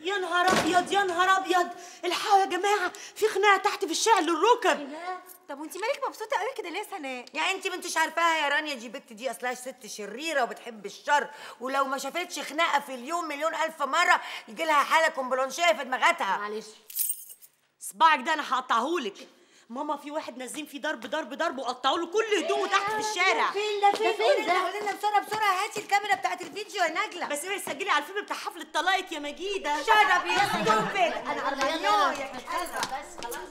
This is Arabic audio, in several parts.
يا نهار ابيض يا نهار ابيض، الحقوا يا جماعه، في خناقه تحت في الشارع للركب. طب وانتي مالك مبسوطه قوي كده ليه يا سناء؟ يعني انت ما انتش عارفاها يا رانيا، دي بنت دي اصلها ست شريره وبتحب الشر، ولو ما شافتش خناقه في اليوم مليون الف مره يجي لها حاله كومبلونشيه في دماغتها. معلش صباعك ده انا هقطعهولك. ماما في واحد نازلين فيه ضرب ضرب ضرب وقطعوا له كل هدومه تحت في الشارع. فين ده فين ده؟ قولي لنا بسرعه هاتي الكاميرا بتاعت الفيديو يا نجله. بس اوعي تسجلي على الفيلم بتاع حفله طلاقك يا مجيده. شرب يا ستوبد. انا الله يا بس خلاص.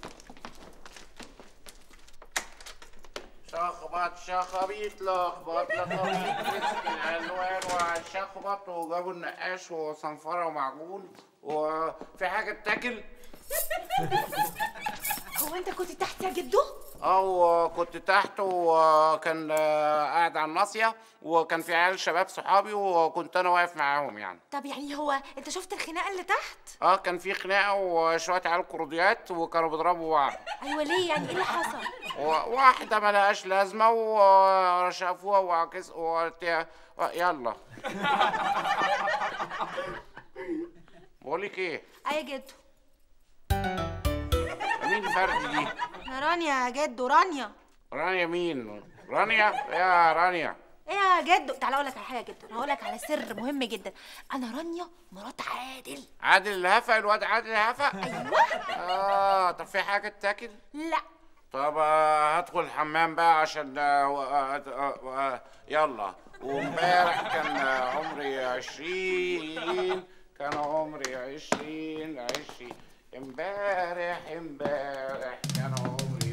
شخبيط لخبط مسك الالوان وشخبط وجابوا النقاش وصنفره ومعجون وفي حاجه تاكل. هو انت كنت تحت يا جدو؟ كنت تحت وكان قاعد على الناصيه وكان في عيال شباب صحابي وكنت انا واقف معاهم يعني. طب يعني هو انت شفت الخناقه اللي تحت؟ كان في خناقه وشويه عيال كروديات وكانوا بيضربوا بعض. ايوه ليه يعني ايه اللي حصل؟ واحده ملهاش لازمه وشافوها وعكس وقلت يلا. بقول لك ايه؟ يا جدو. مين فردي دي؟ يا رانيا يا جدو، رانيا. رانيا مين؟ رانيا؟ يا رانيا ايه يا جدو؟ تعالى اقول لك على حاجه يا جدو، انا هقول لك على سر مهم جدا. انا رانيا مرات عادل. عادل الهفا؟ الواد عادل الهفا؟ ايوه. طب في حاجه تاكل؟ لا. طب هدخل الحمام بقى عشان يلا. وامبارح كان عمري 20، كان عمري 20 امبارح كان عمري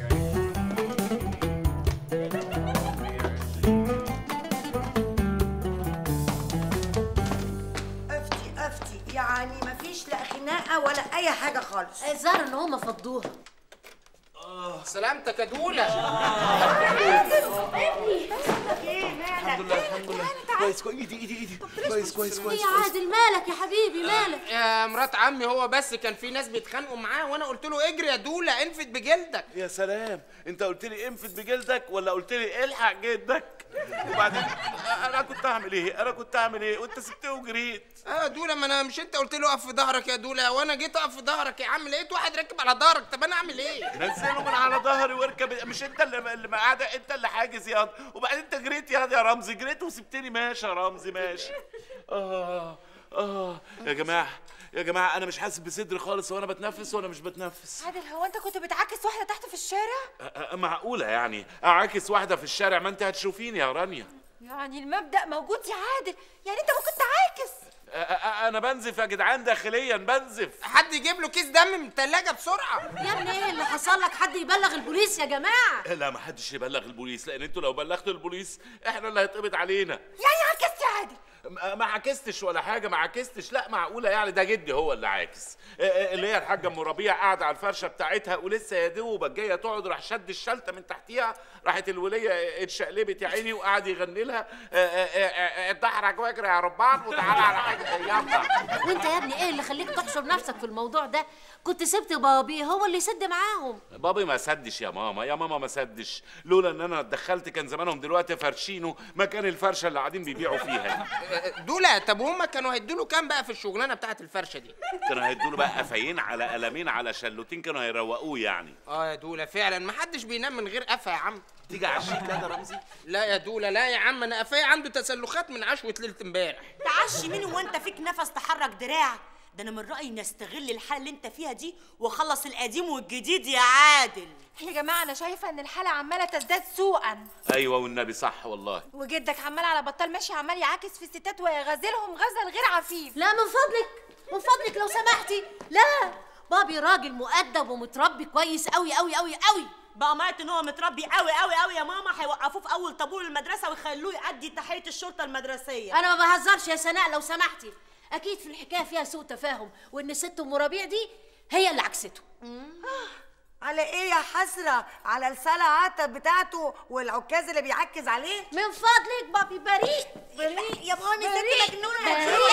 20. افتي يعني مفيش لا خناقه ولا اي حاجه خالص. الظاهر ان هم فضوها. سلامتك يا دوله. الحمد لله كويس ايدي كويس ايه يا عادل مالك يا حبيبي مالك؟ يا مرات عمي هو بس كان في ناس بيتخانقوا معاه وانا قلت له اجري يا دوله انفد بجلدك. يا سلام، انت قلت لي انفد بجلدك ولا قلت لي الحق جدك؟ وبعدين انا كنت اعمل ايه وانت سبتني وجريت؟ يا دوله ما انا مش انت قلت له اقف في ظهرك يا دوله وانا جيت اقف في ظهرك يا عم لقيت واحد راكب على ظهرك. طب انا اعمل ايه؟ نزله من على ظهري واركب. مش انت اللي قاعده، انت اللي حاجز ياض. وبعدين انت جريت يا رمزي، جريت وسبتني. ماشي يا رمزي ماشي. يا جماعه انا مش حاسس بصدري خالص وانا بتنفس وانا مش بتنفس. عادل هو انت كنت بتعكس واحده تحت في الشارع؟ معقوله يعني اعاكس واحده في الشارع؟ ما انت هتشوفيني يا رانيا. يعني المبدأ موجود يا عادل، يعني انت ممكن تعاكس. انا بنزف يا جدعان، داخليا بنزف. حد يجيب له كيس دم من الثلاجه بسرعه. يا ابني ايه اللي حصل لك؟ حد يبلغ البوليس يا جماعه. لا ما حدش يبلغ البوليس، لان انتوا لو بلغتوا البوليس احنا اللي هيتقبض علينا. يعني عكست يا عادل؟ ما عكستش ولا حاجه، ما عكستش. لا معقوله يعني؟ ده جدي هو اللي عاكس. اللي هي الحاجه ام ربيع قاعده على الفرشه بتاعتها ولسه يا دوبك جايه تقعد، راح شد الشلته من تحتيها، راحت الوليه اتشقلبت يا عيني وقعد يغني لها اتدحرج واجري يا ربان وتعالى على حاجه يلا. وانت يا ابني ايه اللي خليك تحشر نفسك في الموضوع ده؟ كنت سبت بابي هو اللي يسد معاهم. بابي ما سدش يا ماما ما سدش. لولا ان انا اتدخلت كان زمانهم دلوقتي فرشينه مكان الفرشه اللي قاعدين بيبيعوا فيها دي. دوله طب هم كانوا هيدوا له كام بقى في الشغلانه بتاعت الفرشه دي؟ كانوا هيدوا له بقى قفايين على قلمين على شلوتين، كانوا هيروقوه يعني. يا دوله فعلا ما حدش بينام من غير قفا يا عم. تيجي عشيك يا رمزي؟ لا يا دوله لا يا عم، انا قفايا عنده تسلخات من عشوه ليله امبارح. تعشي مين وانت فيك نفس تحرك دراع؟ ده انا من رايي نستغل الحاله اللي انت فيها دي واخلص القديم والجديد يا عادل. يا جماعه انا شايفه ان الحاله عماله تزداد سوءا. ايوه والنبي صح والله. وجدك عمال على بطال ماشي عمال يعاكس في الستات ويغازلهم غزل غير عفيف. لا من فضلك لو سمحتي. لا بابي راجل مؤدب ومتربي كويس قوي قوي قوي قوي. بقى مات ان هو متربي قوي قوي قوي يا ماما، هيوقفوه في اول طابور المدرسه ويخلوه يأدي تحيه الشرطه المدرسيه. انا ما بهزرش يا سناء لو سمحتي. اكيد في الحكايه فيها سوء تفاهم، وان الست ام ربيع دي هي اللي عكسته. على ايه يا حسره؟ على السلة عتب بتاعته والعكاز اللي بيعكز عليه. من فضلك بابي بريء يا مامي ست مجنونه.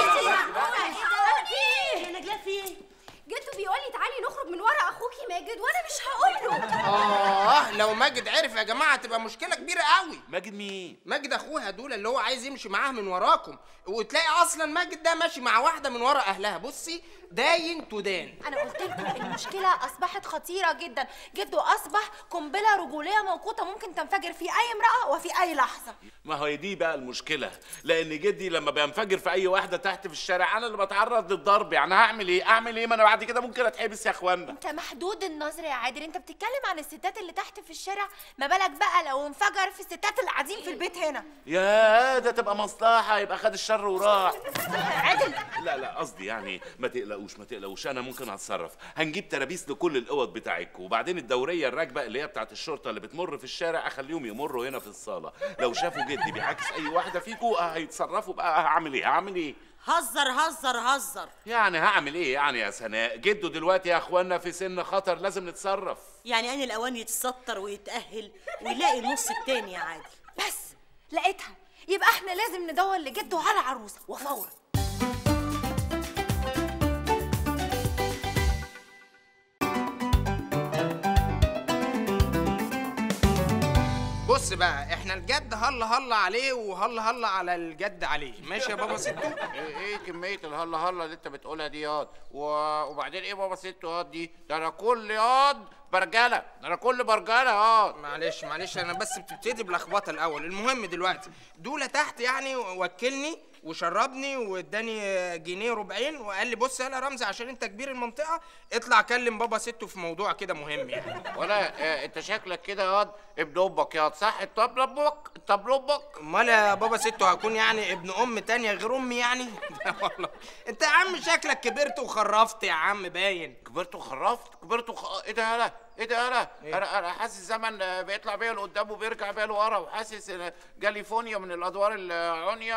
يا نجلاء في ايه؟ جدو بيقول لي تعالي نخرج من ورا اخوكي ماجد وانا مش هقول له. لو ماجد عرف يا جماعه هتبقى مشكله كبيره قوي. ماجد مين؟ ماجد اخوها دول اللي هو عايز يمشي معاها من وراكم، وتلاقي اصلا ماجد ده ماشي مع واحده من ورا اهلها. بصي داين تدان. انا قلت لكم المشكله اصبحت خطيره جدا. جده اصبح قنبله رجوليه موقوته ممكن تنفجر في اي امراه وفي اي لحظه. ما هي دي بقى المشكله، لان جدي لما بينفجر في اي واحده تحت في الشارع انا اللي بتعرض للضرب. يعني هعمل ايه؟ اعمل ايه؟ ما انا بعد كده ممكن اتحبس يا اخوانا. انت محدود النظر يا عادل، انت بتتكلم عن الستات اللي تحت في الشارع، ما بالك بقى لو انفجر في الستات اللي قاعدين في البيت هنا؟ يا ده تبقى مصلحه، يبقى خد الشر وراح. عادل لا قصدي يعني ما تقلقوش انا ممكن اتصرف. هنجيب ترابيس لكل الاوض بتاعتكم، وبعدين الدوريه الراكبه اللي هي بتاعت الشرطه اللي بتمر في الشارع اخليهم يمروا هنا في الصاله. لو شافوا جدي بيعاكس اي واحده فيكم هيتصرفوا بقى. هعمل ايه؟ هزر. يعني هعمل ايه يعني يا سناء؟ جده دلوقتي يا اخوانا في سن خطر، لازم نتصرف. يعني ان الاوان يتستر ويتاهل ويلاقي النص التاني يا عادل. بس لقيتها، يبقى احنا لازم ندور لجده على عروسه وفورا. بص بقى، احنا الجد هلا عليه وهلا على الجد عليه، ماشي يا بابا ستو؟ ايه كمية الهلا اللي انت بتقولها دي ياض؟ وبعدين ايه بابا ستو ياض دي؟ ده انا كل ياض برجلة، ده انا كل برجلة ياض. معلش انا بس بتبتدي بلخبطه الاول. المهم دلوقتي دولة تحت يعني وكلني وشربني واداني جنيه ربعين وقال لي بص يلا رمزي عشان انت كبير المنطقه اطلع كلم بابا ستو في موضوع كده مهم يعني. ولا انت شكلك كده ياض ابن امك ياض، صح؟ طب ربك امال يا بابا ستو هكون يعني ابن ام تانية غير امي يعني؟ والله انت يا عم شكلك كبرت وخرفت يا عم باين. كبرت وخرفت؟ ايه ده يالا؟ انا حاسس الزمن بيطلع بيا لقدام وبيرجع بيا لورا، وحاسس ان جالي فونيا من الادوار العنيا.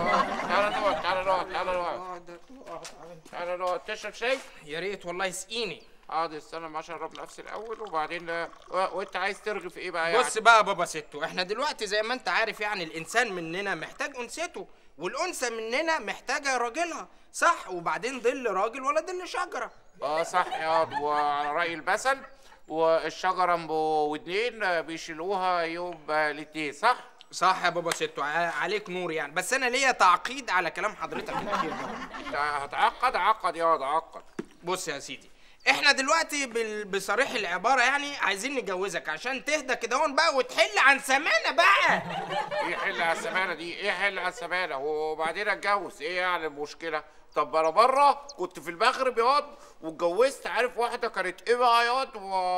تعالى نقعد تشرب شاي؟ يا ريت والله يسقيني. حاضر استنى ما اشرب نفسي الاول وبعدين. وانت عايز ترغي في ايه بقى يعني؟ بص بقى بابا ستو، احنا دلوقتي زي ما انت عارف يعني الانسان مننا محتاج انثته، والانثى مننا محتاجه راجلها، صح؟ وبعدين ظل راجل ولا ظل شجره. صح ياض، وعلى راي المثل والشجره ام ودنين بيشيلوها يوم الاثنين، صح يا بابا ستو، عليك نور يعني. بس انا ليا تعقيد على كلام حضرتك الاخير ده. هتعقد ياض عقد. بص يا سيدي، احنا دلوقتي بصريح العباره يعني عايزين نجوزك عشان تهدى كده هون بقى وتحل عن سمانه بقى. ايه حل عن السمانه دي؟ ايه حل عن السمانه وبعدين اتجوز؟ ايه يعني المشكله؟ طب انا بره كنت في المغرب ياض واتجوزت، عارف واحده كانت ايه بقى ياض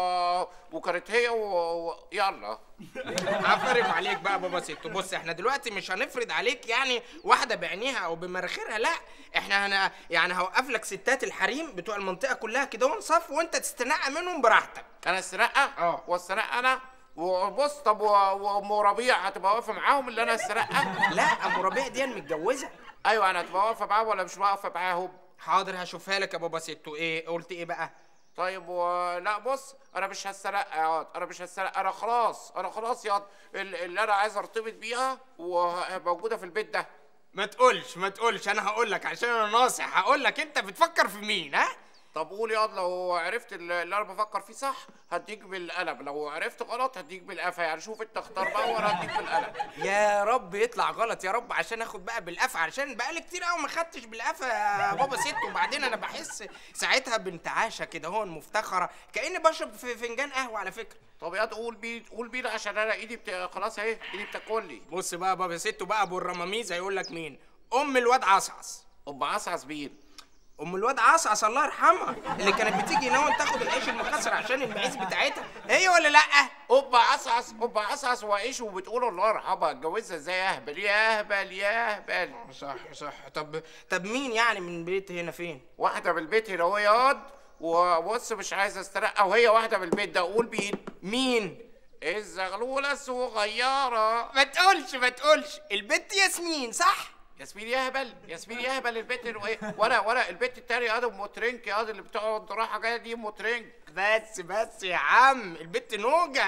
وكانت هي يلا. هفرم عليك بقى بابا ستو. بص احنا دلوقتي مش هنفرض عليك يعني واحده بعينيها او بمراخيرها، لا احنا يعني هوقف لك ستات الحريم بتوع المنطقه كلها كده ونصف وانت تستنقى منهم براحتك. انا استنقى؟ واستنقى انا؟ وبص طب وام ربيع هتبقى واقفه معاهم اللي انا استنقى؟ لا ام ربيع دي متجوزه. ايوه انا هتبقى واقفه معاهم ولا مش واقفه معاهم؟ حاضر هشوفها لك يا بابا ستو. ايه قلت ايه بقى؟ طيب لا بص انا مش هسترقى ياض، انا خلاص ياض اللي انا عايز ارتبط بيها وموجوده في البيت ده. ما تقولش انا هقول لك عشان انا ناصح. هقول لك انت بتفكر في مين؟ ها طب قول ياض، لو عرفت اللي انا بفكر فيه صح هديك بالقلم، لو عرفت غلط هديك بالقفا. يعني شوف انت اختار بقى وانا هديك بالقلم. يا رب يطلع غلط يا رب عشان اخد بقى بالقفا، عشان بقالي كتير قوي ما خدتش بالقفا يا بابا ست. وبعدين انا بحس ساعتها بانتعاشه كده هون مفتخره كاني بشرب في فنجان قهوه على فكره. طب ياض قول بيه عشان انا ايدي خلاص اهي ايدي بتاكلني. بص بقى بابا ست بقى ابو الرماميز هيقول لك مين؟ ام الواد عصعص. ام عصعص مين؟ ام الواد عصعص الله يرحمها، اللي كانت بتيجي هنا تاخد العيش المكسر عشان المعيز بتاعتها، هي ولا لا؟ ام عصعص وعيش وبتقولوا الله يرحمها، اتجوزها ازاي؟ يا هبل. صح. طب مين يعني من البيت هنا فين؟ واحده من البيت هنا اهو ياض، وبص مش عايز استرقى وهي واحده من البيت ده. قول مين؟ الزغلوله الصغيره. ما تقولش البت ياسمين، صح؟ ياسمين يا هبل البت ولا البت التانية هذا ام ترنك يا اللي بتقعد رايحه جايه دي ام ترنك. بس يا عم البت نوجة.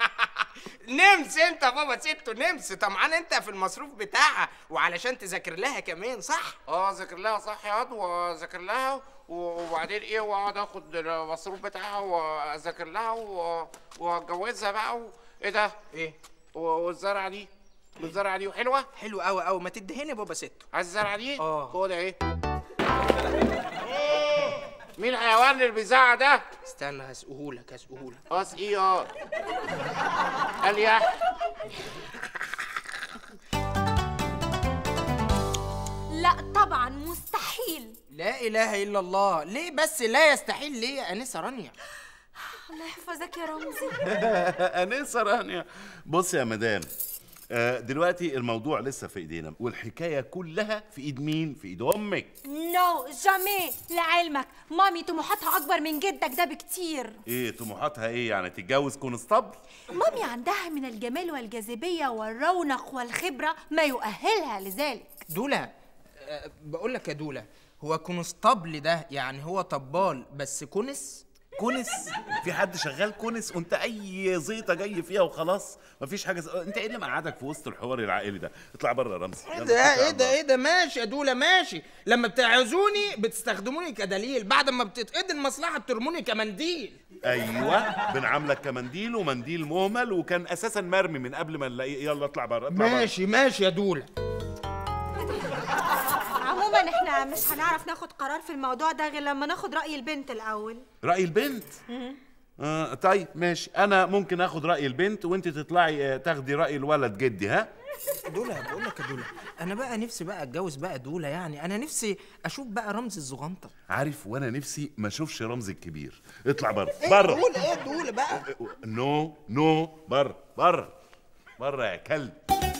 نمس انت بابا ستو نمس. طبعا انت في المصروف بتاعها وعلشان تذاكر لها كمان، صح؟ ذاكر لها صح يا واد، وذاكر لها وبعدين ايه واقعد اخد المصروف بتاعها واذاكر لها واتجوزها بقى. ايه ده؟ ايه؟ والزرعه دي وحلوه؟ حلوه قوي. ما تدهني بابا ستو. عايز الزرعه دي؟ خد ايه مين الحيوان اللي بيزعق ده؟ استنى هسقهولك. اسقيه. قال يا لا طبعا مستحيل. لا اله الا الله. ليه بس لا يستحيل ليه يا انسه رانيا؟ الله يحفظك يا رمزي. انسه رانيا. بص يا مدام، دلوقتي الموضوع لسه في ايدينا، والحكايه كلها في ايد مين؟ في ايد امك. نو جامي. لعلمك مامي طموحاتها اكبر من جدك ده بكتير. ايه طموحاتها؟ ايه يعني تتجوز كونستابل؟ مامي عندها من الجمال والجاذبيه والرونق والخبره ما يؤهلها لذلك. دولا، بقول لك يا دولا، هو كونستابل ده يعني هو طبال بس كونس؟ كونس؟ في حد شغال كونس؟ وانت اي زيطه جاي فيها وخلاص؟ مفيش حاجه انت ايه اللي مقعدك في وسط الحوار العائلي ده؟ اطلع بره يا رمزي. ايه ده ماشي يا دولا ماشي. لما بتعزوني بتستخدموني كدليل، بعد ما بتتقضي المصلحه بترموني كمنديل. ايوه بنعاملك كمنديل، ومنديل مهمل وكان اساسا مرمي من قبل ما نلاقيه. يلا اطلع بره. ماشي يا دولا. عموما احنا مش هنعرف ناخد قرار في الموضوع ده غير لما ناخد رأي البنت الأول. رأي البنت؟ طيب ماشي، أنا ممكن آخد رأي البنت وأنت تطلعي تاخدي رأي الولد جدي. ها؟ دولا بقول لك يا دولا، أنا بقى نفسي بقى أتجوز بقى دولا، يعني أنا نفسي أشوف بقى رمزي الزغنطة. عارف، وأنا نفسي ما أشوفش رمزي الكبير. اطلع بره. دولا إيه دولا بقى؟ نو بره يا كلب.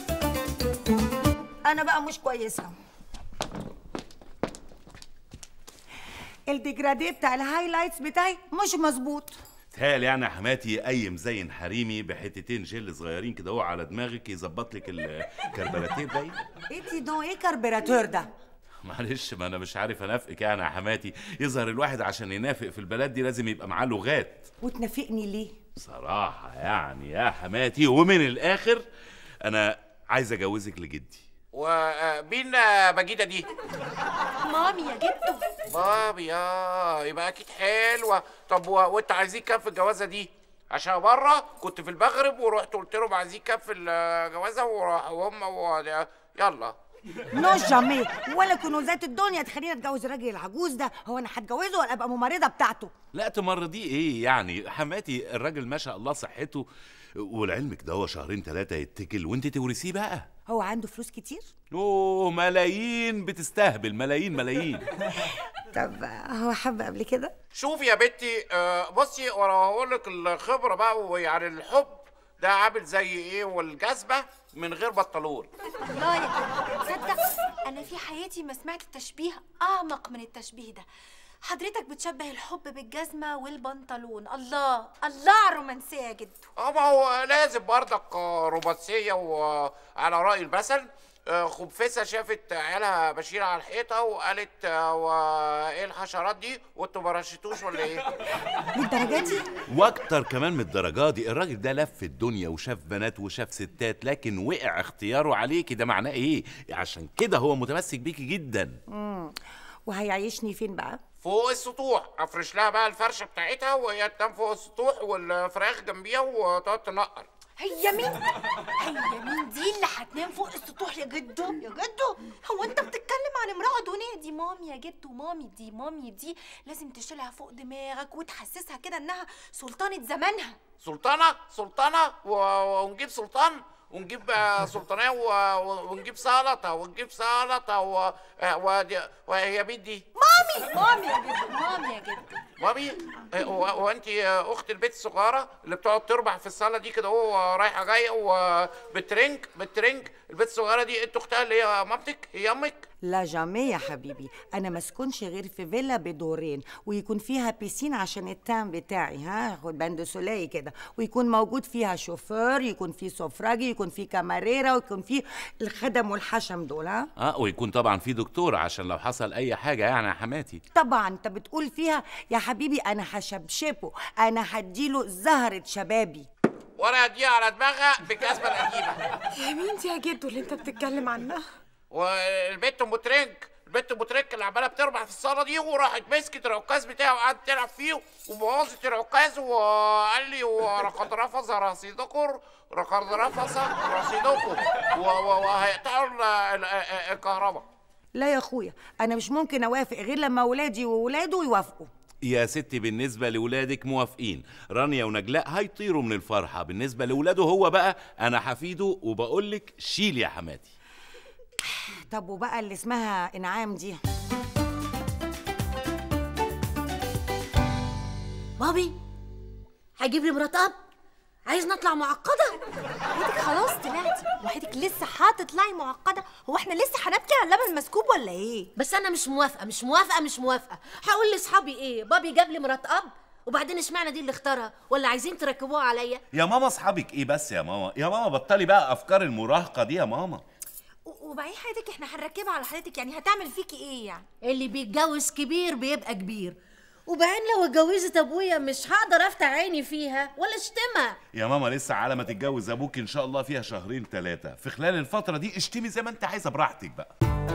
انا بقى مش كويسه. الديجراديه بتاع الهايلايتس بتاعي مش مظبوط. تهيألي يعني يا حماتي اي مزين حريمي بحتتين جل صغيرين كده هو على دماغك يظبط لك الكربراتير باين. انتي دون ايه كربراتور ده؟ معلش، ما انا مش عارف انافقك يعني يا حماتي. يظهر الواحد عشان ينافق في البلد دي لازم يبقى معاه لغات. وتنافقني ليه؟ بصراحه يعني يا حماتي ومن الاخر انا عايز اجوزك لجدي. ومين بجيده دي؟ مامي يا جدو. بابي. يبقى اكيد حلوه. طب وانت عايزين كام في الجوازه دي؟ عشان بره كنت في المغرب ورحت قلت لهم عايزين كام في الجوازه وراحوا هم يلا. نو جامي، ولا كنوزات الدنيا تخليني اتجوز الراجل العجوز ده. هو انا هتجوزه ولا ابقى ممرضه بتاعته؟ لا تمرضيه ايه يعني حماتي؟ الراجل ما شاء الله صحته، ولعلمك ده هو شهرين 3 يتكل وانت تورثيه بقى. هو عنده فلوس كتير؟ اوه ملايين، بتستهبل. ملايين. طب هو حب قبل كده؟ شوفي يا بنتي، بصي وانا هقول لك الخبره بقى، ويعني الحب ده عامل زي ايه والجذبه من غير بنطلون. الله يا جدو، تصدق انا في حياتي ما سمعت تشبيه اعمق من التشبيه ده. حضرتك بتشبه الحب بالجزمه والبنطلون. الله على الرومانسيه يا جدو. ما هو لازم برضك رومانسيه. وعلى راي المثل، خنفسه شافت عيالها ماشيين على الحيطه وقالت ايه الحشرات دي وانتوا ما رشيتوش ولا ايه؟ للدرجه دي؟ واكتر كمان من الدرجه دي. الراجل ده لف الدنيا وشاف بنات وشاف ستات، لكن وقع اختياره عليكي. ده معناه ايه؟ عشان كده هو متمسك بيكي جدا. وهيعيشني فين بقى؟ فوق السطوح. افرش لها بقى الفرشه بتاعتها وهي تنام فوق السطوح والفراخ جنبيها وتقعد تنقر. هي مين دي اللي هتنام فوق السطوح يا جدو؟ هو انت بتتكلم عن امرأة دونية؟ دي مامي يا جدو. مامي دي لازم تشيلها فوق دماغك وتحسسها كده انها سلطانة زمانها. سلطانة ونجيب سلطان ونجيب سلطانية ونجيب سلطة وهي مين دي؟ مامي يا جدو. مامي؟ وانت اخت البيت الصغيره اللي بتقعد تربح في الصاله دي كده وهو رايحه جايه وبترنج البيت الصغيره دي انت اختها اللي هي مامتك؟ هي امك؟ لا جامي يا حبيبي، انا ما اسكنش غير في فيلا بدورين ويكون فيها بيسين عشان التام بتاعي. خد باند سولاي كده، ويكون موجود فيها شوفير، يكون في سفراجي، يكون في كاماريرا، ويكون في الخدم والحشم دول. ويكون طبعا في دكتور عشان لو حصل اي حاجه يعني يا حماتي. طبعا انت بتقول فيها يا حبيبي انا هشبشبه، انا هديله زهره شبابي. وانا هديها على دماغها بالجزمه القديمه. يا مين دي يا جدو اللي انت بتتكلم عنها؟ والبنت ام تريك اللي عماله بتربح في الصاله دي وراحت مسكت العكاز بتاعه وقعدت تلعب فيه وبوظت العكاز وقال لي ولقد رفض رصيدكم وهيقطعوا الكهرباء. لا يا اخويا، انا مش ممكن اوافق غير لما اولادي وولاده يوافقوا. يا ستي بالنسبة لولادك موافقين، رانيا ونجلاء هيطيروا من الفرحة. بالنسبة لولاده هو بقى أنا حفيده وبقولك شيل يا حماتي. طب وبقى اللي اسمها إنعام دي؟ بابي هيجيب لي مرات اب؟ عايز نطلع معقده؟ وحيدك خلاص طلعتي، وحيدك لسه هتطلعي معقده؟ هو احنا لسه هنبكي على اللبن المسكوب ولا ايه؟ بس انا مش موافقه. هقول لاصحابي ايه؟ بابي جاب لي مرات اب، وبعدين اشمعنى دي اللي اختارها؟ ولا عايزين تركبوها عليا؟ يا ماما أصحابك إيه بس يا ماما؟ يا ماما بطلي بقى أفكار المراهقة دي يا ماما. وبعدين حياتك احنا هنركبها على حياتك، يعني هتعمل فيكي ايه يعني؟ اللي بيتجوز كبير بيبقى كبير، وبعدين لو اتجوزت ابويا مش هقدر افتح عيني فيها ولا اشتمها. يا ماما لسه على ما تتجوز ابوك ان شاء الله فيها شهرين 3، في خلال الفترة دي اشتمي زي ما انت عايزة براحتك بقى.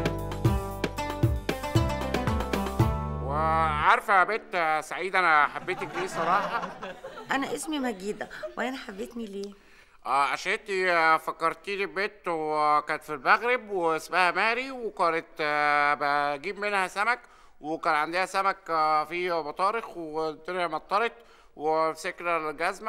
وعارفة يا بنت سعيدة أنا حبيتك ليه صراحة؟ أنا اسمي مجيدة، وأنا حبيتني ليه؟ عشان انتي فكرتيني ببنت وكانت في المغرب واسمها ماري، وكانت بجيب منها سمك، وكان عندها سمك فيه بطارخ والدنيا مطرت ومسكنا الجزمة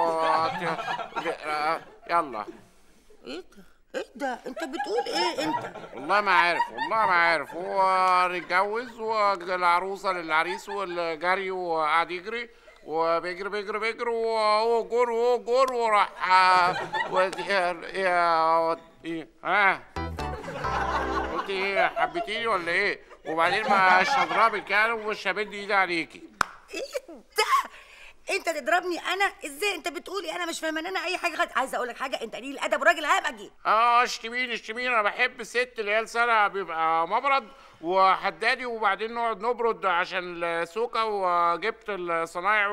يلا. ايه ده؟ انت بتقول ايه انت؟ والله ما عارف ونتجوز والعروسة للعريس والجري وقعد يجري وبيجري وهو جور وراح قلت ايه حبيتيني ولا ايه؟ وبعدين مش هضربك يعني ومش همد ايدي عليكي. ايه ده؟ انت تضربني انا ازاي؟ انت بتقولي انا مش فاهمه انا اي حاجه. عايزه اقول لك حاجه، انت قليل الادب وراجل هبجي. اشتميني انا بحب الست اللي هي لسانها بيبقى مبرد وحدادي، وبعدين نقعد نبرد عشان السوكه، وجبت الصنايع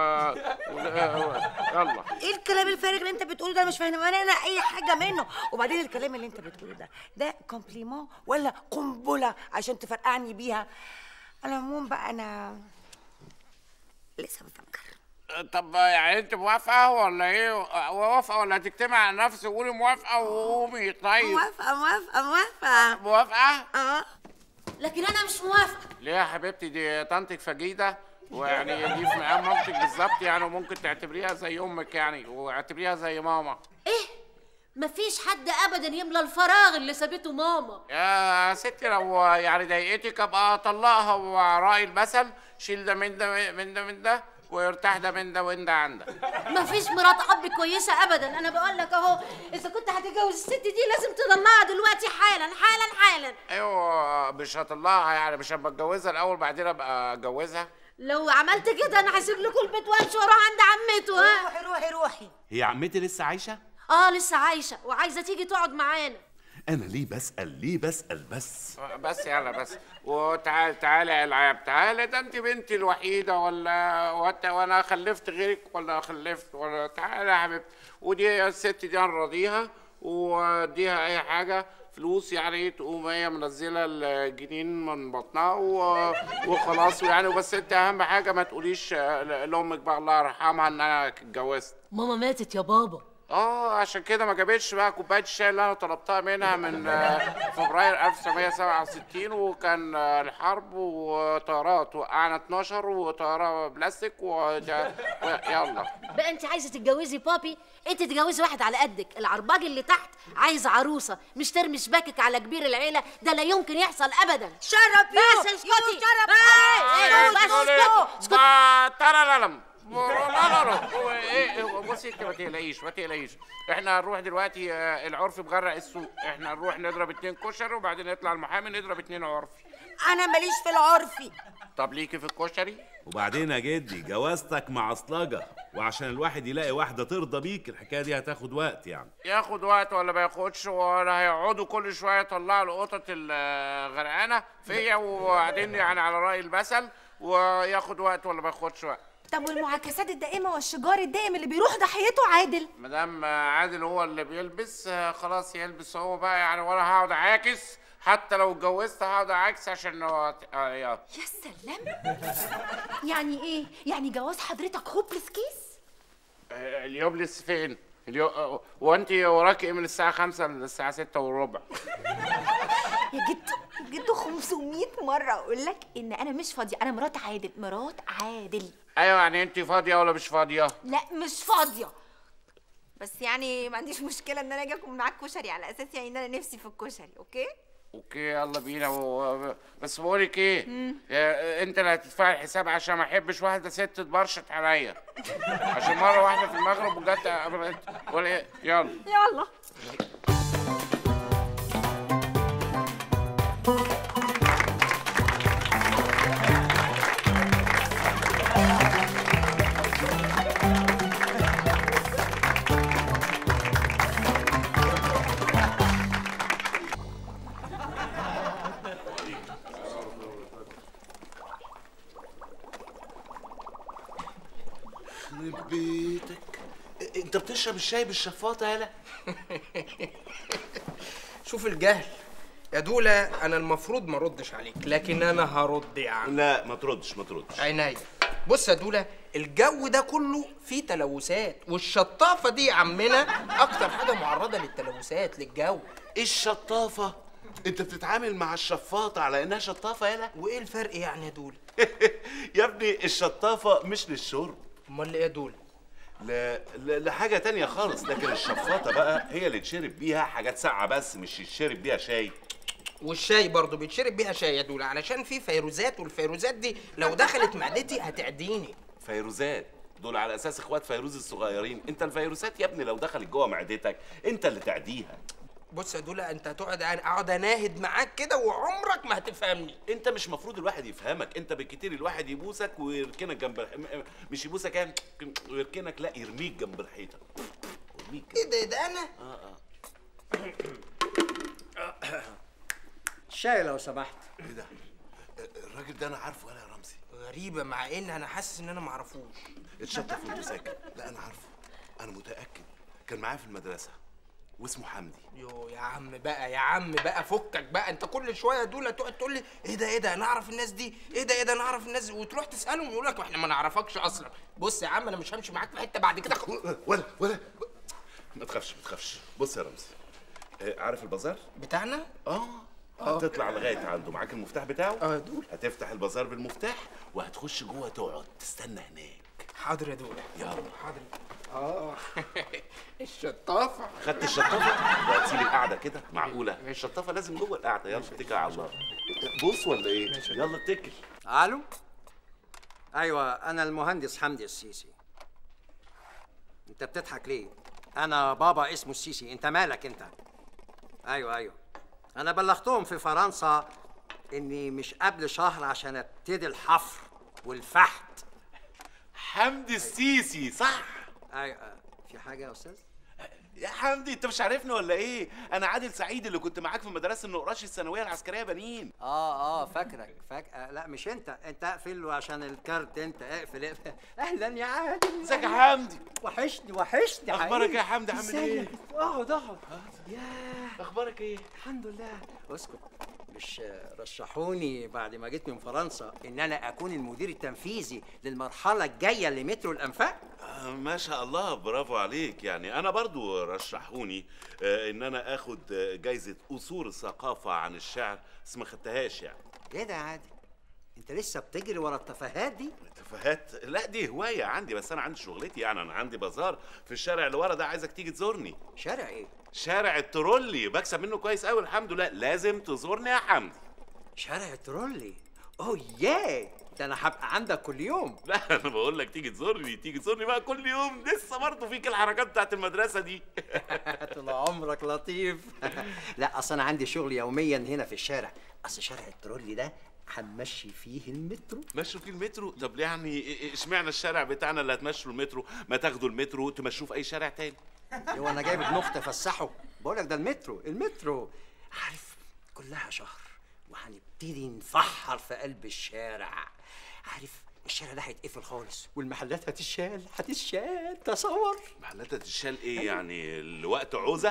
يلا. ايه الكلام الفارغ اللي انت بتقوله ده؟ مش فاهمه انا اي حاجه منه. وبعدين الكلام اللي انت بتقوله ده كومبليمون ولا قنبله عشان تفرقعني بيها؟ على العموم بقى انا لسه بفكر. طب يعني انت موافقه ولا ايه؟ موافقه ولا هتجتمع على نفسك وقولي موافقه وقومي؟ طيب موافقه. لكن انا مش موافقه. ليه يا حبيبتي؟ دي طنطك فجيده، ويعني دي في مقام مامتك بالظبط يعني، وممكن تعتبريها زي امك يعني، واعتبريها زي ماما. ايه؟ مفيش حد ابدا يملى الفراغ اللي سابته ماما. يا ستي لو يعني ضايقتك ابقى اطلقها، وراي المثل شيل ده من ده ويرتاح ده من ده وين ده عندك. مفيش مرات اب كويسه ابدا. انا بقول لك اهو، اذا كنت هتتجوز الست دي لازم تطلقها دلوقتي حالا. ايوه مش هطلقها يعني، مش هبقى اتجوزها الاول بعدين ابقى اتجوزها. لو عملت كده انا هسيب لكم البيت وامشي واروح عند عمته. روحي. هي عمتي لسه عايشة؟ لسه عايشه وعايزه تيجي تقعد معانا. انا ليه بسأل بس يلا بس. تعالي يا العاب، تعالي. ده انت بنتي الوحيده وانا خلفت غيرك ولا خلفت ولا؟ تعالي يا حبيبتي. ودي الست دي هنراضيها واديها اي حاجه فلوس يعني، تقوم هي منزله الجنين من بطنها وخلاص يعني. بس انت اهم حاجه ما تقوليش لامك بقى الله يرحمها ان انا اتجوزت. ماما ماتت يا بابا. عشان كده ما جابتش بقى كوبايه الشاي اللي انا طلبتها منها من فبراير 1967، وكان الحرب وطيارات وقعنا 12 وطياره بلاستيك يلا. بقى انت عايزه تتجوزي بابي؟ انت تتجوزي واحد على قدك. العرباج اللي تحت عايز عروسه، مش ترمي شباكك على كبير العيله، ده لا يمكن يحصل ابدا. شرب بس اسكتي. لا بصي انت ما تقلقيش. احنا هنروح دلوقتي، العرف مغرق السوق، احنا نروح نضرب 2 كشري وبعدين نطلع المحامي نضرب 2 عرفي. انا ماليش في العرفي. طب ليكي في الكشري؟ وبعدين يا جدي جوازتك معصلجة، وعشان الواحد يلاقي واحدة ترضى بيك الحكاية دي هتاخد وقت يعني. ياخد وقت ولا ما ياخدش؟ ولا هيقعدوا كل شوية يطلعوا القطط الغرقانة فيا وبعدين يعني على رأي المثل، وياخد وقت ولا ما ياخدش وقت؟ طب والمعاكسات الدائمه والشجار الدائم اللي بيروح ضحيته عادل؟ مدام عادل هو اللي بيلبس خلاص يلبس هو بقى يعني، ولا هقعد اعاكس. حتى لو اتجوزت هقعد اعاكس عشان يا سلام. يعني ايه؟ يعني جواز حضرتك هوبلس كيس؟ اليوبلس فين؟ وانت وراكي ايه من الساعه 5 للساعه 6:15؟ يا جدو 500 مره اقول لك ان انا مش فاضيه، انا مرات عادل، مرات عادل. ايوه يعني انت فاضيه ولا مش فاضيه؟ لا مش فاضيه، بس يعني ما عنديش مشكله ان انا اجي اكل معاك كشري على اساس يعني ان انا نفسي في الكشري. اوكي يلا بينا. بس بقولك ايه، انت اللي هتدفع الحساب عشان ما احبش واحده ست تبرشط عليا، عشان مره واحده في المغرب وجت ولا ايه. يلا بيتك انت بتشرب الشاي بالشفاطه يالا؟ شوف الجهل يا دولة، انا المفروض ما اردش عليك، لكن انا هرد يا عم. لا ما تردش عينيا. بص يا دولة، الجو ده كله فيه تلوثات، والشطافة دي يا عمنا اكتر حاجة معرضة للتلوثات للجو. ايه الشطافه؟ انت بتتعامل مع الشفاطه على انها شطافه يالا؟ وايه الفرق يعني يا دولة؟ يا ابني الشطافه مش للشرب. امال ايه يا دولة؟ لحاجه تانية خالص، لكن الشفاطه بقى هي اللي تشرب بيها حاجات ساقعه بس، مش يتشرب بيها شاي. والشاي برضه بيتشرب بيها شاي يا دولة، علشان في فيروزات، والفيروزات دي لو دخلت معدتي هتعديني. فيروزات دول على اساس اخوات فيروز الصغيرين، انت الفيروزات يا ابني لو دخلت جوه معدتك انت اللي تعديها. بص يا دولة، انت اقعد اناهد معاك كده وعمرك ما هتفهمني. انت مش مفروض الواحد يفهمك، انت بالكتير الواحد يبوسك ويركنك جنب مش يبوسك يعني ويركنك، لا يرميك جنب الحيطه. يرميك. ايه ده انا؟ شاي لو سمحت. ايه ده؟ الراجل ده انا عارفه ولا يا رمزي؟ غريبة، مع ان انا حاسس ان انا معرفوش. اتشطف وانت ساكن. لا انا عارفه، انا متاكد، كان معايا في المدرسه واسمه حمدي. يو يا عم بقى فكك بقى، انت كل شويه دول تقعد تقول لي ايه ده انا اعرف الناس دي، ايه ده انا اعرف الناس دي، وتروح تسالهم يقول لك احنا ما نعرفكش اصلا. بص يا عم انا مش همشي معاك في حته بعد كده. ولا ما تخافش. بص يا رمزي، عارف البازار بتاعنا؟ هتطلع لغايه عنده، معاك المفتاح بتاعه؟ دول هتفتح البازار بالمفتاح وهتخش جوه تقعد تستنى هناك. حاضر يا دول. يلا حاضر. الشطافه. خدت الشطافه وهتسيب القعده كده؟ معقوله؟ الشطافه لازم جوه القعده. يلا اتكل على الله. بص ولا ايه؟ يلا اتكل. الو. ايوه انا المهندس حمدي السيسي. انت بتضحك ليه؟ انا بابا اسمه السيسي، انت مالك انت؟ ايوه انا بلغتهم في فرنسا اني مش قبل شهر عشان ابتدي الحفر والفحت. حمدي السيسي صح؟ ايوه. في حاجه يا استاذ؟ يا حمدي انت مش عارفني ولا ايه؟ انا عادل سعيد اللي كنت معاك في مدرسه النقراش الثانويه العسكريه بنين. فاكرك لا مش انت اقفل وعشان الكارت انت اقفل. اهلا يا عادل. ازيك يا حمدي؟ وحشني اخبارك ايه يا حمدي؟ عامل ايه؟ اقعد ياه اخبارك ايه؟ الحمد لله. اسكت. مش رشحوني بعد ما جيت من فرنسا ان انا اكون المدير التنفيذي للمرحله الجايه لمترو الانفاق؟ ما شاء الله، برافو عليك. يعني انا برضو رشحوني ان انا اخد جايزه اصول الثقافه عن الشعر، بس ما خدتهاش يعني. ايه ده يا عادل؟ انت لسه بتجري ورا التفاهات دي؟ تفاهات؟ لا دي هوايه عندي، بس انا عندي شغلتي. يعني انا عندي بازار في الشارع اللي ورا ده، عايزك تيجي تزورني. شارع ايه؟ شارع الترولي، بكسب منه كويس قوي الحمد لله. لازم تزورني يا حمدي. شارع الترولي؟ اوه ياه، ده انا هبقى عندك كل يوم. لا انا بقول لك تيجي تزورني بقى كل يوم. لسه برضه فيك الحركات بتاعت المدرسه دي. طول عمرك لطيف. لا اصل انا عندي شغل يوميا هنا في الشارع. اصل شارع الترولي ده هنمشي فيه المترو. مشوا فيه المترو؟ طب يعني اشمعنى الشارع بتاعنا اللي هتمشوا المترو؟ ما تاخدوا المترو تمشوه في اي شارع تاني. هو انا جايب ابن اختي افسحه؟ بقول لك ده المترو عارف كلها شهر وهنبتدي نفحر في قلب الشارع. عارف الشارع ده هيتقفل خالص والمحلات هتتشال تصور. محلات هتتشال ايه يعني لوقت عوزه؟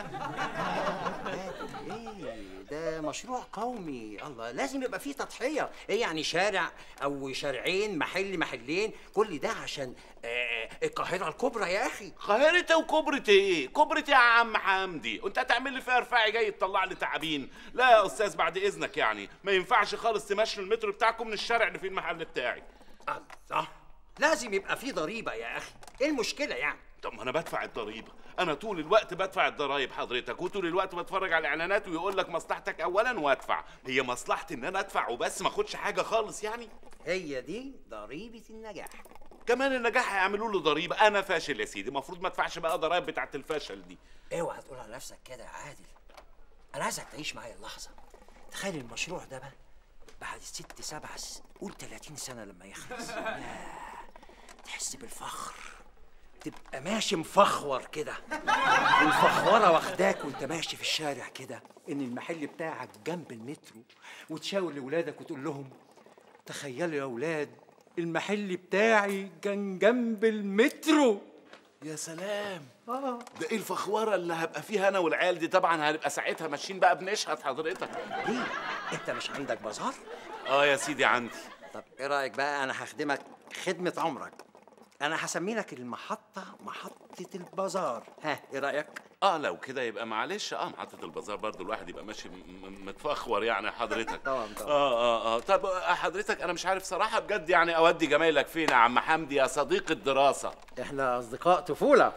ايه ده مشروع قومي، الله لازم يبقى فيه تضحيه. ايه يعني شارع او شارعين، محلين، كل ده عشان القاهره الكبرى يا اخي. قاهرة وكبرة ايه؟ كبرة يا عم حمدي، وانت هتعمل لي فيها رفاعي جاي تطلع لي تعابين؟ لا يا استاذ بعد اذنك، يعني ما ينفعش خالص تمشوا المترو بتاعكم من الشارع اللي فيه المحل بتاعي. الله لازم يبقى فيه ضريبه يا اخي، ايه المشكله يعني؟ طب ما انا بدفع الضريبه، انا طول الوقت بدفع الضرايب حضرتك، وطول الوقت بتفرج على الاعلانات ويقول لك مصلحتك اولا وادفع. هي مصلحتي ان انا ادفع وبس ما اخدش حاجه خالص يعني؟ هي دي ضريبه النجاح. كمان النجاح هيعملوا له ضريبه؟ انا فاشل يا سيدي، المفروض ما ادفعش بقى ضرايب بتاعت الفشل دي. اوعى تقول على نفسك كده يا عادل، انا عايزك تعيش معايا اللحظه. تخيل المشروع ده بقى بعد 6 7 قول 30 سنه لما يخلص، تحس بالفخر، تبقى ماشي مفخور كده، والفخوره واخداك وانت ماشي في الشارع كده ان المحل بتاعك جنب المترو، وتشاور لاولادك وتقول لهم تخيلوا يا اولاد المحل بتاعي كان جنب المترو. يا سلام، ده ايه الفخوره اللي هبقى فيها انا والعيال دي؟ طبعا هنبقى ساعتها ماشيين بقى بنشهد حضرتك. ليه؟ انت مش عندك بازار؟ يا سيدي عندي. طب ايه رايك بقى انا هخدمك خدمه عمرك، انا هسمي لك المحطه محطه البازار، ها ايه رايك؟ لو كده يبقى معلش محطه البازار برضو الواحد يبقى ماشي متفخور يعني حضرتك. طبعا. طب حضرتك انا مش عارف صراحه بجد يعني اودي جمايلك فين يا عم حمدي يا صديق الدراسه؟ احنا اصدقاء طفوله.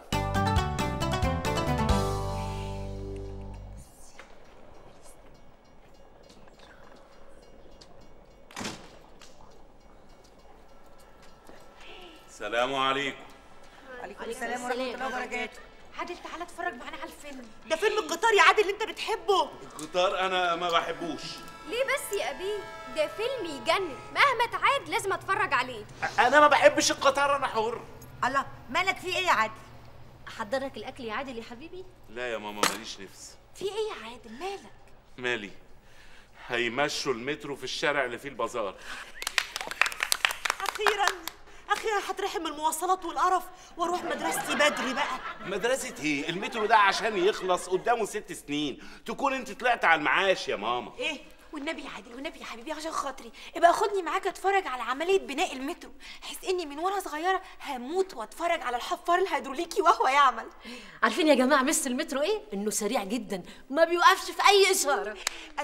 السلام عليكم. وعليكم السلام ورحمه الله وبركاته. عادل تعالى اتفرج معانا على الفيلم. ده فيلم القطار يا عادل اللي انت بتحبه. القطار انا ما بحبوش. ليه بس يا أبيه؟ ده فيلم يجنن، مهما تعاد لازم اتفرج عليه. انا ما بحبش القطار، انا حر. الله مالك في ايه يا عادل؟ احضرك الاكل يا عادل يا حبيبي؟ لا يا ماما ماليش نفس. في ايه يا عادل مالك؟ مالي؟ هيمشوا المترو في الشارع اللي فيه البازار. اخيرا هترحم من المواصلات والقرف واروح مدرستي بدري بقى. مدرسة ايه؟ المترو ده عشان يخلص قدامه 6 سنين، تكون انت طلعت على المعاش يا ماما. ايه؟ والنبي يا عادل والنبي يا حبيبي عشان خاطري ابقى خدني معاك اتفرج على عمليه بناء المترو، بحيث اني من وانا صغيره هموت واتفرج على الحفار الهيدروليكي وهو يعمل. عارفين يا جماعه مس المترو ايه؟ انه سريع جدا ما بيوقفش في اي اشاره.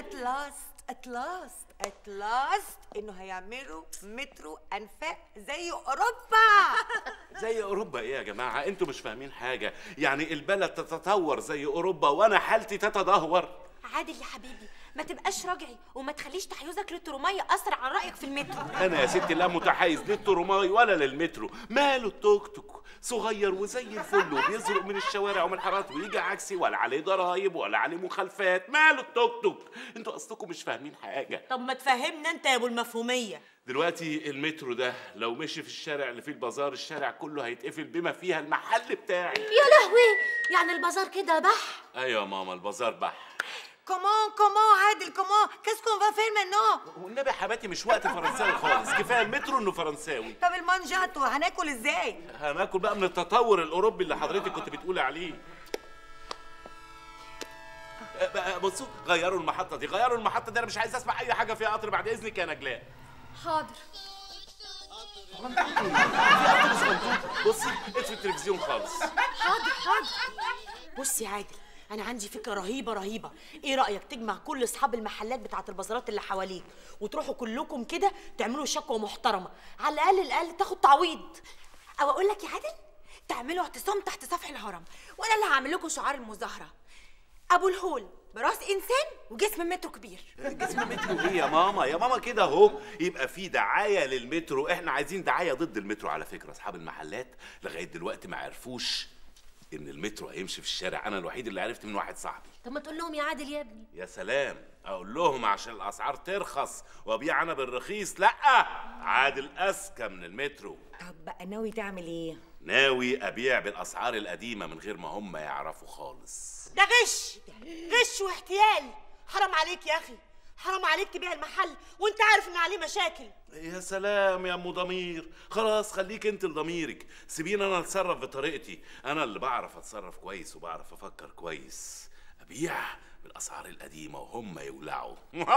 اتلاست انه هيعملوا مترو انفاق زي اوروبا. زي اوروبا ايه يا جماعه؟ انتوا مش فاهمين حاجه، يعني البلد تتطور زي اوروبا وانا حالتي تتدهور. عادل يا حبيبي ما تبقاش راجعي وما تخليش تحيزك للترمية أثر عن رأيك في المترو. أنا يا ستي لا متحيز للترماي ولا للمترو، ماله التوك توك صغير وزي الفل وبيزرق من الشوارع ومن الحارات ويجي عكسي ولا عليه ضرايب ولا عليه مخالفات، ماله التوك توك؟ انتوا أصلكم مش فاهمين حاجة. طب ما تفهمنا أنت يا أبو المفهومية. دلوقتي المترو ده لو مشي في الشارع اللي فيه البازار الشارع كله هيتقفل بما فيها المحل بتاعي. يا لهوي، يعني البازار كده بح؟ أيوة يا ماما البازار بح. كومون عادل كومون كاس كون فا فير مانون. والنبي يا حباتي مش وقت فرنساوي خالص، كفايه المترو انه فرنساوي. طب المانجاتو هناكل ازاي؟ هناكل بقى من التطور الاوروبي اللي حضرتك كنت بتقولي عليه. بصوا غيروا المحطه دي، غيروا المحطه دي، انا مش عايز اسمع اي حاجه فيها قطر بعد اذنك يا نجلاء. حاضر. بصي اطفي التلفزيون خالص. حاضر. بصي يا عادل أنا عندي فكرة رهيبة، إيه رأيك تجمع كل أصحاب المحلات بتاعة البازارات اللي حواليك وتروحوا كلكم كده تعملوا شكوى محترمة، على الأقل تاخد تعويض. أو أقول لك يا عادل تعملوا اعتصام تحت سفح الهرم، وأنا اللي هعمل لكم شعار المظاهرة: أبو الهول براس إنسان وجسم مترو كبير. جسم مترو ايه يا ماما؟ يا ماما كده اهو يبقى في دعاية للمترو، احنا عايزين دعاية ضد المترو. على فكرة أصحاب المحلات لغاية دلوقتي ما عرفوش ان المترو هيمشي في الشارع، انا الوحيد اللي عرفت من واحد صاحبي. طب ما تقول لهم يا عادل يا ابني. يا سلام، اقول لهم عشان الاسعار ترخص وابيع انا بالرخيص؟ لا، عادل اذكى من المترو. طب بقى ناوي تعمل ايه؟ ناوي ابيع بالاسعار القديمه من غير ما هم يعرفوا خالص. ده غش واحتيال، حرام عليك يا اخي. حرام عليك تبيع المحل وانت عارف ان عليه مشاكل. يا سلام يا ام ضمير، خلاص خليك انت لضميرك، سيبيني انا اتصرف بطريقتي، انا اللي بعرف اتصرف كويس وبعرف افكر كويس، ابيع بالاسعار القديمه وهم يولعوا.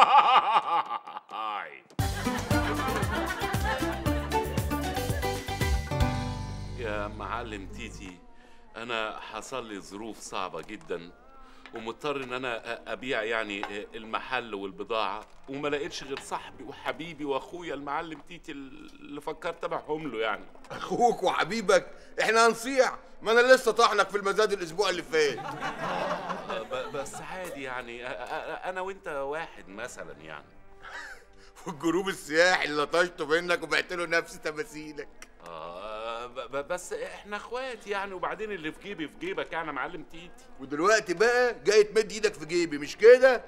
يا معلم تيتي، انا حصل لي ظروف صعبه جدا ومضطر ان انا ابيع يعني المحل والبضاعه، وما لقيتش غير صاحبي وحبيبي واخويا المعلم تيتي اللي فكرت ابيعهم له. يعني اخوك وحبيبك؟ احنا هنصيع؟ ما انا لسه طاحنك في المزاد الاسبوع اللي فات. بس عادي يعني، انا وانت واحد مثلا يعني. والجروب السياحي اللي لطشته منك وبعت له نفس تماثيلك. بس احنا اخوات يعني، وبعدين اللي في جيبي في جيبك يعني يا معلم تيتي. ودلوقتي بقى جاي تمد ايدك في جيبي مش كده؟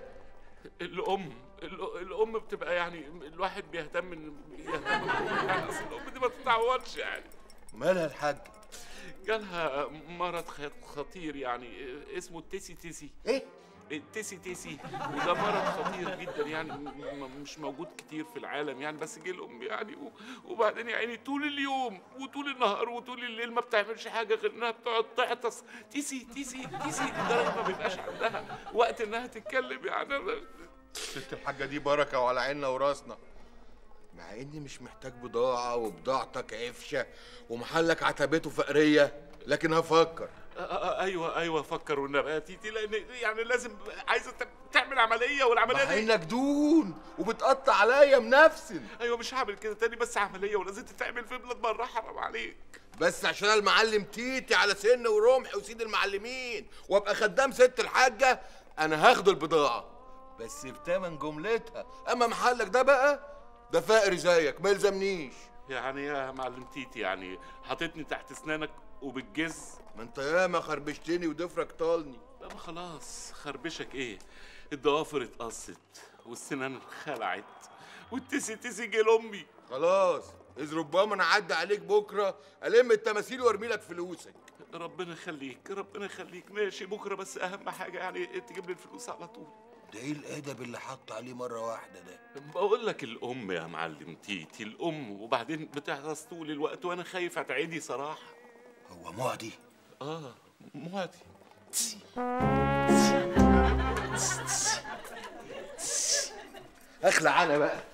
الام بتبقى يعني الواحد بيهتم يعني، بس الام دي ما تتعوضش يعني. مالها الحاج؟ جالها مرض خطير يعني اسمه التيسي. ايه؟ التيسي، وده مرض خطير جدا يعني، مش موجود كتير في العالم يعني، بس جه الام يعني وبعدين يا عيني طول اليوم وطول النهار وطول الليل ما بتعملش حاجه غير انها بتقعد تعطس تيسي لدرجه ما بيبقاش عندها وقت انها تتكلم يعني. ست الحاجه دي بركه وعلى عيننا وراسنا، مع اني مش محتاج بضاعه وبضاعتك عفشه ومحلك عتبته فقريه، لكن هفكر. ايوه فكر والنبي يا تيتي، لان يعني لازم عايزه تعمل عمليه، والعمليه دي عينك دون وبتقطع عليا منفسن. ايوه مش هعمل كده تاني، بس عمليه ولازم تتعمل في بلاد بره، حرام عليك. بس عشان المعلم تيتي على سن ورمح وسيد المعلمين وابقى خدام ست الحاجه، انا هاخد البضاعه بس بتمن جملتها، اما محلك ده بقى ده فقري زيك ما يلزمنيش. يعني يا معلم تيتي يعني حاططني تحت اسنانك وبالجز؟ ما انت ياما خربشتني وضفرك طالني. لا ما خلاص، خربشك ايه؟ الضوافر اتقصت والسنان خلعت والتيسي جه لامي. خلاص، اذ ربما انا اعدي عليك بكره الم التماثيل وارمي لك فلوسك. ربنا يخليك ماشي بكره، بس اهم حاجه يعني تجيب لي الفلوس على طول. ده ايه الادب اللي حط عليه مره واحده ده؟ بقول لك الام يا معلم تيتي، الام، وبعدين بتحرص طول الوقت وانا خايف اتعدي صراحه. هو معدي؟ معدي. اخلع انا بقى.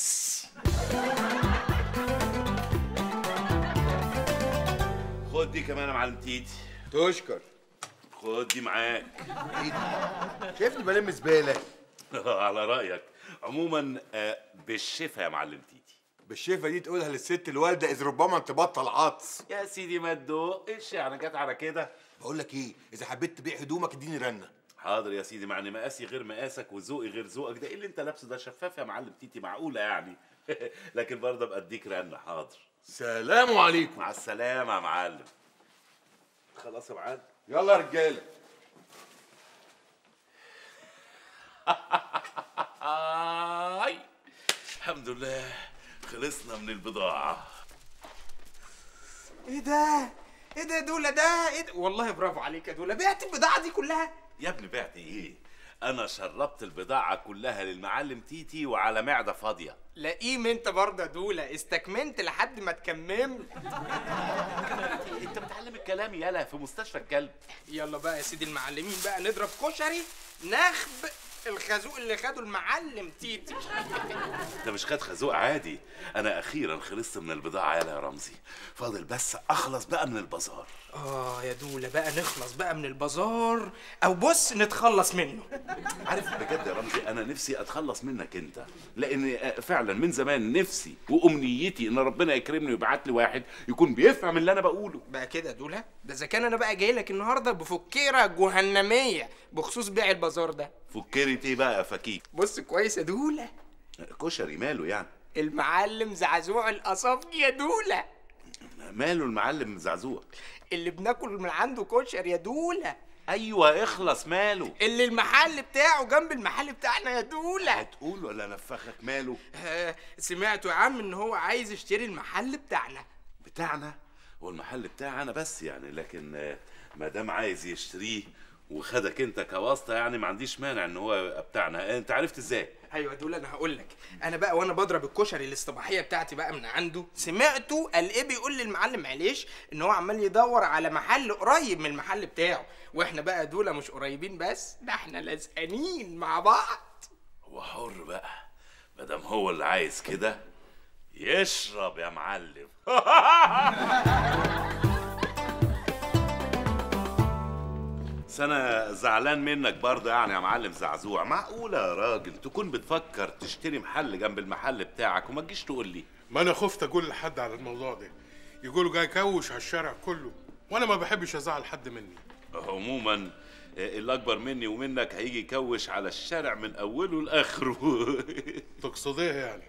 خد دي كمان يا معلم تيتي. تشكر. خد دي معاك. ايه دي؟ شايفني بلم زباله؟ على رايك. عموما بالشفا يا معلم تيتي. بالشفا دي تقولها للست الوالده اذ ربما تبطل عطس. يا سيدي ما تدوقش يعني، جت على كده. بقول لك ايه، اذا حبيت تبيع هدومك اديني رنه. حاضر يا سيدي، معني مقاسي غير مقاسك وذوقي غير ذوقك، ده ايه اللي انت لابسه ده؟ شفاف يا معلم تيتي، معقوله يعني؟ لكن برضه ابقى اديك رنه. حاضر. سلام عليكم. مع السلامه يا معلم. خلاص يا معلم. يلا يا رجاله. الحمد لله خلصنا من البضاعه. ايه ده يا دوله؟ ده ايه ده؟ والله برافو عليك يا دوله، بعت البضاعه دي كلها؟ يا ابني بعت ايه؟ انا شربت البضاعه كلها للمعلم تيتي وعلى معده فاضيه. لئيم انت برضه يا دوله، استكمنت لحد ما تكممت. انت بتعلم الكلام يالا في مستشفى الكلب. يلا بقى يا سيدي المعلمين بقى نضرب كشري نخب الخازوق اللي خده المعلم تيتي. انت مش خد خازوق عادي، انا اخيرا خلصت من البضاعه يا رمزي، فاضل بس اخلص بقى من البازار. يا دوله بقى نخلص بقى من البازار، او بص نتخلص منه. عارف بجد يا رمزي انا نفسي اتخلص منك انت، لان فعلا من زمان نفسي وامنيتي ان ربنا يكرمني ويبعت لي واحد يكون بيفهم اللي انا بقوله. بقى كده يا دوله؟ ده اذا كان انا بقى جاي لك النهارده بفكيره جهنميه بخصوص بيع البازار ده. فكرة ايه بقى يا فكيك؟ بص كويس يا دوله، كشري ماله يعني؟ المعلم زعزوع القصافجي يا دوله. ماله المعلم زعزوع؟ اللي بناكل من عنده كشري يا دوله. ايوه اخلص، ماله؟ اللي المحل بتاعه جنب المحل بتاعنا يا دوله. هتقول ولا نفخك؟ ماله؟ سمعتوا يا عم ان هو عايز يشتري المحل بتاعنا. هو المحل بتاعنا بس يعني، لكن ما دام عايز يشتريه وخدك انت كواسطه يعني ما عنديش مانع ان هو يبقى بتاعنا. انت عرفت ازاي؟ ايوه دول انا هقول لك. انا بقى وانا بضرب الكشري الاصطباحيه بتاعتي بقى من عنده، سمعته قال ايه بيقول للمعلم عليش ان هو عمال يدور على محل قريب من المحل بتاعه، واحنا بقى دول مش قريبين بس، ده احنا لازقانين مع بعض. هو حر بقى، مادام هو اللي عايز كده يشرب يا معلم. بس انا زعلان منك برضه يعني يا معلم زعزوع. معقوله يا راجل تكون بتفكر تشتري محل جنب المحل بتاعك وما تجيش تقول لي؟ ما انا خفت اقول لحد على الموضوع ده، يقولوا جاي كوش على الشارع كله، وانا ما بحبش ازعل حد مني. عموما اللي اكبر مني ومنك هيجي يكوش على الشارع من اوله لاخره. تقصد ايه يعني؟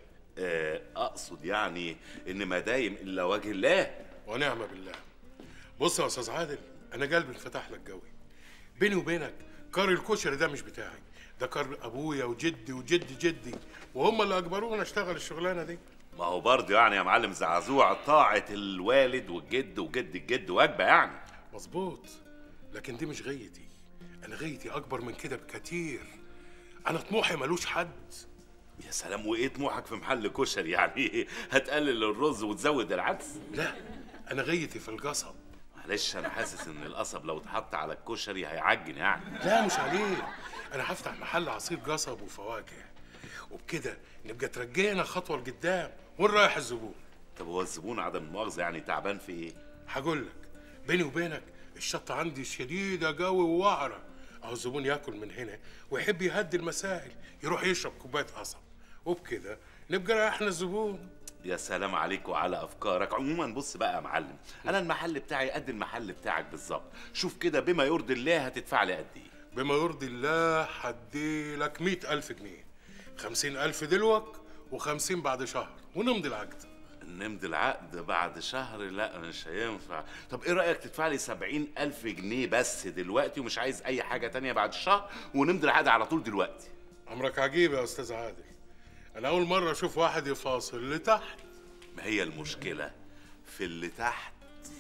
اقصد يعني ان ما دايم الا وجه الله. ونعم بالله. بص يا استاذ عادل، انا قلبي انفتح لك قوي. بيني وبينك كار الكشري ده مش بتاعي، ده كار ابويا وجدي وجد جدي، وهم اللي اجبرونا اشتغل الشغلانه دي. ما هو برضه يعني يا معلم زعزوع طاعة الوالد والجد وجد الجد واجبة يعني. مظبوط، لكن دي مش غايتي. انا غايتي اكبر من كده بكتير. انا طموحي ملوش حد. يا سلام، وايه طموحك في محل كشري يعني؟ هتقلل الرز وتزود العدس؟ لا، انا غايتي في القصب. معلش انا حاسس ان القصب لو اتحط على الكشري هيعجن يعني. لا مش عليه، انا هفتح محل عصير قصب وفواكه، وبكده نبقى ترجينا خطوه لقدام ونريح الزبون. طب هو الزبون عدم المؤاخذه يعني تعبان في ايه؟ هقول لك، بيني وبينك الشطه عندي شديده قوي ووعره. اهو الزبون ياكل من هنا ويحب يهدي المسائل، يروح يشرب كوبايه قصب، وبكده نبقى ريحنا الزبون. يا سلام عليك وعلى افكارك. عموما بص بقى يا معلم، انا المحل بتاعي قد المحل بتاعك بالظبط. شوف كده بما يرضي الله هتدفع لي قد ايه؟ بما يرضي الله هديلك 100,000 جنيه، 50,000 دلوك و50 بعد شهر، ونمضي العقد. نمضي العقد بعد شهر؟ لا مش هينفع. طب ايه رأيك تدفع لي 70,000 جنيه بس دلوقتي ومش عايز اي حاجة تانية بعد الشهر، ونمضي العقد على طول دلوقتي؟ امرك عجيب يا استاذ عادل، انا اول مرة اشوف واحد يفاصل لتحت. ما هي المشكلة في اللي تحت.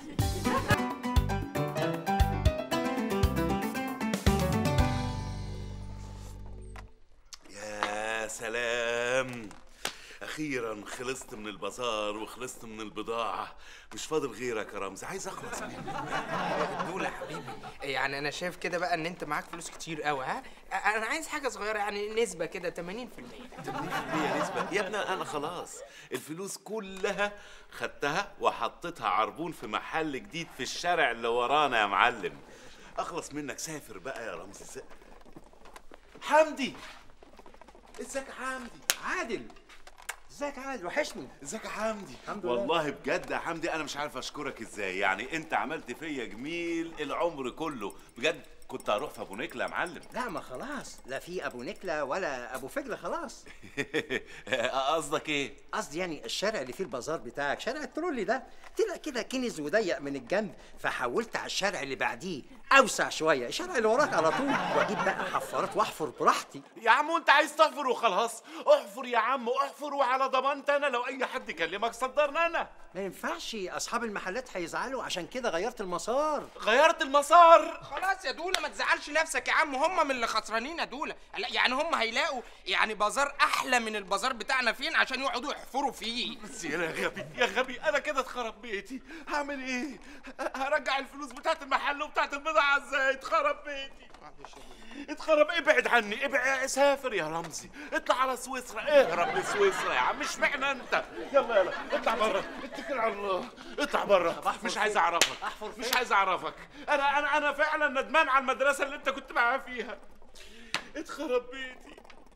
يا سلام، اخيرا خلصت من البازار وخلصت من البضاعه، مش فاضل غيرك يا رمزي، عايز اخلص منك. دول يا حبيبي، يعني انا شايف كده بقى ان انت معاك فلوس كتير قوي. ها انا عايز حاجه صغيره يعني نسبه كده 80%. 80% نسبه يا ابني؟ انا خلاص الفلوس كلها خدتها وحطيتها عربون في محل جديد في الشارع اللي ورانا يا معلم. اخلص منك، سافر بقى يا رمزي. حمدي، ازيك يا حمدي؟ عادل، ازيك يا عادل؟ وحشني. ازيك يا حمدي؟ الحمد لله. والله بجد يا حمدي انا مش عارف اشكرك ازاي، يعني انت عملت فيا جميل العمر كله بجد. كنت هروح في ابو نكله يا معلم. لا ما خلاص، لا في ابو نكله ولا ابو فجله خلاص. قصدك ايه؟ قصدي يعني الشارع اللي فيه البازار بتاعك، شارع الترولي ده، طلع كده كنز وضيق من الجنب، فحولت على الشارع اللي بعديه اوسع شويه، الشارع اللي وراك على طول، واجيب بقى حفارات واحفر براحتي. يا عم وانت عايز تحفر وخلاص؟ احفر يا عم احفر، وعلى ضمانت انا لو اي حد كلمك صدرنا انا. ما ينفعش، اصحاب المحلات هيزعلوا، عشان كده غيرت المسار. غيرت المسار؟ خلاص يا دوله ما تزعلش نفسك يا عم، هم من اللي خسرانين يا دوله. يعني هم هيلاقوا يعني بازار احلى من البازار بتاعنا فين عشان يقعدوا يحفروا فيه. بس يا غبي يا غبي، انا كده اتخرب بيتي، هعمل ايه؟ هرجع الفلوس بتاعت المحل وبتاعت البضاعه ازاي؟ اتخرب بيتي، اتخرب. ابعد عني، ابعد، سافر يا رمزي، اطلع على سويسرا، اهرب لسويسرا يا عم، مش معنى انت. يلا يلا اطلع بره، اتكل على الله، اطلع بره. مش عايز اعرفك، مش عايز اعرفك. انا فعلا ندمان على المدرسه اللي انت كنت معايا فيها. اتخرب بيتي.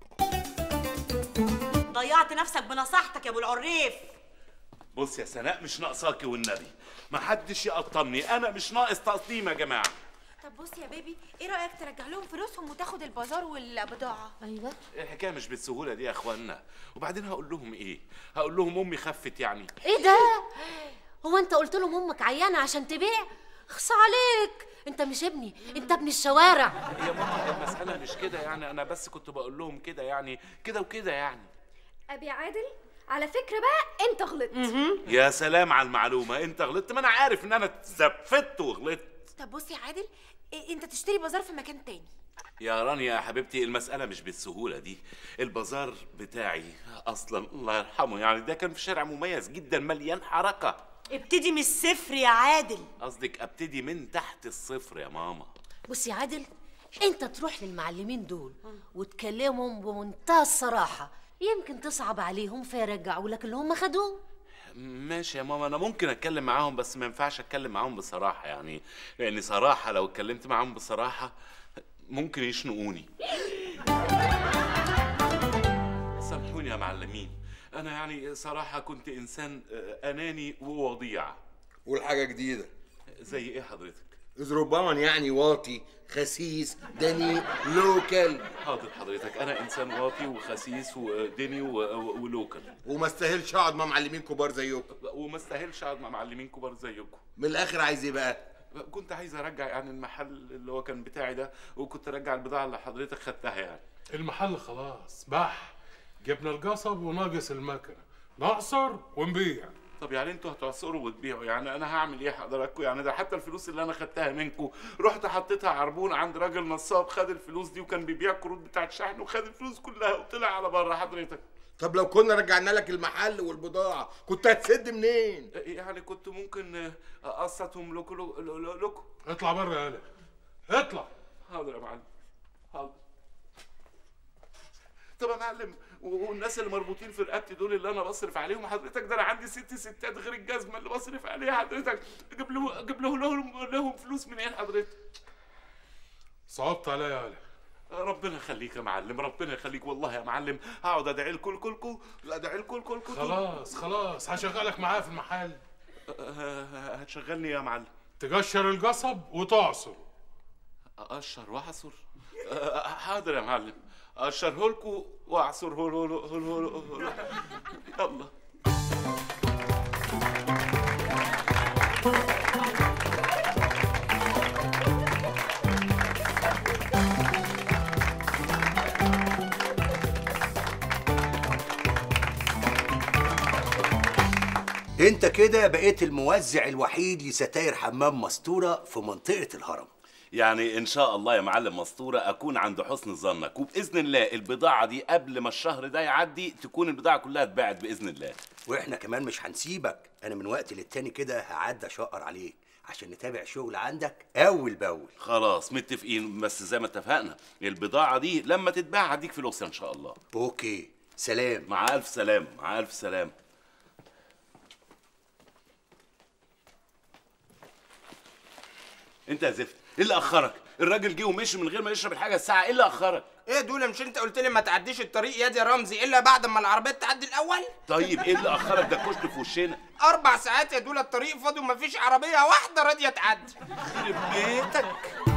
ضيعت نفسك بنصيحتك يا ابو العريف. بص يا سناء، مش ناقصاكي والنبي، محدش يقطمني، انا مش ناقص تقطيم يا جماعه. طب بص يا بيبي، ايه رايك ترجع لهم فلوسهم وتاخد البازار والبضاعه؟ ايوه الحكايه مش بالسهوله دي يا اخوانا، وبعدين هقول لهم ايه؟ هقول لهم امي خفت يعني؟ ايه ده؟ هو انت قلت لهم امك عيانه عشان تبيع؟ خص عليك، انت مش ابني، انت ابن الشوارع. يا ماما المساله مش كده يعني، انا بس كنت بقول لهم كده يعني، كده وكده يعني. ابي عادل، على فكره بقى انت غلطت. يا سلام على المعلومه، انت غلطت؟ ما انا عارف ان انا اتزفت وغلطت. طب بص يا عادل، انت تشتري بازار في مكان تاني. يا رانيا يا حبيبتي، المسألة مش بالسهولة دي. البازار بتاعي أصلا الله يرحمه يعني ده كان في شارع مميز جدا مليان حركة. ابتدي من الصفر يا عادل. قصدك ابتدي من تحت الصفر يا ماما. بص يا عادل، انت تروح للمعلمين دول وتكلمهم بمنتهى الصراحة، يمكن تصعب عليهم فيرجعوا لك اللي هم خدوه. ماشي يا ماما، انا ممكن اتكلم معاهم بس ما ينفعش اتكلم معاهم بصراحة يعني، لان صراحة لو اتكلمت معاهم بصراحة ممكن يشنقوني. سامحوني يا معلمين، انا يعني صراحة كنت انسان اناني ووضيع. والحاجة جديدة زي ايه حضرتك؟ زربان يعني واطي خسيس دني لوكال. حاضر حضرتك، انا انسان واطي وخسيس ودني ولوكال، وما استاهلش اقعد مع معلمين كبار زيكم. وما استاهلش اقعد مع معلمين كبار زيكم. من الاخر عايز ايه بقى؟ كنت عايز ارجع يعني المحل اللي هو كان بتاعي ده، وكنت ارجع البضاعه اللي حضرتك خدتها يعني. المحل خلاص بح، جبنا القصب وناقص المكنه، نعصر ونبيع. طب يعني انتوا هتعصروا وتبيعوا، يعني انا هعمل ايه حضراتكم؟ يعني ده حتى الفلوس اللي انا خدتها منكم رحت حطيتها عربون عند راجل نصاب، خد الفلوس دي وكان بيبيع كروت بتاعت شحن وخد الفلوس كلها وطلع على بره حضرتك. طب لو كنا رجعنا لك المحل والبضاعه كنت هتسد منين؟ يعني كنت ممكن اقسطهم لكم. اطلع بره يا هلا، اطلع. حاضر يا معلم، حاضر. طب يا معلم، والناس اللي مربوطين في رقبتي دول اللي انا بصرف عليهم حضرتك، ده انا عندي 6 ستات غير الجزمه اللي بصرف عليها حضرتك، اجيب لهم فلوس منين حضرتك؟ صعبت عليا يا هلا. ربنا يخليك يا معلم، ربنا يخليك والله يا معلم، هقعد ادعي لكم كلكم، ادعي لكم كلكم. خلاص هشغلك معايا في المحل. هتشغلني يا معلم؟ تقشر القصب وتعصر. اقشر واعصر؟ حاضر يا معلم، اقشره لكم واعصره له. يلا. انت كده بقيت الموزع الوحيد لستاير حمام مستورة في منطقة الهرم. يعني ان شاء الله يا معلم مستورة اكون عند حسن ظنك، وباذن الله البضاعة دي قبل ما الشهر ده يعدي تكون البضاعة كلها اتباعت باذن الله. واحنا كمان مش هنسيبك، انا من وقت للتاني كده هعدي اشقر عليك عشان نتابع شغل عندك اول باول. خلاص متفقين، بس زي ما اتفقنا البضاعة دي لما تتباع هديك فلوسها ان شاء الله. اوكي، سلام. مع الف سلام، مع الف سلام. انت يا زفت، ايه اللي اخرك؟ الراجل جه ومشي من غير ما يشرب الحاجه الساعه، ايه اللي اخرك؟ ايه دول؟ مش انت قلت لي ما تعديش الطريق يا رمزي الا بعد ما العربيات تعدي الاول؟ طيب ايه اللي اخرك؟ ده كشك في وشنا. 4 ساعات يا دول الطريق فاضي ومفيش عربيه واحده راضيه تعدي. يخرب بيتك.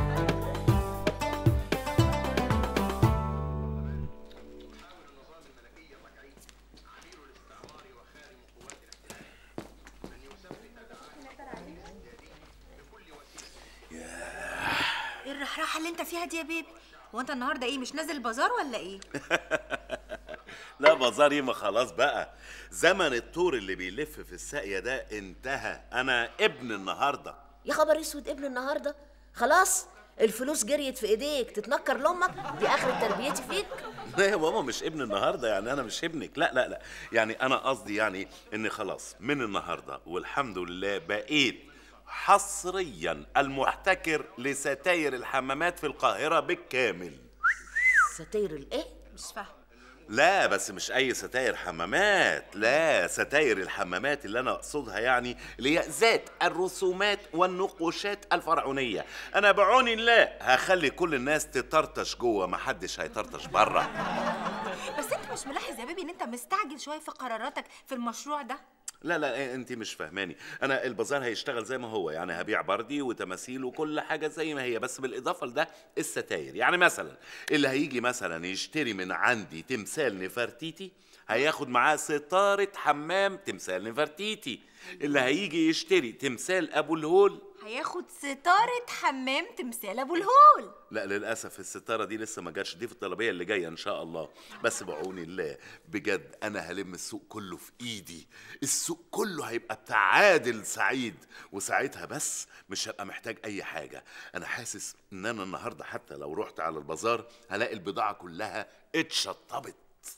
ايه الرحراحه اللي انت فيها دي يا بيبي؟ هو انت النهارده ايه، مش نازل البازار ولا ايه؟ لا بازار ايه، ما خلاص بقى زمن الطور اللي بيلف في الساقية ده انتهى. انا ابن النهارده. يا خبر اسود، ابن النهارده؟ خلاص الفلوس جريت في ايديك تتنكر لامك؟ دي اخر تربيتي فيك. لا يا ماما مش ابن النهارده، يعني انا مش ابنك، لا لا لا، يعني انا قصدي يعني ان خلاص من النهارده والحمد لله بقيت حصريا المحتكر لستاير الحمامات في القاهرة بالكامل. ستاير الايه؟ مش فاهم. لا بس مش اي ستاير حمامات، لا ستاير الحمامات اللي انا اقصدها يعني اللي هي ذات الرسومات والنقوشات الفرعونية. انا بعون الله هخلي كل الناس تطرطش جوه، محدش هيطرطش بره. بس انت مش ملاحظ يا بيبي ان انت مستعجل شويه في قراراتك في المشروع ده؟ لا لا انت مش فاهماني، انا البازار هيشتغل زي ما هو، يعني هبيع بردي وتماثيل وكل حاجه زي ما هي، بس بالاضافه لده الستاير. يعني مثلا اللي هيجي مثلا يشتري من عندي تمثال نفرتيتي هياخد معاه ستاره حمام تمثال نفرتيتي. اللي هيجي يشتري تمثال ابو الهول هياخد ستارة حمام تمثال ابو الهول. لا للاسف الستاره دي لسه ما جاتش، دي في الطلبيه اللي جايه ان شاء الله. بس بعون الله بجد انا هلم السوق كله في ايدي، السوق كله هيبقى بتاع عادل سعيد، وساعتها بس مش هبقى محتاج اي حاجه. انا حاسس ان انا النهارده حتى لو رحت على البازار هلاقي البضاعه كلها اتشطبت.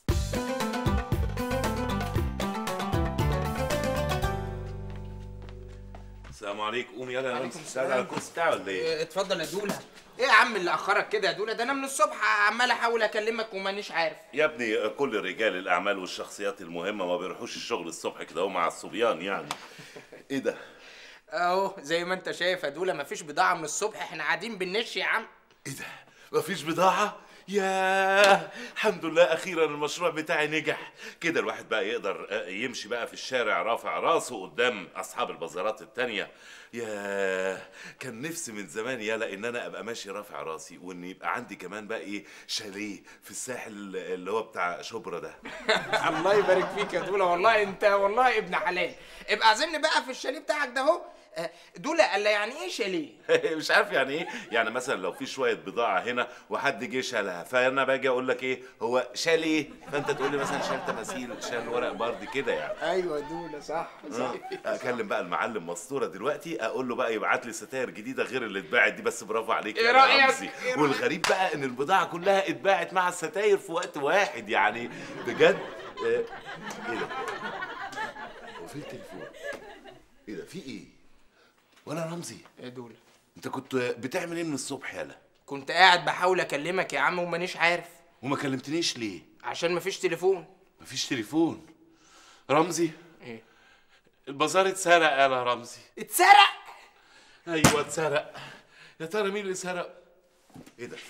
السلام عليكم. قوم يلا يا رمزي، تساعد على الكرسي بتاعي ولا ايه؟ اتفضل يا دوله. ايه يا عم اللي اخرك كده يا دوله؟ ده انا من الصبح عمال احاول اكلمك ومانيش عارف. يا ابني كل رجال الاعمال والشخصيات المهمه ما بيروحوش الشغل الصبح كده مع الصبيان يعني. ايه ده؟ اهو زي ما انت شايف يا دوله مفيش بضاعه من الصبح، احنا قاعدين بننش يا عم. ايه ده؟ مفيش بضاعه؟ ياه الحمد لله اخيرا المشروع بتاعي نجح. كده الواحد بقى يقدر يمشي بقى في الشارع رافع راسه قدام اصحاب البازارات التانية. ياه كان نفسي من زمان يالا ان انا ابقى ماشي رافع راسي، وان يبقى عندي كمان بقى ايه شاليه في الساحل اللي هو بتاع شبرا ده. الله يبارك فيك يا دوله، والله انت والله ابن حلال. ابقى عازمني بقى في الشاليه بتاعك ده اهو. دوله قال يعني ايه شاليه؟ مش عارف يعني ايه. يعني مثلا لو في شويه بضاعه هنا وحد جه شالها، فانا باجي اقول لك ايه هو شال ايه، فانت تقول لي مثلا شال تماثيل، شال ورق برد كده يعني. ايوه يا دوله صح. اكلم بقى المعلم مسطوره دلوقتي اقول له بقى يبعت لي ستاير جديده غير اللي اتباعت دي. بس برافو عليك يا رمزي. والغريب بقى ان البضاعه كلها اتباعت مع الستاير في وقت واحد يعني بجد. ايه ده؟ هو في التليفون؟ ايه ده؟ في ايه؟ وانا رمزي يا دوله انت كنت بتعمل ايه من الصبح يالا؟ كنت قاعد بحاول اكلمك يا عم ومانيش عارف. وما كلمتنيش ليه؟ عشان مفيش تليفون. مفيش تليفون؟ رمزي ايه؟ البازار اتسرق يالا رمزي. اتسرق؟ ايوه اتسرق. يا ترى مين اللي سرق؟ ايه ده؟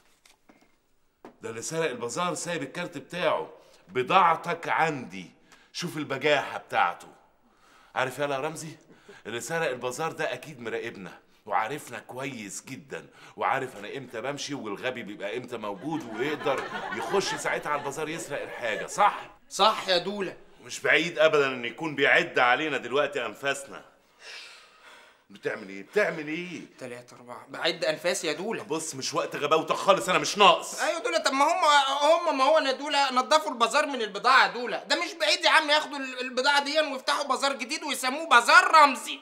ده اللي سرق البازار سايب الكارت بتاعه. بضاعتك عندي، شوف البجاحه بتاعته. عارف يالا رمزي؟ اللي سرق البازار ده اكيد مراقبنا وعارفنا كويس جدا، وعارف انا امتى بمشي والغبي بيبقى امتى موجود، ويقدر يخش ساعتها على البازار يسرق الحاجه. صح؟ صح يا دوله. مش بعيد ابدا ان يكون بيعد علينا دلوقتي انفاسنا. بتعمل ايه؟ بتعمل ايه؟ 3 4 بعد انفاسي يا دوله. بص مش وقت غباوتك خالص، انا مش ناقص. ايوه دوله. طب ما هم ما هو يا دوله نضفوا البازار من البضاعه يا دوله. ده مش بعيد يا عم ياخدوا البضاعه دي ويفتحوا بازار جديد ويسموه بازار رمزي.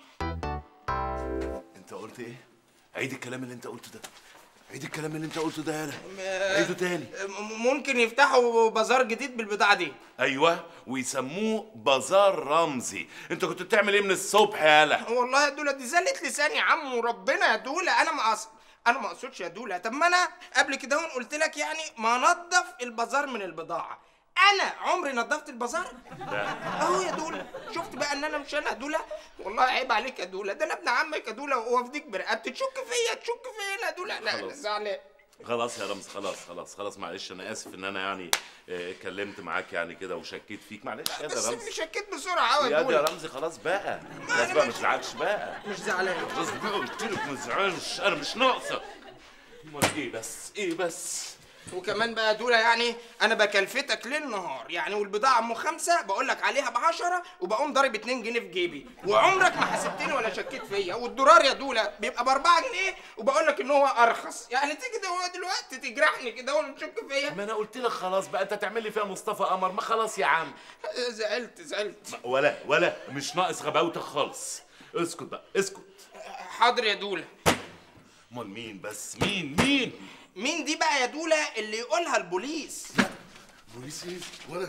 انت قلت ايه؟ عيد الكلام اللي انت قلته ده. عيد الكلام اللي انت قلته ده يالا. عيده تاني. ممكن يفتحوا بازار جديد بالبضاعه دي. ايوه ويسموه بازار رمزي. انت كنت بتعمل ايه من الصبح يالا؟ والله يا دوله دي زلت لساني يا عم وربنا يا دوله. انا ما اقصدش يا دوله. طب ما انا قبل كده قلت لك يعني ما نضف البازار من البضاعه. انا عمري نضفت البازار؟ اهو يا دوله. شفت بقى ان انا مش انا يا دوله. والله عيب عليك يا دوله. ده انا ابن عمك يا دوله وافديك برقبتي. تشك فيا يا دوله. لا انا زعلان. خلاص يا رمز، خلاص معلش انا اسف ان انا يعني اتكلمت معاك يعني كده وشكيت فيك. معلش يا رمز. بس شكيت بسرعه قوي يا دوله. يا رمزي خلاص بقى. خلاص بقى ما تزعلش بقى. مش زعلان. خلاص بقى قلت لك ما تزعلش، انا مش ناقصه. امال ايه بس وكمان بقى يا دوله يعني انا بكلفتك ليل نهار يعني، والبضاعه ام 5 بقول لك عليها ب10 وبقوم ضارب 2 جنيه في جيبي، وعمرك ما حسبتني ولا شكيت فيا. والدولار يا دوله بيبقى ب4 جنيه وبقول لك ان هو ارخص. يعني تيجي دلوقتي تجرحني كده وتشك فيا. ما انا قلت لك خلاص بقى. انت تعمل لي فيها مصطفى قمر. ما خلاص يا عم. زعلت. ولا مش ناقص غباوتك خالص. اسكت بقى اسكت. حاضر يا دوله. امال مين بس؟ مين دي بقى يا دوله اللي يقولها البوليس؟ بوليس ايه؟ ولا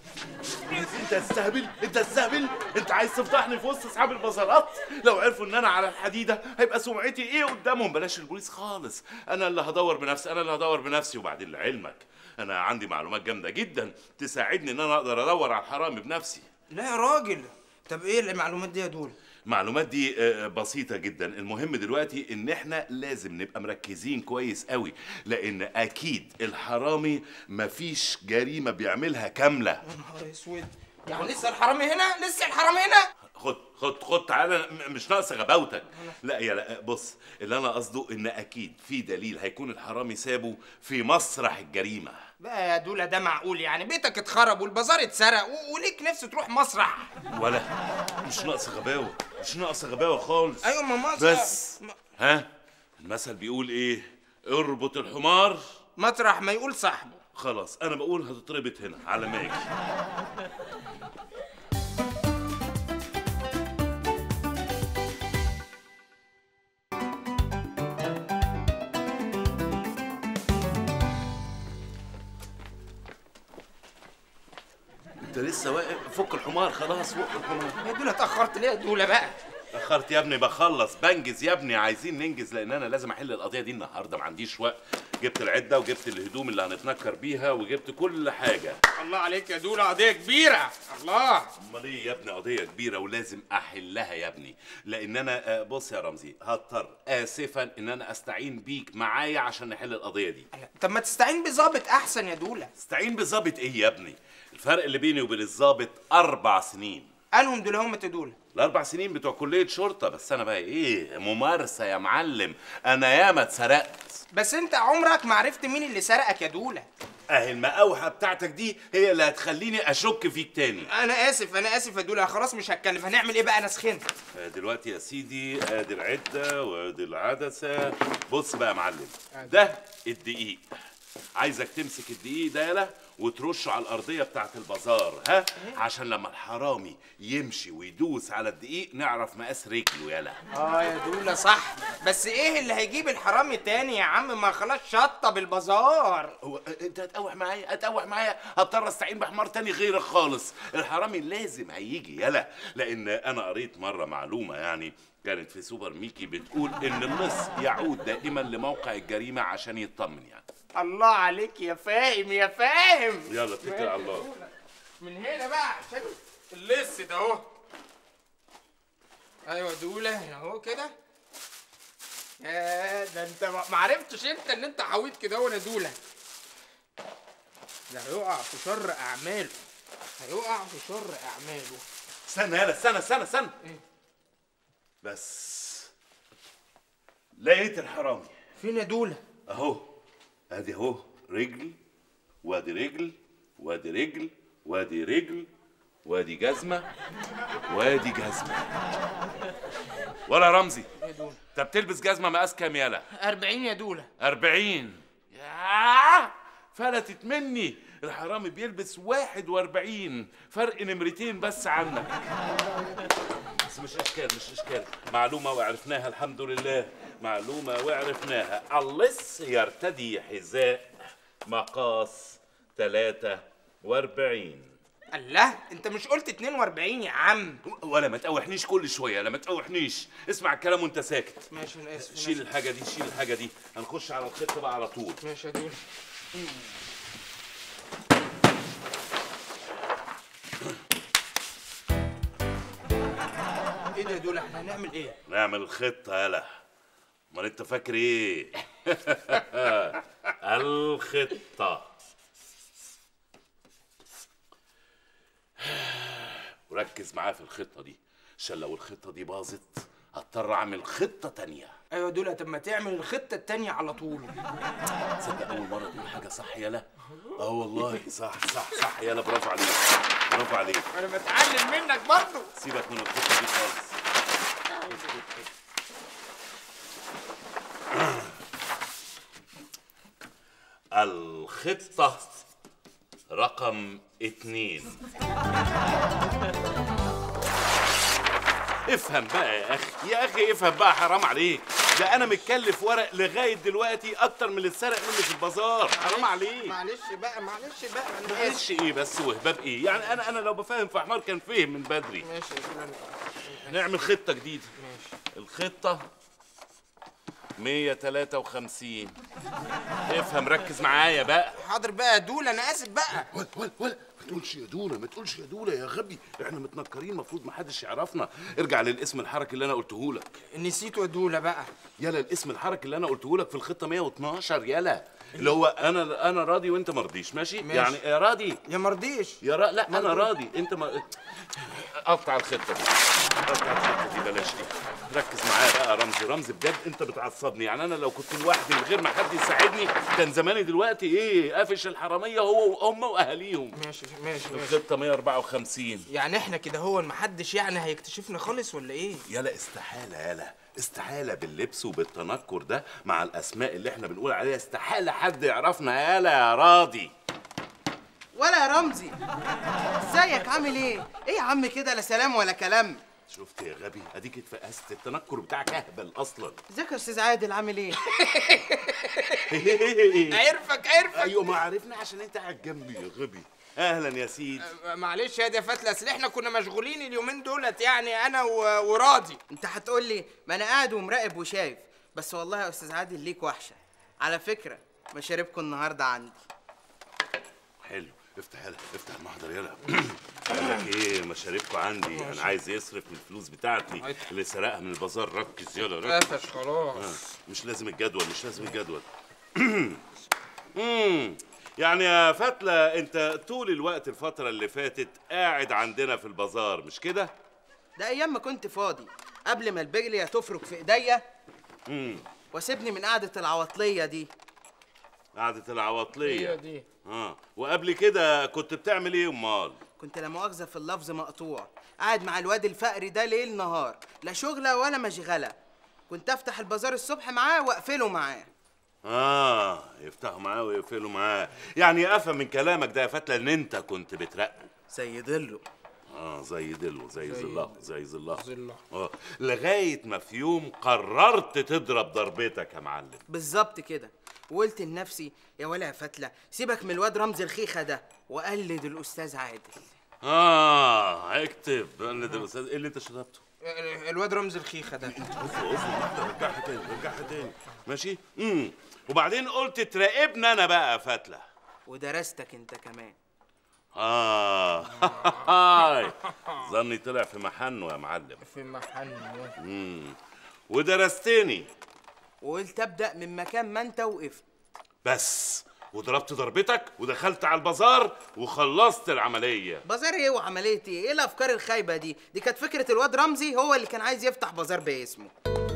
انت تستهبل. انت عايز تفضحني في وسط اصحاب البازارات؟ لو عرفوا ان انا على الحديده هيبقى سمعتي ايه قدامهم؟ بلاش البوليس خالص. انا اللي هدور بنفسي. وبعدين لعلمك انا عندي معلومات جامده جدا تساعدني ان انا اقدر ادور على الحرامي بنفسي. لا يا راجل. طب ايه المعلومات دي يا دوله؟ المعلومات دي بسيطة جدا. المهم دلوقتي ان احنا لازم نبقى مركزين كويس قوي، لان اكيد الحرامي مفيش جريمة بيعملها كاملة. يا نهار اسود. يعني لسه الحرامي هنا؟ خد تعالى. مش ناقص غباوتك. لا بص، اللي انا قصده ان اكيد في دليل هيكون الحرامي سابه في مسرح الجريمة. بقى يا دوله ده معقول يعني؟ بيتك اتخرب والبازار اتسرق وليك نفس تروح مسرح؟ ولا مش ناقص غباوة. مش ناقصه غباوه خالص. ايوه ما بس ها المثل بيقول ايه؟ اربط الحمار مطرح ما يقول صاحبه. خلاص انا بقول هتتربط هنا على ما اجي. انت لسه واقف؟ فك الحمار خلاص، فك الحمار. يا دوله اتاخرت ليه يا دوله بقى؟ اتأخرت يا ابني، بخلص بنجز يا ابني، عايزين ننجز لان انا لازم احل القضيه دي النهارده، ما عنديش وقت. جبت العده وجبت الهدوم اللي هنتنكر بيها وجبت كل حاجه. الله عليك يا دوله، قضيه كبيره. الله. امال ايه يا ابني؟ قضيه كبيره ولازم احلها يا ابني، لان انا بص يا رمزي هضطر اسفا ان انا استعين بيك معايا عشان نحل القضيه دي. طب ما تستعين بظابط احسن يا دوله. استعين بظابط ايه يا ابني؟ الفرق اللي بيني وبين الظابط 4 سنين. قالهم دول هم تدول ال4 سنين بتوع كلية شرطة، بس أنا بقى إيه؟ ممارسة يا معلم، أنا ياما اتسرقت. بس أنت عمرك ما عرفت مين اللي سرقك يا دولة. أهي المقاوحة بتاعتك دي هي اللي هتخليني أشك فيك تاني. أنا آسف يا دولة، خلاص مش هتكلم. هنعمل إيه بقى؟ أنا سخنت. دلوقتي يا سيدي آدي العدة وآدي العدسة. بص بقى يا معلم، ده الدقيق. عايزك تمسك الدقيق ده يالا وترشه على الارضيه بتاعت البازار، ها؟ عشان لما الحرامي يمشي ويدوس على الدقيق نعرف مقاس رجله يالا. يا دوله صح، بس ايه اللي هيجيب الحرامي تاني يا عم؟ ما خلاص شطب البازار. هو انت هتقوح معايا هضطر استعين بحمار تاني غيرك خالص. الحرامي لازم هيجي يالا، لان انا قريت مره معلومه يعني كانت في سوبر ميكي بتقول ان اللص يعود دائما لموقع الجريمه عشان يطمن يعني. الله عليك يا فاهم يا فاهم. يلا اتكل على الله. من هنا بقى عشان اللص ده اهو. ايوه دوله هنا اهو كده. يا ده انت ما عرفتش انت ان انت حاويت كده وانا دوله. ده هيقع في شر اعماله، هيقع في شر اعماله. استنى يالا، استنى إيه؟ بس لقيت الحرامي. فين يا دوله؟ اهو ادي اهو رجل وادي رجل وادي رجل وادي رجل وادي جزمه وادي جزمه. ولا رمزي انت بتلبس جزمه مقاس كام يالا؟ 40 يا دوله. 40 ياه فلتت مني. الحرامي بيلبس 41، فرق نمرتين بس عنك. بس مش اشكال، معلومه وعرفناها الحمد لله، معلومه وعرفناها. اللص يرتدي حذاء مقاس 43. الله، انت مش قلت 42 يا عم؟ ولا ما تقوحنيش كل شويه، لا ما تقوحنيش، اسمع الكلام وانت ساكت. ماشي انا اسف. شيل الحاجه دي، هنخش على الخطه بقى على طول. ماشي يا دول. ايه ده يا دول؟ احنا هنعمل ايه؟ نعمل الخطه يالا. امال انت فاكر ايه؟ الخطه. وركز معايا في الخطه دي عشان لو الخطه دي باظت هضطر اعمل خطه تانية. ايوه دول، طب ما تعمل الخطه التانية على طول. تصدق اول مره تقول حاجه صح يالا؟ والله صح يالا، برافو عليك. انا بتعلم منك برضه. سيبك من الخطه دي خالص. الخطه رقم 2. افهم بقى يا اخي افهم بقى، حرام عليك. ده انا متكلف ورق لغايه دلوقتي اكتر من اللي اتسرق مني في البازار. حرام عليك. معلش بقى معلش ايه بس وهباب ايه يعني؟ انا لو بفهم في حمار كان فهم من بدري. ماشي نعمل خطه جديده. ماشي. الخطه 153. افهم، ركز معايا بقى. حاضر بقى يا دوله، انا اسف بقى. ولا ما تقولش يا دوله يا غبي، احنا متنكرين المفروض ما حدش يعرفنا. ارجع للاسم الحركي اللي انا قلته لك. نسيته يا دوله بقى. يلا الاسم الحركي اللي انا قلته لك في الخطه 112 يلا، اللي هو انا راضي وانت مرضيش. ماشي؟ يعني يا راضي يا مرضيش لا انا راضي انت قطع الخطه دي بلاش دي. ركز معايا بقى يا رمزي بجد، انت بتعصبني. يعني انا لو كنت لوحدي من غير ما حد يساعدني كان زماني دلوقتي ايه؟ قافش الحراميه هو وامه واهاليهم. ماشي ماشي. الخطه 154. يعني احنا كده هو محدش يعني هيكتشفنا خالص ولا ايه؟ يلا استحاله، يلا استحاله باللبس وبالتنكر ده مع الاسماء اللي احنا بنقول عليها، استحاله حد يعرفنا. يلا يا راضي. ولا يا رمزي، ازيك عامل ايه؟ ايه يا عم كده، لا سلام ولا كلام. شفت يا غبي، اديك اتفقست، التنكر بتاعك اهبل اصلا. ازيك يا استاذ عادل، عامل ايه؟ عرفك. ايوه ما عرفنا عشان انت قاعد جنبي يا غبي. اهلا يا سيدي. معلش يا فتله، اصل احنا كنا مشغولين اليومين دولت يعني انا وراضي. انت هتقول لي ما انا قاعد ومراقب وشايف، بس والله يا استاذ عادل ليك وحشه. على فكره مشاربكم النهارده عندي. حلو، افتح المحضر يلا. قال لك ايه مشاربكم عندي؟ انا عايز يصرف من الفلوس بتاعتي اللي سرقها من البازار. ركز يلا ركز. قفش خلاص. مش لازم الجدول. يعني يا فتلة انت طول الوقت الفترة اللي فاتت قاعد عندنا في البازار مش كده؟ ده ايام ما كنت فاضي، قبل ما البجلية تفرك في ايديا واسيبني من قعدة العواطلية دي. قعدة العواطلية هي دي. وقبل كده كنت بتعمل ايه امال؟ كنت لا مؤاخذة في اللفظ مقطوع، قاعد مع الواد الفقري ده ليل نهار، لا شغلة ولا مشغلة. كنت افتح البازار الصبح معاه واقفله معاه. يفتحوا معاه ويقفلوا معاه. يعني افهم من كلامك ده يا فتلة ان انت كنت بترقب زي ضله. زي ضله، زي ظله. لغايه ما في يوم قررت تضرب ضربتك يا معلم. بالظبط كده، وقلت لنفسي يا ولا يا فتلة سيبك من الواد رمزي الخيخه ده وقلد الاستاذ عادل. اكتب قلد الاستاذ. ايه اللي انت شربته؟ الواد رمزي الخيخه ده. رجعها تاني ماشي. وبعدين قلت تراقبني انا بقى يا فتلة. ودرستك انت كمان. ظني طلع في محنه يا معلم. في محنه. ودرستني وقلت ابدا من مكان ما انت وقفت بس، وضربت ضربتك ودخلت على البازار وخلصت العمليه. بازار ايه وعمليه ايه الافكار الخايبه دي كانت فكره الواد رمزي، هو اللي كان عايز يفتح بازار باسمه.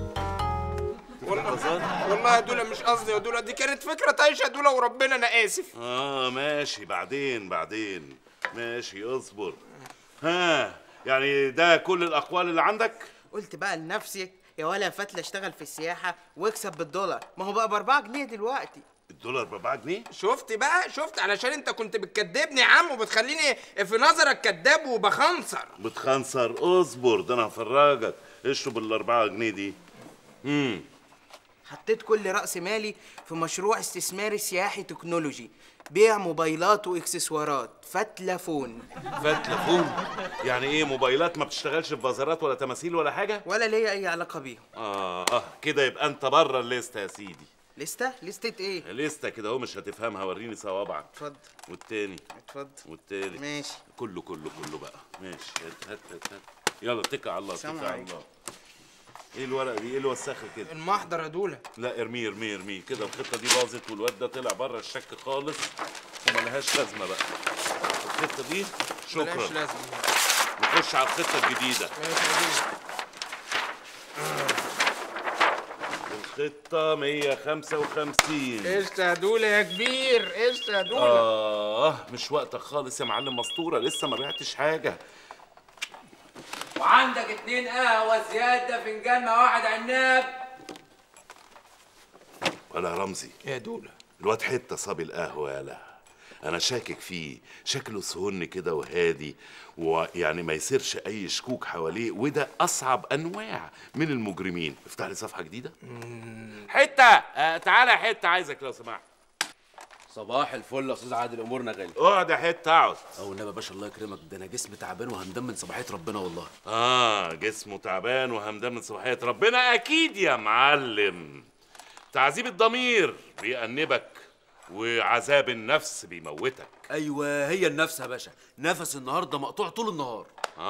والله يا دولا مش قصدي يا دولا، دي كانت فكره طايشه يا دولا وربنا انا اسف. ماشي بعدين ماشي اصبر. يعني ده كل الاقوال اللي عندك؟ قلت بقى لنفسي يا ولا فتلة اشتغل في السياحه واكسب بالدولار، ما هو بقى ب4 جنيه دلوقتي. الدولار ب4 جنيه؟ شفت علشان انت كنت بتكدبني يا عم وبتخليني في نظرك كداب وبخنصر. بتخنصر؟ اصبر ده انا هفرجك. اشرب ال4 جنيه دي. حطيت كل رأس مالي في مشروع استثماري سياحي تكنولوجي، بيع موبايلات واكسسوارات. فتلفون. يعني ايه موبايلات؟ ما بتشتغلش في بازارات ولا تماثيل ولا حاجه؟ ولا ليا اي علاقه بيهم. كده يبقى انت بره الليسته يا سيدي. لستة ايه؟ لسته كده اهو، مش هتفهمها. وريني صوابعك. اتفضل. والتاني. اتفضل. والتالت. ماشي. كله بقى. ماشي. هات يلا اتكل على الله. ايه الورقه دي؟ ايه الوساخه كده؟ المحضر يا دوله. لا ارميه كده. الخطه دي باظت والواد ده طلع بره الشك خالص وملهاش لازمه بقى. الخطه دي شكرا ملهاش لازمه. نخش على الخطه الجديده. الخطه 155. قشطه يا دوله يا كبير، قشطه يا دوله. مش وقتك خالص يا معلم مسطوره، لسه ما بعتش حاجه. وعندك 2 قهوة زيادة، فنجان مع 1 عناب. ولا رمزي يا دولة الواد حتة صبي القهوة. يالا أنا شاكك فيه، شكله سهن كده وهادي، ويعني ما يصيرش أي شكوك حواليه، وده أصعب أنواع من المجرمين. افتح لي صفحة جديدة. حتة تعالى يا حتة، عايزك لو سمحت. صباح الفل يا استاذ عادل، امورنا غالي. اقعد يا حته اقعد. والنبي يا باشا الله يكرمك، ده انا جسمي تعبان وهمدان من صباحيه ربنا والله. جسمه تعبان وهمدان من صباحيه ربنا، اكيد يا معلم. تعذيب الضمير بيأنبك وعذاب النفس بيموتك. ايوه هي النفس يا باشا، نفس النهارده مقطوع طول النهار.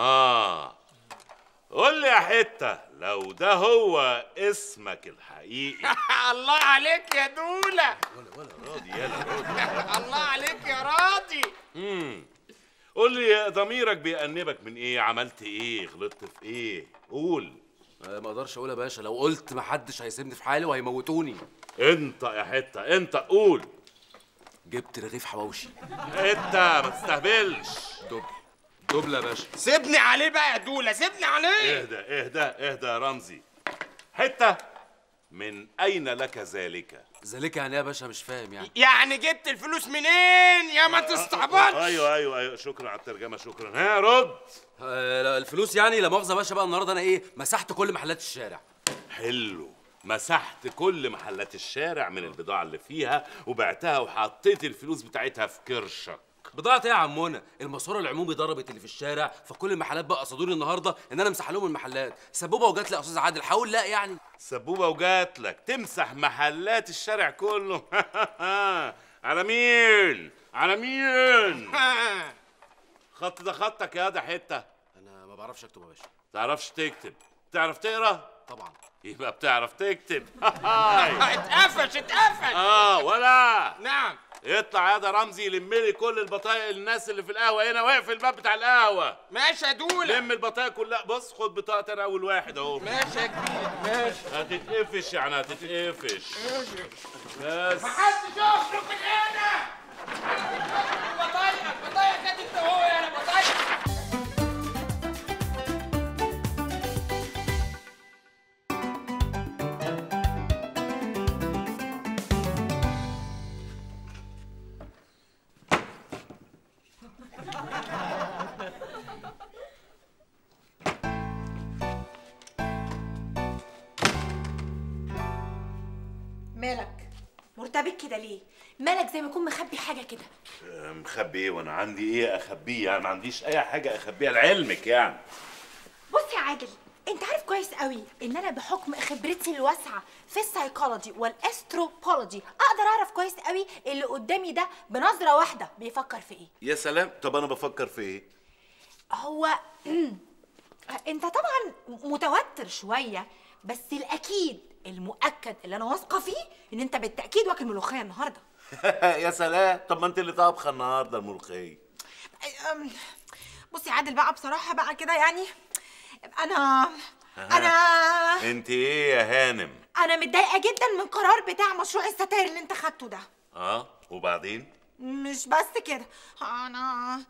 قول لي يا حته، لو ده هو اسمك الحقيقي. الله عليك يا دوله. ولا راضي يالا راضي. الله عليك يا راضي. قول لي ضميرك بيأنبك من ايه؟ عملت ايه؟ غلطت في ايه؟ قول. ما اقدرش اقول يا باشا، لو قلت محدش هيسيبني في حالي وهيموتوني. انت يا حته انت قول. جبت رغيف حواوشي. انت ما تستهبلش. دبل يا باشا. سيبني عليه بقى يا دوله، سيبني عليه. اهدى يا رمزي. حته من اين لك ذلك؟ ذلك يعني ايه يا باشا؟ مش فاهم يعني. يعني جبت الفلوس منين يا ما تستعبطش؟ ايوه شكرا على الترجمه، شكرا. ها رد. الفلوس يعني لا مؤاخذه يا باشا، بقى النهارده انا ايه مسحت كل محلات الشارع. حلو، مسحت كل محلات الشارع من البضاعه اللي فيها وبعتها وحطيت الفلوس بتاعتها في كرشك. بضاعة ايه يا عمونا؟ الماسوره العمومي ضربت اللي في الشارع، فكل المحلات بقى قصدوني النهارده ان انا امسح لهم المحلات. سبوبه وجات لي يا استاذ عادل، حاول لا يعني. سبوبه وجات لك تمسح محلات الشارع كله؟ على مين؟ على مين؟ خط ده خطك يا ده حته. انا ما بعرفش اكتب يا باشا. تعرفش تكتب؟ تعرف تقرا؟ طبعا. يبقى بتعرف تكتب. اتقفش. ولا نعم. يطلع يا ده رمزي يلم لي كل البطايق الناس اللي في القهوه هنا، واقف الباب بتاع القهوه. ماشي يا دوله. لم البطايق كلها. بص خد بطاقتي انا اول واحد اهو. ماشي يا كبير ماشي. هتتقفش يعني هتتقفش. بس محدش يخرج من هنا. بطايق كانت انت هو يا بطايق. مالك مرتبك كده ليه؟ مالك زي ما يكون مخبي حاجه كده. مخبي ايه وانا عندي ايه اخبيه؟ يعني ما عنديش اي حاجه اخبيها لعلمك يعني. بص يا عادل، انت عارف كويس قوي ان انا بحكم خبرتي الواسعه في السايكولوجي والاستروبولوجي اقدر اعرف كويس قوي اللي قدامي ده بنظره واحده بيفكر في ايه. يا سلام. طب انا بفكر في ايه؟ هو انت طبعا متوتر شويه، بس الاكيد المؤكد اللي انا واثقه فيه ان انت بالتاكيد واكل ملوخيه النهارده. يا سلام. طب ما انت اللي طابخه النهارده الملوخيه. بص يا عادل بقى بصراحه بقى كده يعني انا انت ايه يا هانم؟ انا متضايقه جدا من قرار بتاع مشروع الستاير اللي انت خدته ده. وبعدين؟ مش بس كده، انا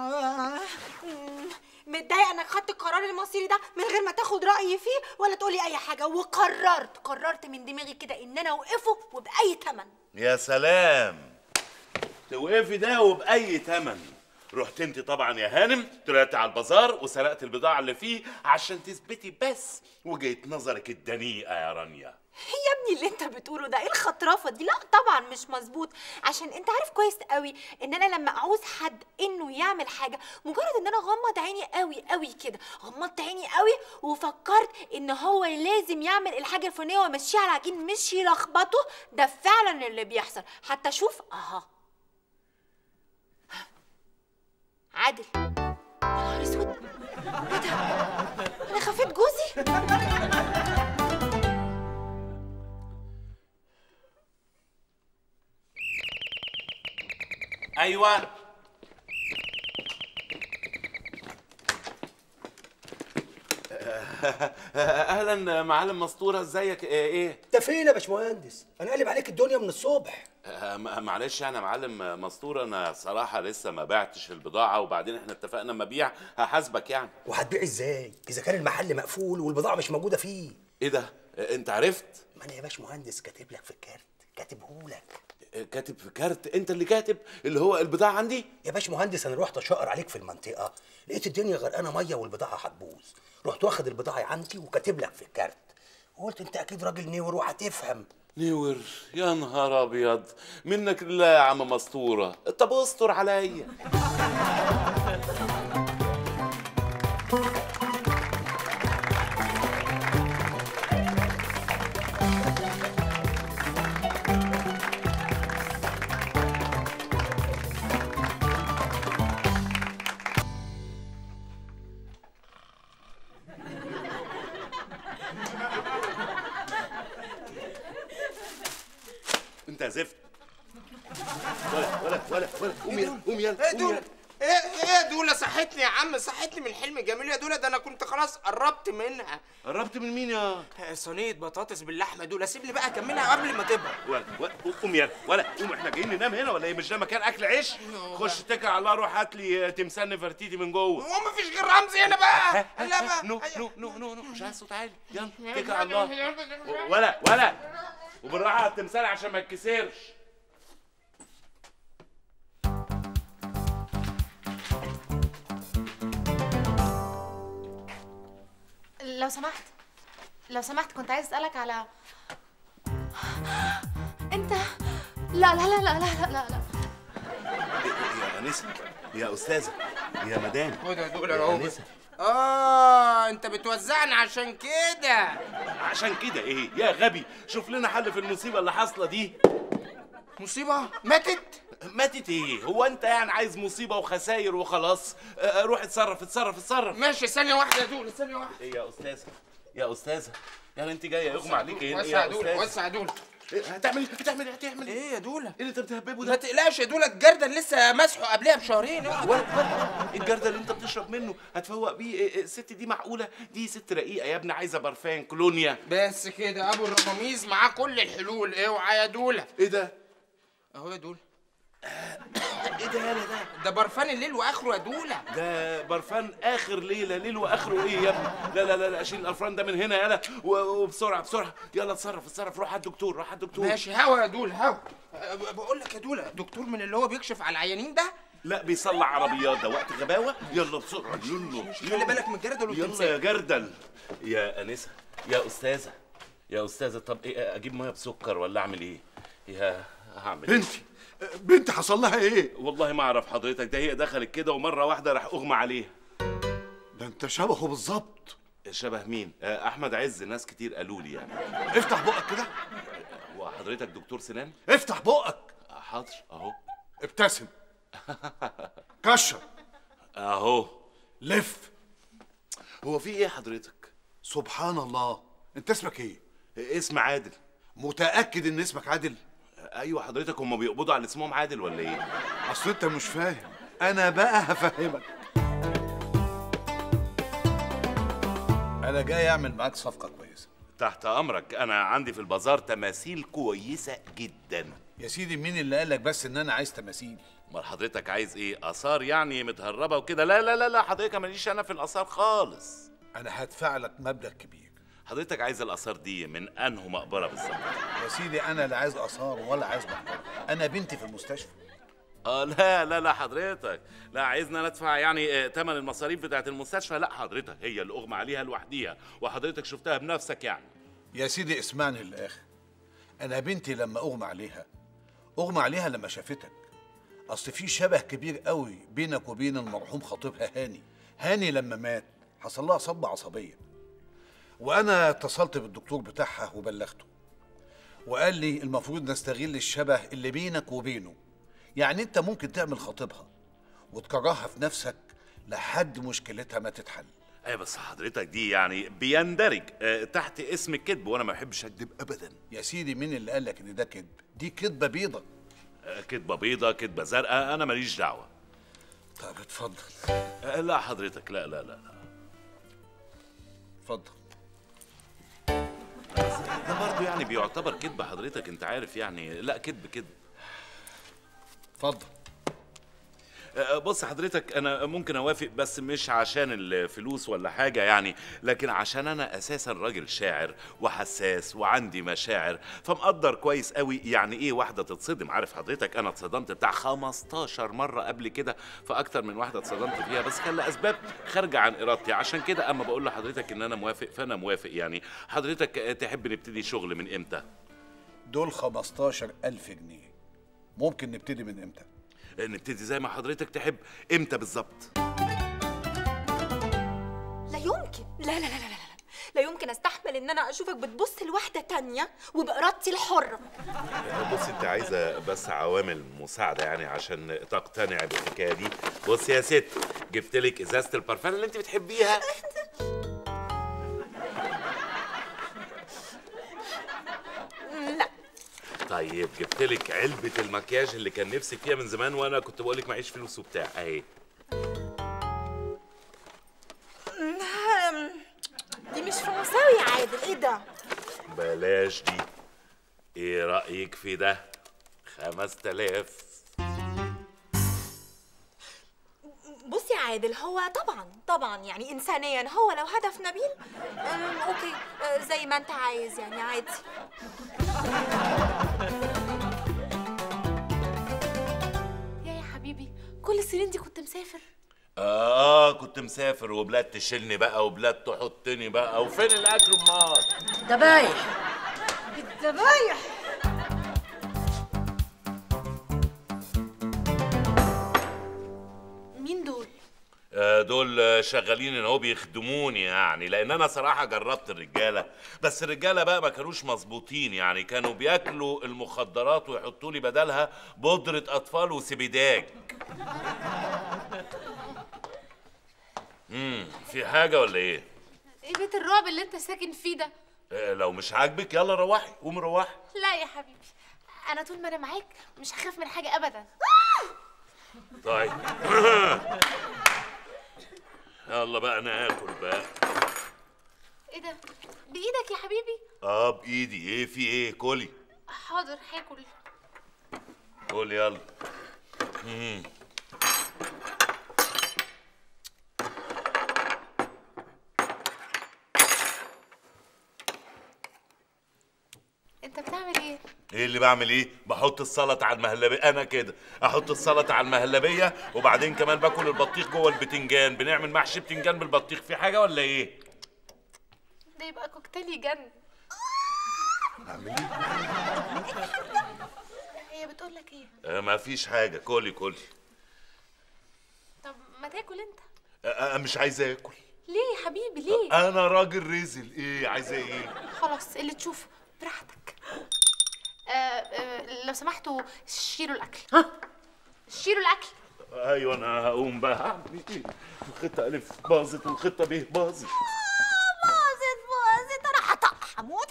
متضايقه انك خدت القرار المصيري ده من غير ما تاخد رايي فيه ولا تقولي اي حاجه، وقررت من دماغي كده ان انا اوقفه وباي ثمن. يا سلام. توقفي ده وباي ثمن. رحت انت طبعا يا هانم طلعت على البازار وسرقت البضاعه اللي فيه عشان تثبتي بس وجهه نظرك الدنيئه يا رانيا. يا ابني اللي انت بتقوله ده ايه الخطرافه دي؟ لا طبعا مش مظبوط، عشان انت عارف كويس قوي ان انا لما اعوز حد انه يعمل حاجه مجرد ان انا غمض عيني قوي كده، غمضت عيني قوي وفكرت ان هو لازم يعمل الحاجه الفلانيه ويمشيها على العجين مش يلخبطه. ده فعلا اللي بيحصل. حتى شوف عادل. يا نهار اسود، ايه ده؟ انا خفيت جوزي. ايوه. اهلا معلم مسطوره، ازيك؟ ايه انت فين يا باشمهندس؟ انا قالب عليك الدنيا من الصبح. معلش يعني يا معلم مسطوره، انا صراحه لسه ما بعتش البضاعه، وبعدين احنا اتفقنا اما ابيع هحاسبك يعني. وهتبيع ازاي اذا كان المحل مقفول والبضاعه مش موجوده فيه؟ ايه ده؟ انت عرفت؟ ما انا يا باشمهندس كاتب لك في الكارت، كاتبهولك. كاتب في كارت؟ انت اللي كاتب اللي هو البضاعه عندي؟ يا باشمهندس انا رحت اشقر عليك في المنطقه، لقيت الدنيا غرقانه ميه والبضاعه هتبوظ، رحت واخد البضاعه عندي وكاتب لك في الكارت، وقلت انت اكيد راجل نور وهتفهم. نور؟ يا نهار ابيض، منك لله يا عم مسطوره. طب استر عليا. انت زفت. ولا قوم يلا قوم يلا. ايه يا دوله صحتني يا عم، صحتني من حلم جميل يا دوله، ده انا كنت خلاص قربت منها. قربت من مين يا؟ صينيه بطاطس باللحمه دوله، سيب لي بقى اكملها قبل ما تبرد. قوم يلا ولا قوم، احنا جايين ننام هنا ولا ايه؟ مش ده مكان اكل عيش؟ خش اتكل على الله، روح هات لي تمثال نفرتيتي من جوه. هو مفيش غير رمزي هنا بقى؟ لا بقى نو نو نو نو نو، مش عايز صوت عالي، يلا اتكل على الله. ولا وبالراحه على التمثال عشان ما يتكسرش. لو سمحت كنت عايز اسالك على انت. لا لا لا لا لا لا لا يا انسه، يا استاذه، يا مدام. خد يا دوله اهو. انسه، انت بتوزعني عشان كده. عشان كده ايه يا غبي؟ شوف لنا حل في المصيبه اللي حاصله دي. مصيبه؟ ماتت ايه؟ هو انت يعني عايز مصيبه وخساير وخلاص؟ روح اتصرف. ماشي، ثانيه واحده يا دوله، ثانيه واحده. ايه يا استاذه يعني انت جايه يغمى عليك ايه؟ وسع يا دوله. هتعمل ايه يا دوله؟ ايه اللي انت بتهببه ده؟ ما تقلقش يا دوله، الجردل لسه مسحه قبلها بشهرين. الجردل اللي انت بتشرب منه هتفوق بيه الست دي؟ معقوله؟ دي ست رقيقه يا ابني، عايزه برفان كولونيا. بس كده ابو الرماميز معاه كل الحلول. اوعى يا دوله. ايه ده؟ اهو يا دوله. ايه ده يالا ده برفان الليل واخره يا دوله. ده برفان اخر ليله، ليل واخره ايه يا ابني؟ لا شيل الافران ده من هنا يالا، وبسرعه يلا اتصرف. روح على الدكتور. ماشي، هوا يا دوله هوا. بقول لك يا دوله، دكتور من اللي هو بيكشف على العيانين ده؟ لا، بيصلح عربيات، ده وقت غباوه. يلا بسرعه يلا. خلي بالك من الجردل والتمثال. يلا يا جردل. يا انسه، يا استاذه، طب ايه، اجيب ميه بسكر ولا اعمل ايه؟ هعمل بنتي حصل لها ايه؟ والله ما اعرف حضرتك، ده هي دخلت كده ومره واحده راح اغمى عليها. ده انت شبهه بالظبط. شبه مين؟ احمد عز، ناس كتير قالوا لي يعني. افتح بقك كده. وحضرتك دكتور سنان؟ افتح بقك. حاضر اهو. ابتسم. كشر. اهو. لف. هو في ايه حضرتك؟ سبحان الله. انت اسمك ايه؟ اسم عادل. متأكد ان اسمك عادل؟ ايوه حضرتك، هم بيقبضوا على اسمهم عادل ولا ايه؟ اصل انت مش فاهم، انا بقى هفهمك. انا جاي اعمل معاك صفقه كويسه. تحت امرك، انا عندي في البازار تماثيل كويسه جدا. يا سيدي مين اللي قالك بس ان انا عايز تماثيل؟ امال حضرتك عايز ايه؟ اثار يعني متهربه وكده؟ لا حضرتك ماليش انا في الاثار خالص. انا هدفع لك مبلغ كبير. حضرتك عايز الاثار دي من انه مقبره بالظبط؟ يا سيدي انا لا عايز اثار ولا عايز مقبره، انا بنتي في المستشفى. لا حضرتك، لا عايزنا ندفع يعني ثمن المصاريف بتاعت المستشفى؟ لا حضرتك، هي اللي اغمى عليها لوحديها، وحضرتك شفتها بنفسك يعني. يا سيدي اسمعني للاخر، انا بنتي لما اغمى عليها لما شافتك. اصل في شبه كبير قوي بينك وبين المرحوم خطيبها هاني لما مات حصل لها صدمه عصبيه، وانا اتصلت بالدكتور بتاعها وبلغته، وقال لي المفروض نستغل الشبه اللي بينك وبينه. يعني انت ممكن تعمل خطيبها وتكرهها في نفسك لحد مشكلتها ما تتحل. ايه بس حضرتك دي يعني بيندرج تحت اسم الكذب، وانا ما بحبش اكذب ابدا. يا سيدي مين اللي قال لك ان ده كذب؟ دي كذبه بيضه. كذبه بيضه، كذبه زرقاء، انا ماليش دعوه. طب اتفضل. لا حضرتك، لا اتفضل. ده برضه يعني بيعتبر كذب حضرتك، انت عارف يعني. لا كذب. اتفضل. بص حضرتك، انا ممكن اوافق بس مش عشان الفلوس ولا حاجه يعني، لكن عشان انا اساسا راجل شاعر وحساس وعندي مشاعر، فمقدر كويس قوي يعني ايه واحده تتصدم. عارف حضرتك انا اتصدمت بتاع 15 مره قبل كده، فاكتر من واحده اتصدمت فيها، بس كان لاسباب خارجه عن ارادتي. عشان كده اما بقول لحضرتك ان انا موافق فانا موافق يعني. حضرتك تحب نبتدي شغل من امتى؟ دول 15,000 جنيه. ممكن نبتدي من امتى؟ نبتدي زي ما حضرتك تحب. امتى بالظبط؟ لا يمكن، لا لا يمكن استحمل ان انا اشوفك بتبص لواحده تانية وبارادتي الحره. بص انت عايزه بس عوامل مساعده يعني عشان تقتنع بالحكايه دي. بص يا ست، جبت لك ازازه البرفان اللي انت بتحبيها. لا. طيب جبت لك علبه المكياج اللي كان نفسك فيها من زمان وانا كنت بقول لك معيش فلوس وبتاع، اهي. ده؟ بلاش دي. ايه رأيك في ده؟ 5000. بص يا عادل، هو طبعا يعني انسانيا هو لو هدف نبيل اوكي، زي ما انت عايز يعني عادي. يا حبيبي كل السنين دي كنت مسافر؟ كنت مسافر، وبلاد تشيلني بقى وبلاد تحطني بقى، وفين الاكل امال؟ دبايح. الدبايح. مين دول؟ دول شغالين ان هو بيخدموني يعني، لان انا صراحه جربت الرجاله، بس الرجاله بقى ما كانوش مظبوطين يعني، كانوا بياكلوا المخدرات ويحطوا لي بدلها بودره اطفال وسبيداج. في حاجه ولا ايه؟ ايه بيت الرعب اللي انت ساكن فيه ده؟ لو مش عاجبك يلا روحي، قومي روحي. لا يا حبيبي، انا طول ما انا معاك مش هخاف من حاجه ابدا. طيب يلا بقى ناكل بقى. ايه ده؟ بايدك يا حبيبي؟ بايدي. ايه في ايه؟ كلي. حاضر هاكل. كل يلا. انت بتعمل ايه؟ ايه اللي بعمل ايه؟ بحط السلطه على المهلبيه. انا كده احط السلطه على المهلبيه، وبعدين كمان باكل البطيخ جوه البتنجان. بنعمل محشي بتنجان بالبطيخ. في حاجه ولا ايه؟ ده يبقى كوكتيل يجنن. اعمل ايه؟ هي بتقول لك ايه؟ ما فيش حاجه. كلي. طب ما تاكل انت. مش عايز اكل. ليه يا حبيبي ليه؟ انا راجل رزل. ايه عايزه ايه؟ خلاص اللي تشوفه براحتك. لو سمحتوا شيلوا الاكل. شيلوا الاكل. ايوه انا هقوم بقى. هعمل ايه؟ الخطه الف باظت والخطه ب باظت. باظت. انا هموت.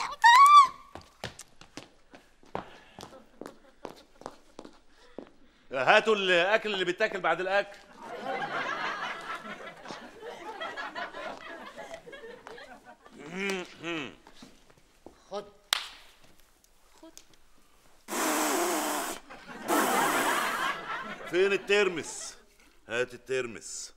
هاتوا الاكل اللي بيتاكل بعد الاكل. خد. فين الترمس؟ هات الترمس.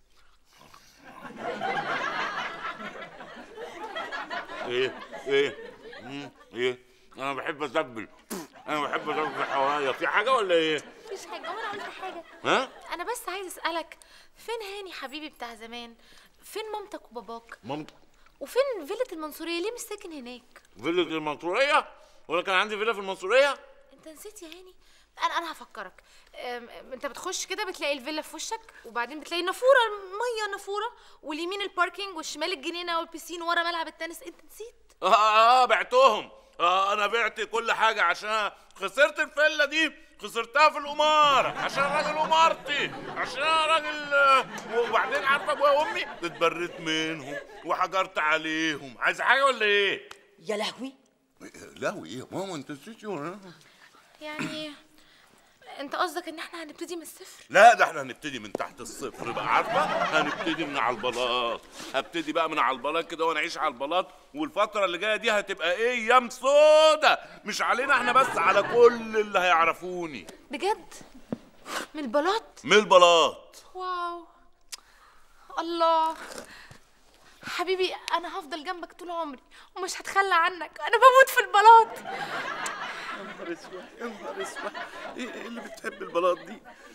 ايه ايه انا بحب ازبل. حوايا. في حاجه ولا ايه؟ مفيش حاجه. وانا قلت حاجه؟ ها؟ انا بس عايز اسالك، فين هاني حبيبي بتاع زمان؟ فين مامتك وباباك؟ مامتك. وفين فيلة المنصوريه؟ ليه مش ساكن هناك؟ فيلا المنصوريه؟ ولا كان عندي فيلا في المنصوريه؟ انت نسيت يا هاني؟ انا هفكرك. انت بتخش كده بتلاقي الفيلا في وشك، وبعدين بتلاقي نافوره، ميه نافوره، واليمين الباركينج، والشمال الجنينه والبيسين، ورا ملعب التنس. انت نسيت؟ بعتهم. انا بعت كل حاجه عشان خسرت الفيلا دي. خسرتها في القمار عشان راجل قمارتي، عشان انا راجل. وبعدين عارفه ابويا وامي اتبريت منهم وحجرت عليهم. عايزه حاجه ولا ايه؟ يا لهوي. لهوي ايه يا ماما؟ انت نسيتي ولا يعني انت قصدك ان احنا هنبتدي من الصفر؟ لا، ده احنا هنبتدي من تحت الصفر بقى. عارفه هنبتدي من على البلاط. هبتدي بقى من على البلاط كده ونعيش على البلاط. والفتره اللي جايه دي هتبقى ايه؟ ايام سودا. مش علينا احنا بس، على كل اللي هيعرفوني. بجد؟ من البلاط؟ من البلاط. واو. الله حبيبي، انا هفضل جنبك طول عمري ومش هتخلى عنك. انا بموت في البلاط. يا نهار اسود، يا نهار اسود. ايه اللي بتحب البلاط دي؟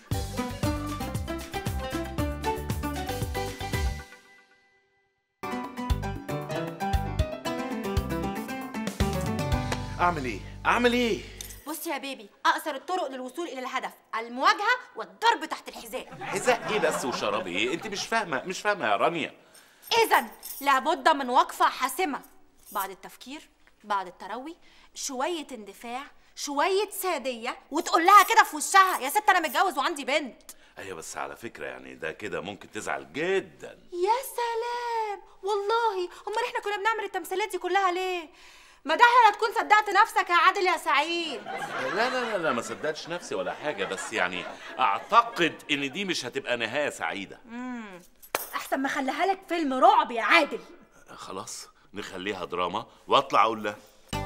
اعمل ايه؟ بص يا بيبي، اقصر الطرق للوصول الى الهدف المواجهه والضرب تحت الحذاء. حذاء ايه بس وشراب ايه؟ انت مش فاهمه يا رانيا. اذا لابد من وقفه حاسمه، بعد التفكير، بعد التروي، شويه اندفاع، شويه ساديه، وتقول لها كده في وشها: يا ست انا متجوز وعندي بنت. ايوه بس على فكره يعني ده كده ممكن تزعل جدا. يا سلام والله. امال احنا كنا بنعمل التمثيلات دي كلها ليه؟ ما ده لا تكون صدقت نفسك يا عادل يا سعيد. لا ما صدقتش نفسي ولا حاجه، بس يعني اعتقد ان دي مش هتبقى نهايه سعيده. احسن ما خليها لك فيلم رعب يا عادل. خلاص نخليها دراما واطلع اقول لها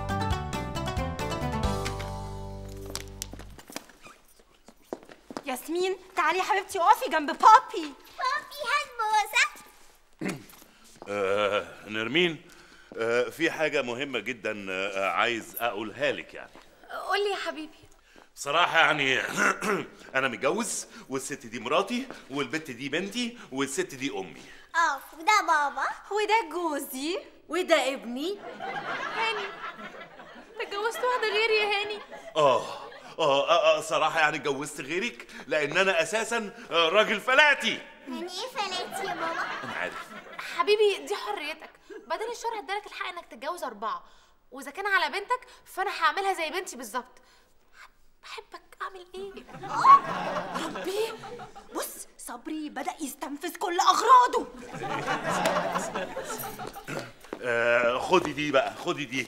ياسمين تعالي يا حبيبتي اقفي جنب بابي. بابي هات بوسه. نرمين، في حاجة مهمة جدا عايز أقولها لك يعني. قول لي يا حبيبي. بصراحة يعني أنا متجوز، والست دي مراتي، والبت دي بنتي، والست دي أمي. وده بابا، وده جوزي، وده ابني. هاني انت اتجوزت واحدة غيري يا هاني؟ صراحة يعني اتجوزت غيرك لأن أنا أساسا راجل فلاتي. يعني ايه فلاتي يا بابا؟ أنا عارف. حبيبي دي حريتك، بعدين الشرع ادالك الحق انك تتجوز 4، واذا كان على بنتك فانا هعملها زي بنتي بالظبط. بحبك، اعمل ايه؟ ربي بص صبري بدأ يستنفذ كل اغراضه. خدي دي بقى، خدي دي.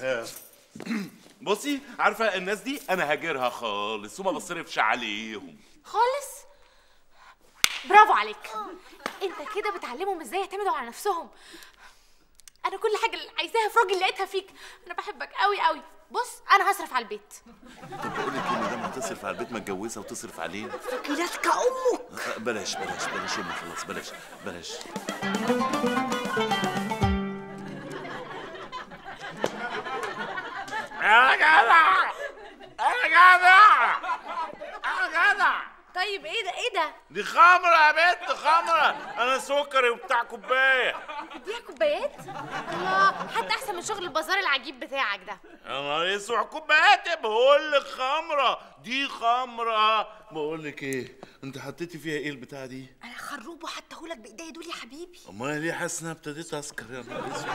بصي، عارفة الناس دي أنا هاجرها خالص وما بصرفش عليهم خالص. برافو عليك، انت كده بتعلمهم ازاي يعتمدوا على نفسهم. انا كل حاجه اللي عايزاها في راجل لقيتها فيك. انا بحبك قوي قوي. بص انا هصرف على البيت. طب بقول لك ايه، ما دام هتصرف على البيت ما تجوزها وتصرف علينا. ثقيلتك امك. بلاش بلاش بلاش امي، خلاص بلاش بلاش. انا جدع، انا جدع، انا جدع. طيب ايه ده ايه ده؟ دي خمرة يا بنت، خمرة. أنا سكري وبتاع كوباية. بتبيع كوبايات؟ الله، حتى أحسن من شغل البازار العجيب بتاعك ده. أنا يسوع كوبايات، بقول لك خمرة، دي خمرة. بقول لك إيه، أنت حطيتي فيها إيه البتاعة دي؟ انا خروب وحطهولك بايديا دول يا حبيبي. أمال ليه حاسس إن أنا ابتديت أسكر يا نهار أسود؟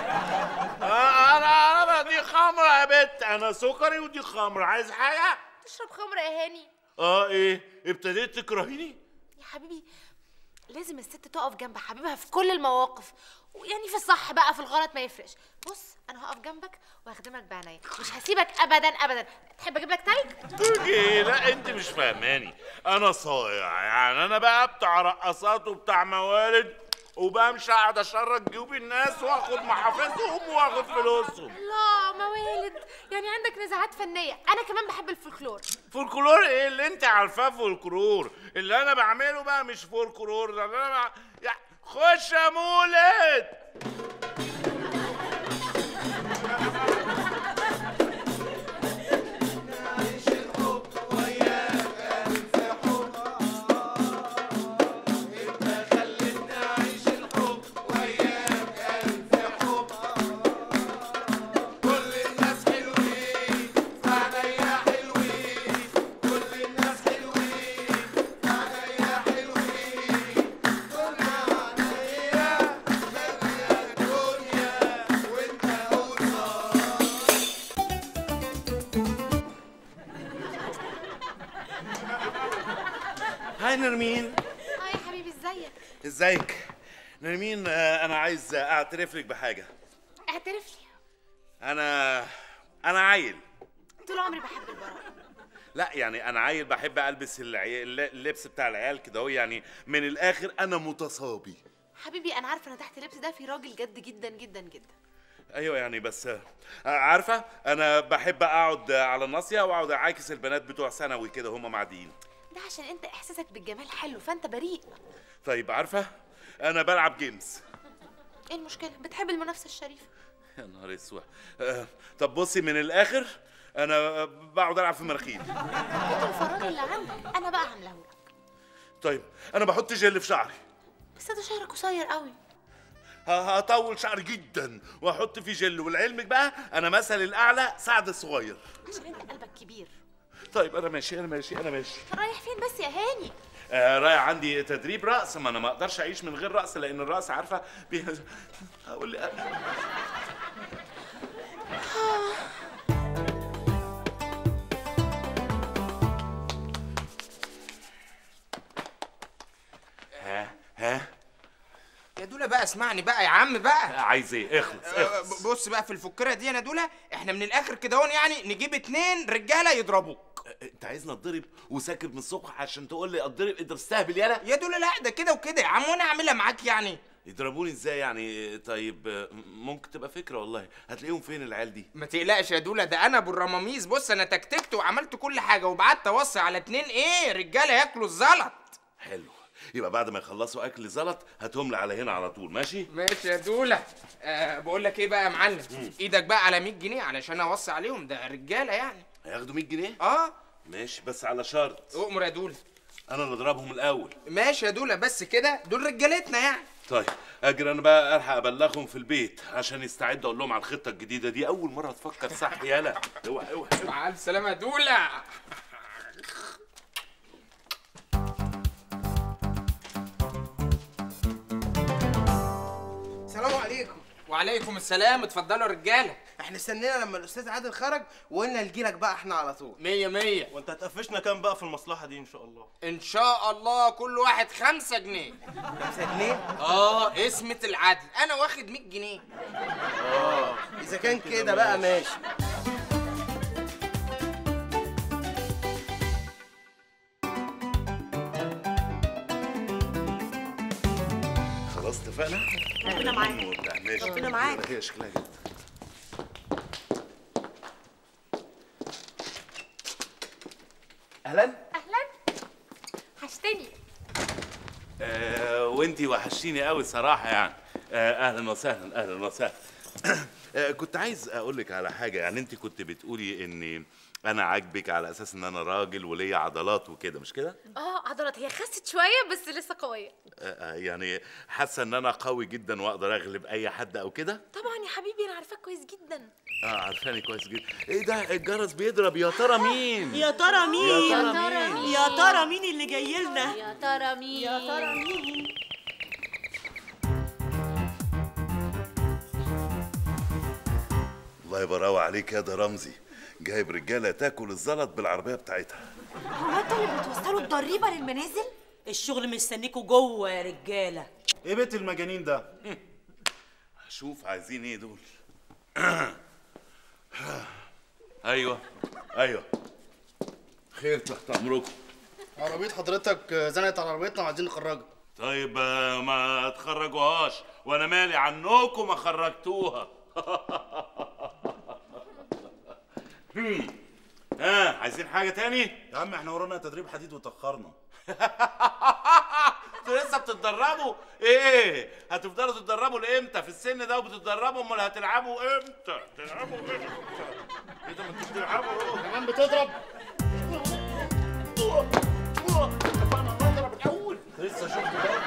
أنا دي خمرة يا بنت، أنا سكري ودي خمرة. عايز حاجة؟ تشرب خمرة يا هاني؟ إيه؟ ابتديت تكرهيني؟ يا حبيبي لازم الست تقف جنب حبيبها في كل المواقف، ويعني في الصح بقى في الغلط ما يفرقش. بص انا هقف جنبك وهخدمك بعناية، مش هسيبك ابدا ابدا. تحب اجيب لك تلج؟ لا انت مش فاهماني، انا صايع يعني. انا بقى بتاع رقصات وبتاع موالد، وبمشي قاعد اشرك جيوب الناس واخد محافظهم واخد فلوسهم. لا موالد، يعني عندك نزاعات فنيه. انا كمان بحب الفولكلور. فولكلور ايه اللي انت عارفاه؟ فولكلور اللي انا بعمله بقى مش فولكلور، ده انا خش يا مولد. هاي نرمين. هاي يا حبيبي، ازيك؟ ازيك نرمين؟ انا عايز اعترف لك بحاجه. اعترف لي. انا عيل. طول عمري بحب البراءة. لا يعني انا عيل بحب البس اللبس بتاع العيال كده اهو، يعني من الاخر انا متصابي. حبيبي انا عارفه ان تحت اللبس ده في راجل جد جدا جدا جدا. ايوه يعني، بس عارفه انا بحب اقعد على الناصيه واقعد اعاكس البنات بتوع ثانوي كده هم معديين. ده عشان انت احساسك بالجمال حلو فانت بريء. طيب عارفه انا بلعب جيمز. ايه المشكله؟ بتحب المنافسه الشريفه. يا نهار اسود. طب بصي من الاخر، انا بقعد العب في مناخيري. انت الفراغ اللي عندك انا بقى عاملاه لك. طيب انا بحط جل في شعري. بس ده شعرك قصير قوي. هطول شعري جدا واحط فيه جل، ولعلمك بقى انا مثل الاعلى سعد الصغير. عشان انت قلبك كبير. طيب انا ماشي. رايح فين بس يا هاني؟ رايح عندي تدريب رقص، ما انا ما اقدرش اعيش من غير رقص، لان الرقص عارفه هقول لي ها يا دولا بقى اسمعني بقى يا عم بقى. عايز ايه؟ اخلص. بص بقى في الفكره دي يا دولا، احنا من الاخر كده هون يعني نجيب 2 رجاله يضربوك. انت عايزني اتضرب وساكت من الصبح عشان تقول لي اتضرب؟ انت بتستهبل يالا يا دولا. لا ده كده وكده يا عم، وانا اعملها معاك يعني. يضربوني ازاي يعني؟ طيب ممكن تبقى فكره والله. هتلاقيهم فين العيال دي؟ ما تقلقش يا دوله، ده انا ابو الرماميس. بص انا تكتكت وعملت كل حاجه وبعت اوصي على 2 رجاله ياكلوا الزلط. حلو، يبقى بعد ما يخلصوا اكل زلط هاتهم لي على هنا على طول. ماشي ماشي يا دوله. بقول لك ايه بقى يا معلم، ايدك بقى على 100 جنيه علشان اوصي عليهم، ده رجاله يعني. هياخدوا 100 جنيه؟ اه ماشي، بس على شرط. اؤمر يا دوله. انا اللي اضربهم الاول. ماشي يا دوله، بس كده دول رجالتنا يعني. طيب اجري انا بقى الحق ابلغهم في البيت عشان يستعدوا اقول لهم على الخطه الجديده دي. اول مره تفكر صح يالا. اوعى اوعى. مع الف سلامه يا دوله. السلام عليكم. وعليكم السلام. اتفضلوا يا رجاله. احنا استنينا لما الاستاذ عادل خرج وقلنا نجيلك بقى احنا على طول. 100 100. وانت هتقفشنا كام بقى في المصلحه دي ان شاء الله؟ ان شاء الله كل واحد 5 جنيه. 5 جنيه؟ اسمة العدل. انا واخد 100 جنيه. اذا كان كده بقى ماشي. خلاص اتفقنا؟ ربنا معاك. ماشي ربنا معاك. هي شكلها كده. اهلا. حشتني. وانتي وحشتيني قوي صراحه يعني. اهلا وسهلا اهلا وسهلا. كنت عايز اقول لك على حاجه. يعني انت كنت بتقولي اني انا عاجبك على اساس ان انا راجل وليا عضلات وكده، مش كده؟ عضلات هي خست شويه بس لسه قويه. يعني حاسه ان انا قوي جدا واقدر اغلب اي حد او كده؟ طبعا يا حبيبي انا عارفاك كويس جدا. عارفاني كويس جدا. ايه ده الجرس بيضرب؟ يا ترى مين؟ يا ترى مين؟ يا ترى مين؟ يا ترى مين اللي جاي لنا؟ يا ترى مين؟ يا ترى مين؟ الله يبراوي عليك يا ده رمزي، جايب رجاله تاكل الزلط بالعربيه بتاعتها. هو انتوا اللي بتوصلوا الضريبه للمنازل؟ الشغل مستنيكوا جوه يا رجاله. ايه بيت المجانين ده؟ شوف عايزين ايه دول. ايوه ايوه خير تحت امركم. عربيه حضرتك زنقت على عربيتنا وعايزين نخرجها. طيب ما تخرجوهاش وانا مالي عنكم ما خرجتوها. عايزين حاجه تاني؟ يا عم احنا ورانا تدريب حديد وتاخرنا. انتوا لسه بتتدربوا؟ ايه هتفضلوا تتدربوا لامتى؟ في السن ده وبتتدربوا، امال هتلعبوا امتى؟ تلعبوا امتى؟ ايه ده ما انتوا بتلعبوا كمان بتضرب؟ اتفقنا نضرب الاول. لسه شفت ده؟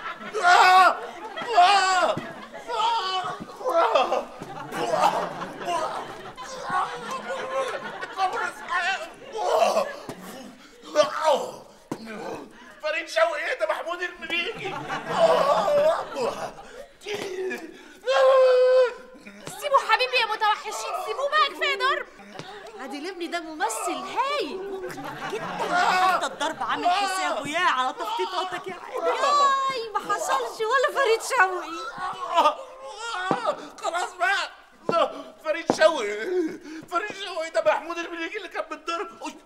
فريد شوقي. ايه ده محمود المليجي. سيبوا حبيبي يا متوحشين، سيبوه بقى كفايه ضرب. عادل ابني ده ممثل هايل مقنع جدا. حتى الضرب عامل حسابه يا على تخطيطاتك يا عادل. ياي ما حصلش ولا فريد شوقي. خلاص بقى. فريد شوقي. فريد شوقي ده محمود المليجي اللي كان بالضرب.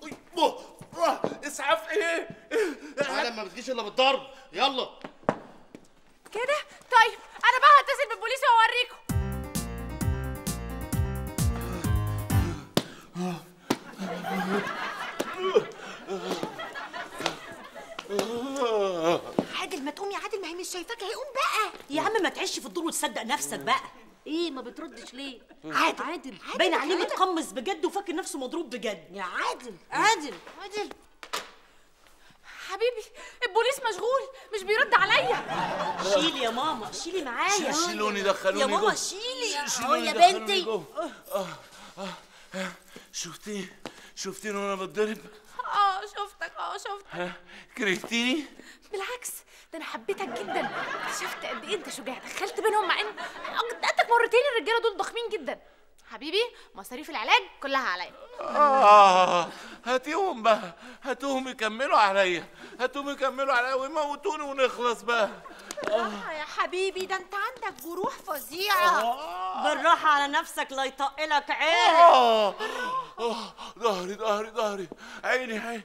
اسعاف ايه؟ العالم ما بتجيش الا بالضرب. يلا كده طيب انا بقى هتصل بالبوليس واوريكم. عادل ما تقوم يا عادل، ما هي مش شايفاك، هيقوم بقى. يا عم ما تعيش في الدور وتصدق نفسك بقى. ايه ما بتردش ليه؟ عادل باين عليه متقمص بجد وفاكر نفسه مضروب بجد. يا عادل حبيبي البوليس مشغول مش بيرد عليا. شيلي يا ماما، شيلي معايا. شيلوني دخلوني يا ماما جوه. شيلي. شيلوني يا دخلوني بنتي. جوه. شفتيني وانا بتضرب؟ شفتك. كرهتيني؟ بالعكس ده انا حبيتك جدا. اكتشفت قد ايه انت شجاع، دخلت بينهم مع ان قدرتك مرتين. الرجاله دول ضخمين جدا. حبيبي مصاريف العلاج كلها عليا. هاتيهم بقى، هاتوهم يكملوا عليا، ويموتوني ونخلص بقى. يا حبيبي ده انت عندك جروح فظيعه. بالراحه على نفسك لا يطقلك عين. ضهري عيني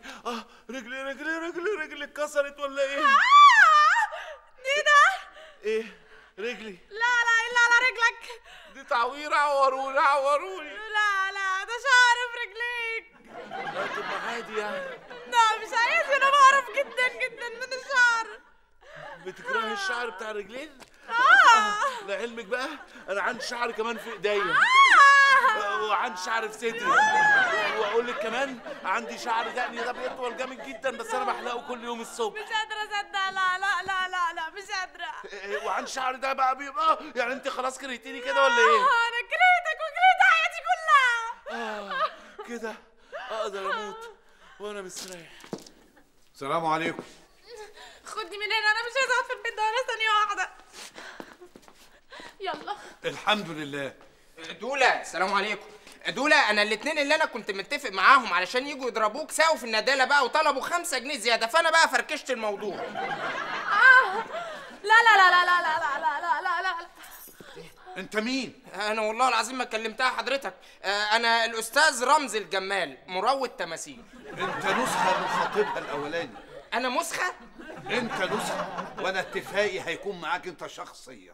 رجلي اتكسرت ولا ايه؟ ايه ده؟ ايه رجلي. لا لا الا على رجلك. دي تعويره، عوروني عوروني. لا لا ده شعر في رجليك. لا تبقى عادي يعني. لا مش عايز، انا بعرف جدا جدا من الشعر. بتكرهي الشعر بتاع الرجلين؟ لعلمك بقى انا عندي شعر كمان في ايديا وعندي شعر في صدري، واقول لك كمان عندي شعر دقني ده بيطول جامد جدا بس انا بحلقه كل يوم الصبح. مش قادره اصدق. لا لا لا لا لا مش قادره. وعندي شعر ده بقى بيبقى يعني انت خلاص كرهتيني كده ولا ايه؟ انا كرهتك وكرهت حياتي كلها. كده اقدر اموت وانا مستريح. السلام عليكم. خدني من هنا، انا مش عايزه اقعد في البيت ده ولا ثانيه واحده. يلا. الحمد لله. دولة السلام عليكم. دولة انا الاتنين اللي انا كنت متفق معاهم علشان يجوا يضربوك ساقوا في الندالة بقى وطلبوا 5 جنيه زيادة، فانا بقى فركشت الموضوع. لا لا لا لا لا لا لا لا لا لا. انت مين؟ انا والله العظيم ما كلمتها حضرتك. انا الاستاذ رمزي الجمال مروض تماثيل. انت نسخة من خطيبها الاولاني. انا مسخة؟ انت نسخة وانا اتفاقي هيكون معاك انت شخصيا.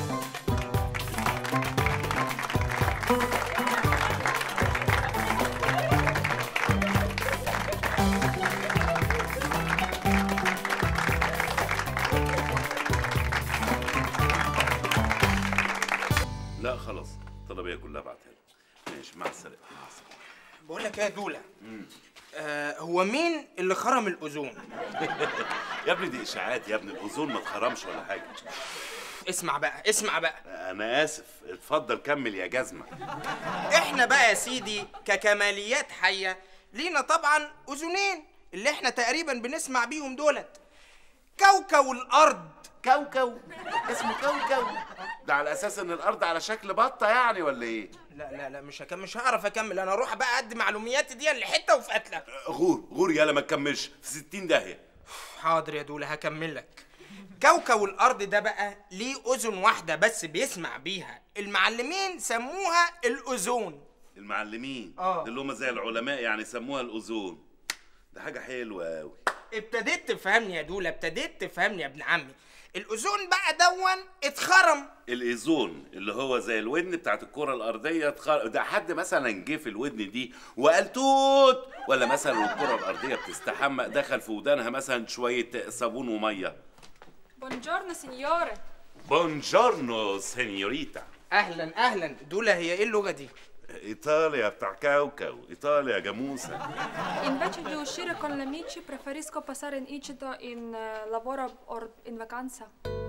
لا خلاص الطلبيه كلها بعتها لي. ماشي مع السلامه. بقول لك ايه يا دولة، هو مين اللي خرم الاوزون؟ يا ابني دي اشاعات يا ابني، الاوزون ما اتخرمش ولا حاجه. اسمع بقى اسمع بقى. انا اسف، اتفضل كمل يا جزمه. احنا بقى يا سيدي ككماليات حيه لينا طبعا اذنين اللي احنا تقريبا بنسمع بيهم دولت. كوكو الارض. كوكو اسمه كوكو ده على اساس ان الارض على شكل بطه يعني ولا ايه؟ لا لا لا مش هعرف اكمل، انا اروح بقى ادي معلومياتي دي لحته وفي قتله. غور يالا ما تكملش في 60 داهيه. حاضر يا دولة هكمل لك. كوكو الارض ده بقى ليه اذن واحده بس بيسمع بيها، المعلمين سموها الاذون. المعلمين اللي هم زي العلماء يعني سموها الاذون. ده حاجه حلوه قوي. ابتديت تفهمني يا دولة، ابتديت تفهمني يا ابن عمي. الاذون بقى دون اتخرم. الاذون اللي هو زي الودن بتاعت الكره الارضيه ده حد مثلا جه في الودن دي وقال توت، ولا مثلا الكره الارضيه بتستحمى دخل في ودانها مثلا شويه صابون وميه. بونجورنو سينيوري. بونجورنو سينيوريتا. اهلا اهلا. دولة هي ايه اللغه دي؟ ايطاليا بتاع كوكو، ايطاليا جاموسه. Invece di uscire con gli amici preferisco passare in Icita in lavoro or in vacanza.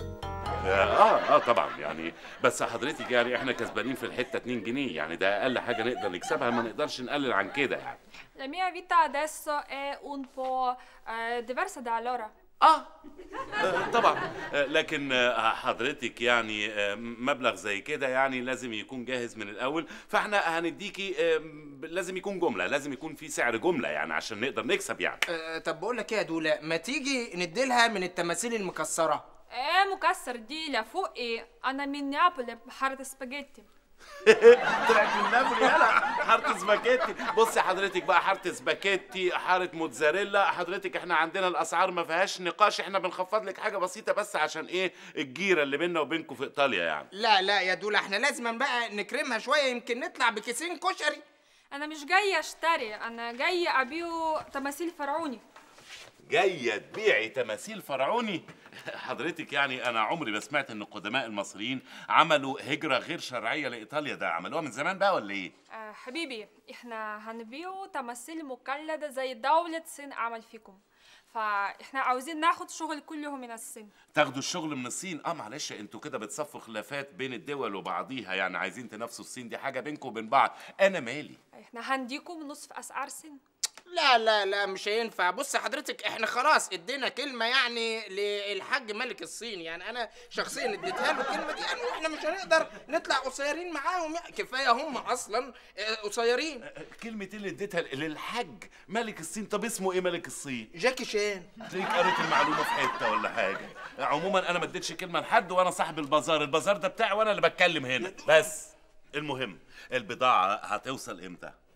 طبعا يعني بس حضرتك يعني احنا كسبانين في الحته 2 جنيه يعني ده اقل حاجه نقدر نكسبها، ما نقدرش نقلل عن كده يعني. La mia vita adesso è un po' diversa da allora. طبعا لكن حضرتك يعني مبلغ زي كده يعني لازم يكون جاهز من الاول، فاحنا هنديكي لازم يكون جمله، لازم يكون في سعر جمله يعني عشان نقدر نكسب يعني. طب بقول لك ايه يا دوله، ما تيجي نديلها من التماثيل المكسره. ايه مكسر دي لا فوق ايه، انا من نابولي بحاره سباجيتي. طلعت من نابولي يالا حاره سباكيتي. بصي حضرتك بقى حاره سباكيتي، حاره موتزاريلا، حضرتك احنا عندنا الاسعار ما فيهاش نقاش، احنا بنخفض لك حاجه بسيطه بس عشان ايه الجيره اللي بيننا وبينكم في ايطاليا يعني. لا لا يا دوله احنا لازم بقى نكرمها شويه، يمكن نطلع بكيسين كشري. انا مش جايه اشتري، انا جايه ابيع تماثيل فرعوني. جايه تبيعي تماثيل فرعوني؟ حضرتك يعني انا عمري ما سمعت ان القدماء المصريين عملوا هجره غير شرعيه لايطاليا، ده عملوها من زمان بقى ولا ايه؟ حبيبي احنا هنبيع تماثيل مقلده زي دوله الصين عمل فيكم، فاحنا عاوزين ناخد شغل كله من الصين. تاخدوا الشغل من الصين؟ معلش انتوا كده بتصفوا خلافات بين الدول وبعضيها، يعني عايزين تنافسوا الصين، دي حاجه بينكم وبين بعض، انا مالي. احنا هنديكم نصف اسعار الصين. لا لا لا مش هينفع. بص حضرتك احنا خلاص ادينا كلمه يعني للحاج ملك الصين، يعني انا شخصيا اديتها له الكلمه دي يعني، واحنا مش هنقدر نطلع قصيرين معاهم يعني، كفايه هم اصلا قصيرين. كلمه اللي اديتها للحاج ملك الصين؟ طب اسمه ايه ملك الصين؟ جاكي شان. تلاقيك قريت المعلومه في حته ولا حاجه. عموما انا ما اديتش كلمه لحد، وانا صاحب البازار، البازار ده بتاعي وانا اللي بتكلم هنا بس. المهم البضاعه هتوصل امتى؟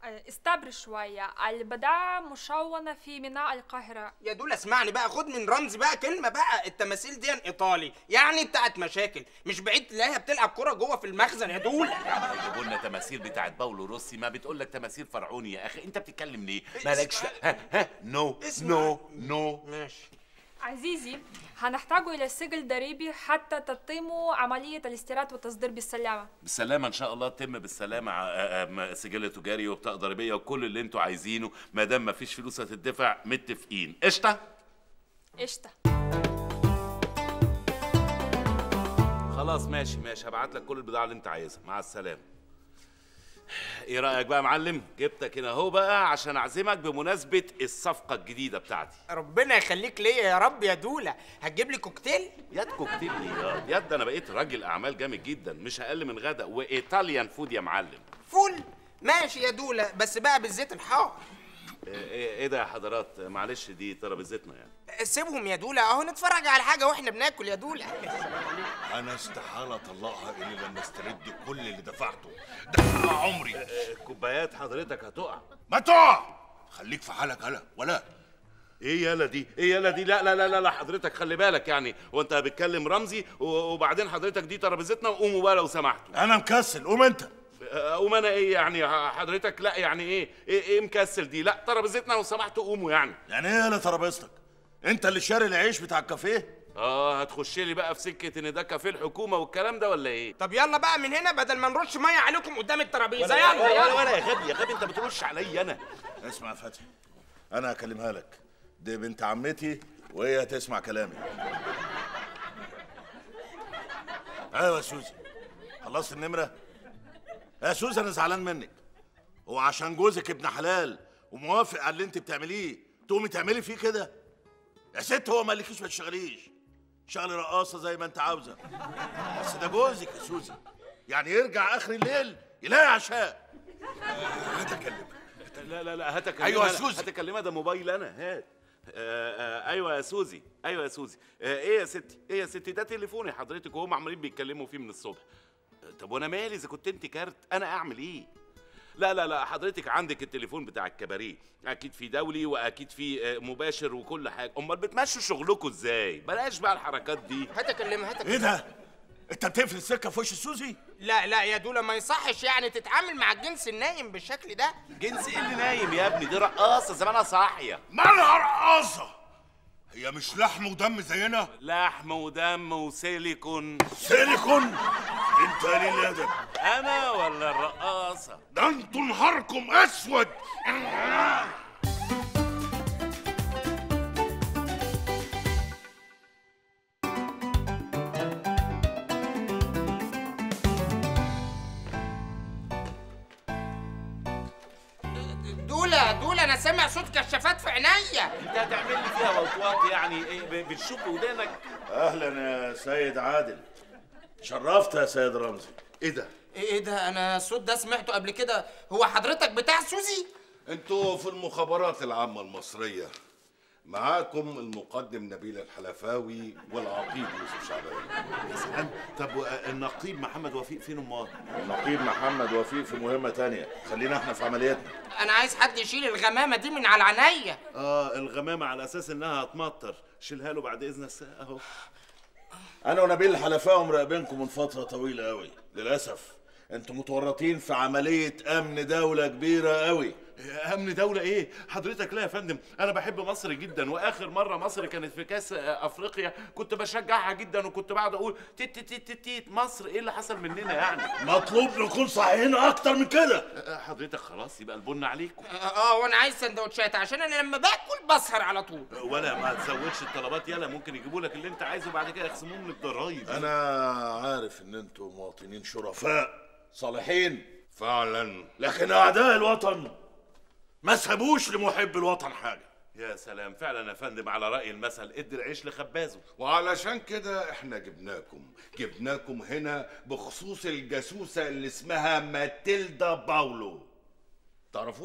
استبر شوية، البضاعة مشونة في ميناء القاهرة. يا دول اسمعني بقى، خد من رمزي بقى كلمة بقى. التماثيل دي ايطالي يعني بتاعت مشاكل، مش بعيد تلاقيها بتلعب كرة جوه في المخزن يا دول. يجيبوا لنا تماثيل بتاعت باولو روسي، ما بتقول لك تماثيل فرعوني يا اخي، انت بتتكلم ليه؟ مالكش نو. ماشي عزيزي، هنحتاج إلى سجل ضريبي حتى تتم عملية الاستيراد والتصدير بالسلامة. بالسلامة إن شاء الله تتم بالسلامة، سجل تجاري وبطاقة ضريبية وكل اللي أنتوا عايزينه، ما دام مفيش فلوس هتدفع متفقين. قشطة؟ قشطة. خلاص ماشي هبعت لك كل البضاعة اللي أنت عايزها، مع السلامة. ايه رايك بقى يا معلم؟ جبتك هنا اهو بقى عشان اعزمك بمناسبه الصفقه الجديده بتاعتي. ربنا يخليك ليا يا رب يا دوله. هتجيب لي كوكتيل؟ ياد كوكتيل ايه ياد؟ انا بقيت راجل اعمال جامد جدا، مش اقل من غدا وايطاليان فود يا معلم. فول ماشي يا دوله، بس بقى بالزيت الحار. ايه ده يا حضرات؟ معلش دي ترابيزتنا يعني. سيبهم يا دوله اهو، نتفرج على حاجه واحنا بناكل يا دوله. انا استحاله اطلقها الا لما استرد كل اللي دفعته، ده عمري. كوبايات حضرتك هتقع. ما تقع، خليك في حالك يالا. ولا ايه يالا دي؟ لا حضرتك خلي بالك يعني، وانت بتكلم رمزي وبعدين حضرتك دي ترابيزتنا، وقوموا بقى لو سمحتوا. انا مكسل، قوم انت. قوم انا ايه يعني حضرتك؟ لا يعني ايه مكسل دي؟ لا ترابيزتنا لو سمحتوا قوموا يعني. يعني ايه يالا ترابيزتك؟ انت اللي شاري العيش بتاع الكافيه؟ هتخش لي بقى في سكه ان ده كافيه الحكومه والكلام ده ولا ايه؟ طب يلا بقى من هنا بدل ما نرش ميه عليكم قدام الترابيزه. ولا يا غبي انت بترش عليا انا. اسمع يا فتحي، انا هكلمها لك، دي بنت عمتي وهي تسمع كلامي. ايوه يا سوزي، خلصت النمره؟ يا سوزي انا زعلان منك، هو عشان جوزك ابن حلال وموافق على اللي انت بتعمليه تقومي تعملي فيه كده؟ يا ست هو ما قالكيش ما تشتغليش، شغلي رقاصه زي ما انت عاوزه، بس ده جوزك يا سوزي، يعني يرجع اخر الليل يلاقي عشاء. هتكلمها. لا هتكلمها. ايوه يا سوزي هتكلمها، ده موبايل انا. هات. ايوه يا سوزي. ايه يا ستي ده تليفوني حضرتك وهم عمالين بيتكلموا فيه من الصبح. طب وانا مالي اذا كنت انت كارت؟ انا اعمل ايه؟ لا حضرتك عندك التليفون بتاع الكباريه، اكيد في دولي واكيد في مباشر وكل حاجه. امال بتمشوا شغلكم ازاي؟ بلاش بقى الحركات دي. هتكلمها. ايه ده؟ انت بتقفل السكه في وش السوزي؟ لا يا دوله ما يصحش يعني تتعامل مع الجنس النايم بالشكل ده. جنس ايه اللي نايم يا ابني؟ دي رقاصه زمانها صاحيه. مالها رقاصه؟ هي مش لحم ودم زينا؟ لحم ودم وسيليكون. سيليكون؟ انت قليل الادب. انا ولا الرقاصه؟ ده انتوا نهاركم اسود. دوله انا سامع صوت كشافات في عينيا. انت هتعمل لي فيها وطواط يعني؟ ايه بتشوف ودانك؟ اهلا يا سيد عادل، شرفت يا سيد رمزي. ايه ده؟ انا الصوت ده سمعته قبل كده. هو حضرتك بتاع سوزي؟ انتوا في المخابرات العامة المصرية، معاكم المقدم نبيل الحلفاوي والعقيد يوسف شعبان. يا سلام. طب النقيب محمد وفيق فين امال؟ النقيب محمد وفيق في مهمة تانية، خلينا احنا في عملياتنا. انا عايز حد يشيل الغمامة دي من على عينيا. الغمامة على اساس انها هتمطر، شيلها له بعد اذن الساعة اهو. انا ونبيل الحلفاوي مراقبينكم من فترة طويلة قوي، للأسف انتوا متورطين في عملية امن دولة كبيرة قوي. امن دولة ايه؟ حضرتك لا يا فندم، انا بحب مصر جدا، واخر مرة مصر كانت في كاس افريقيا كنت بشجعها جدا وكنت بقعد اقول تيت تيت تيت تيت مصر. ايه اللي حصل مننا يعني؟ مطلوب نكون صحيحين اكتر من كده. حضرتك خلاص يبقى البن عليكم. وانا عايز سندوتشات عشان انا لما باكل بسهر على طول. ولا ما تزودش الطلبات يلا، ممكن يجيبوا لك اللي انت عايزه بعد كده يخصموه من الضرايب. انا عارف ان انتوا مواطنين شرفاء صالحين فعلا، لكن اعداء الوطن ما سابوش لمحب الوطن حاجه. يا سلام، فعلا يا فندم على رأي المثل ادي العيش لخبازه. وعلشان كده احنا جبناكم هنا بخصوص الجاسوسه اللي اسمها ماتيلدا باولو. تعرفوها؟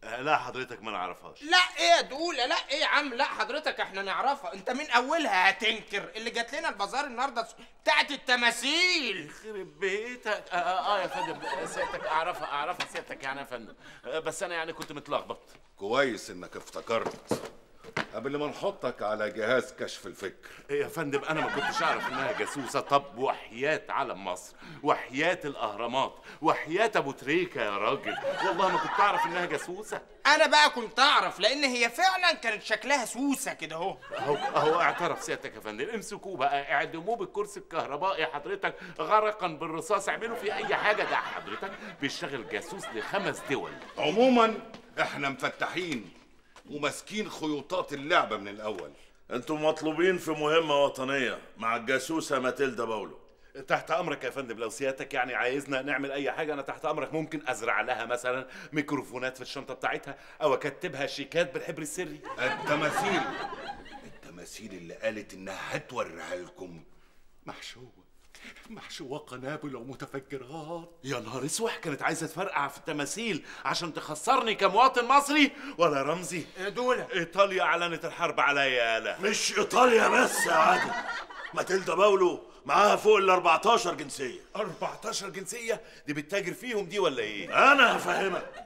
لا حضرتك ما نعرفهاش. لا ايه يا دوله، لا ايه يا عم، لا حضرتك احنا نعرفها. انت من اولها هتنكر اللي جات لنا البازار النهارده بتاعت التماثيل. يخرب بيتك. يا فندم سيادتك اعرفها سيادتك يعني يا فندم، بس انا يعني كنت متلخبط. كويس انك افتكرت قبل ما نحطك على جهاز كشف الفكر. ايه يا فندم، انا ما كنتش اعرف انها جاسوسه. طب وحياة علم مصر، وحياة الاهرامات، وحياة ابو تريكه يا راجل، والله ما كنت اعرف انها جاسوسه. انا بقى كنت اعرف، لان هي فعلا كانت شكلها سوسه كده اهو. اهو اعترف سيادتك يا فندم. امسكوه بقى، اعدموه بالكرسي الكهربائي حضرتك، غرقا بالرصاص، اعملوا فيه اي حاجه. ده حضرتك بيشتغل جاسوس ل5 دول. عموما احنا مفتحين وماسكين خيوطات اللعبه من الاول. انتم مطلوبين في مهمه وطنيه مع الجاسوسه ماتيلدا باولو. تحت امرك يا فندم، لو سيادتك يعني عايزنا نعمل اي حاجه انا تحت امرك. ممكن ازرع لها مثلا ميكروفونات في الشنطه بتاعتها، او اكتبها شيكات بالحبر السري. التماثيل اللي قالت انها هتوريها لكم محشوة قنابل ومتفجرات. يا نهار اسوح، كانت عايزه تفرقع في التماثيل عشان تخسرني كمواطن مصري ولا رمزي؟ يا دولة ايطاليا اعلنت الحرب عليا. يالا مش ايطاليا بس يا عادل، ماتيلدا باولو معاها فوق ال 14 جنسيه. 14 جنسيه؟ دي بتتاجر فيهم دي ولا ايه؟ انا هفهمك.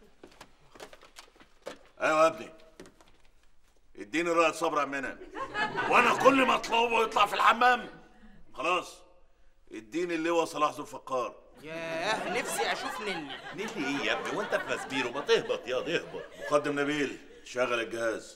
ايوه يا ابني، اديني رؤية صبر منها، وانا كل ما اطلبه يطلع في الحمام. خلاص اديني اللواء صلاح ذو الفقار. ياه نفسي اشوف نيلي. نيلي ايه يا ابني وانت في مسبيرو؟ ما تهبط يا اهبط. مقدم نبيل شغل الجهاز.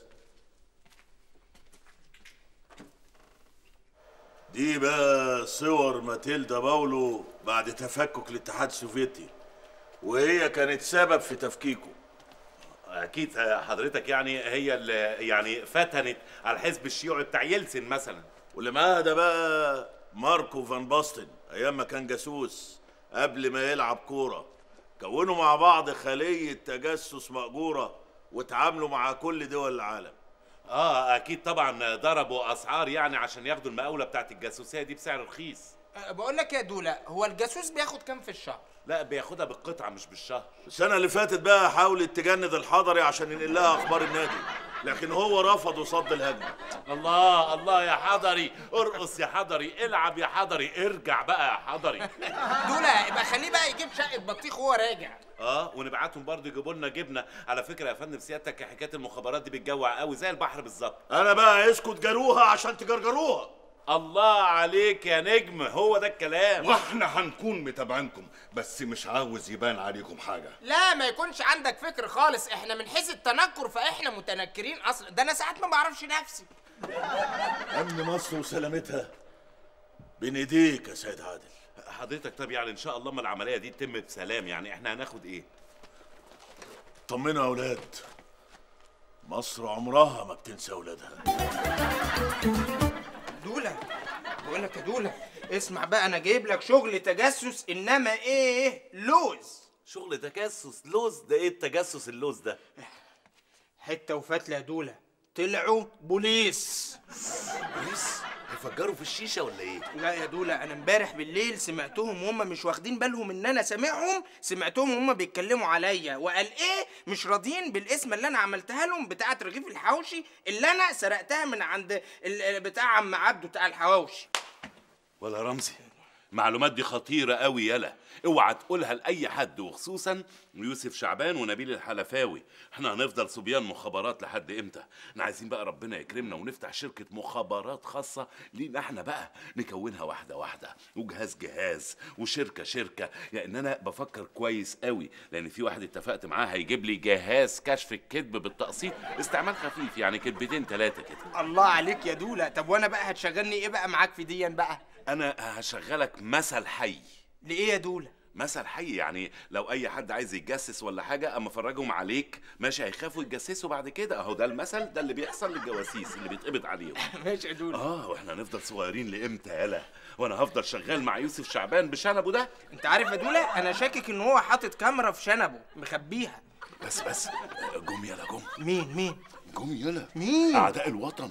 دي بقى صور ماتيلدا باولو بعد تفكك الاتحاد السوفيتي، وهي كانت سبب في تفكيكه. اكيد حضرتك يعني هي اللي يعني فتنت على الحزب الشيوعي بتاع يلسن مثلا. واللي معاها ده بقى ماركو فان باستن، ايام ما كان جاسوس قبل ما يلعب كوره. كونوا مع بعض خليه تجسس مأجوره وتعاملوا مع كل دول العالم. اكيد طبعا ضربوا اسعار يعني عشان ياخدوا المقاوله بتاعت الجاسوسيه دي بسعر رخيص. بقول لك يا دوله، هو الجاسوس بياخد كام في الشهر؟ لا بياخدها بالقطعه مش بالشهر. السنه اللي فاتت بقى حاولت تجند الحضري عشان ينقل لها اخبار النادي، لكن هو رفض وصد الهجمه. الله الله يا حضري، ارقص يا حضري، العب يا حضري، ارجع بقى يا حضري. دوله يبقى خليه بقى يجيب شقه بطيخ وهو راجع. ونبعتهم برضه يجيبوا لنا جبنه. على فكره يا فندم سيادتك حكايه المخابرات دي بتجوع قوي زي البحر بالظبط. انا بقى اسكت جروها عشان تجرجروها. الله عليك يا نجم، هو ده الكلام. واحنا هنكون متابعينكم، بس مش عاوز يبان عليكم حاجه. لا ما يكونش عندك فكر خالص، احنا من حيث التنكر فاحنا متنكرين اصلا. ده انا ساعات ما بعرفش نفسي. امن مصر وسلامتها بين ايديك يا سيد عادل. حضرتك طب يعني ان شاء الله ما العمليه دي تتم بسلام، يعني احنا هناخد ايه؟ طمنوا يا اولاد، مصر عمرها ما بتنسى اولادها. دوله بقول لك يا دوله، اسمع بقى، انا جايب لك شغل تجسس، انما ايه لوز. شغل تجسس لوز؟ ده ايه التجسس اللوز ده؟ حته وفتله يا دوله، طلعوا بوليس. بوليس؟ هيفجروا في الشيشه ولا ايه؟ لا يا دوله، انا امبارح بالليل سمعتهم وهم مش واخدين بالهم ان انا سامعهم، سمعتهم وهم بيتكلموا عليا، وقال ايه مش راضيين بالاسم اللي انا عملتها لهم بتاعه رغيف الحواوشي اللي انا سرقتها من عند بتاع عم عبده بتاع الحواوشي. ولا رمزي، المعلومات دي خطيرة قوي يالا، اوعى تقولها لأي حد، وخصوصا يوسف شعبان ونبيل الحلفاوي. احنا هنفضل صبيان مخابرات لحد امتى؟ احنا عايزين بقى ربنا يكرمنا ونفتح شركة مخابرات خاصة لينا احنا بقى، نكونها واحدة واحدة، وجهاز جهاز، وشركة شركة. يعني انا بفكر كويس قوي، لان في واحد اتفقت معاه هيجيب لي جهاز كشف الكذب بالتقسيط، استعمال خفيف يعني كذبتين 3 كده. الله عليك يا دولة. طب وانا بقى هتشغلني ايه بقى معاك في ديا بقى؟ انا هشغلك مثل حي. لإيه يا دولة؟ مثل حي، يعني لو اي حد عايز يتجسس ولا حاجه اما افرجهم عليك ماشي هيخافوا يتجسسوا بعد كده. اهو ده المثل، ده اللي بيحصل للجواسيس اللي بيتقبض عليهم. ماشي يا دولة. واحنا هنفضل صغيرين لامتى يالا؟ وانا هفضل شغال مع يوسف شعبان بشنبه ده؟ انت عارف يا دولة، انا شاكك ان هو حاطط كاميرا في شنبه مخبيها. بس جم يالا جم. مين؟ جم يالا. مين؟ اعداء الوطن.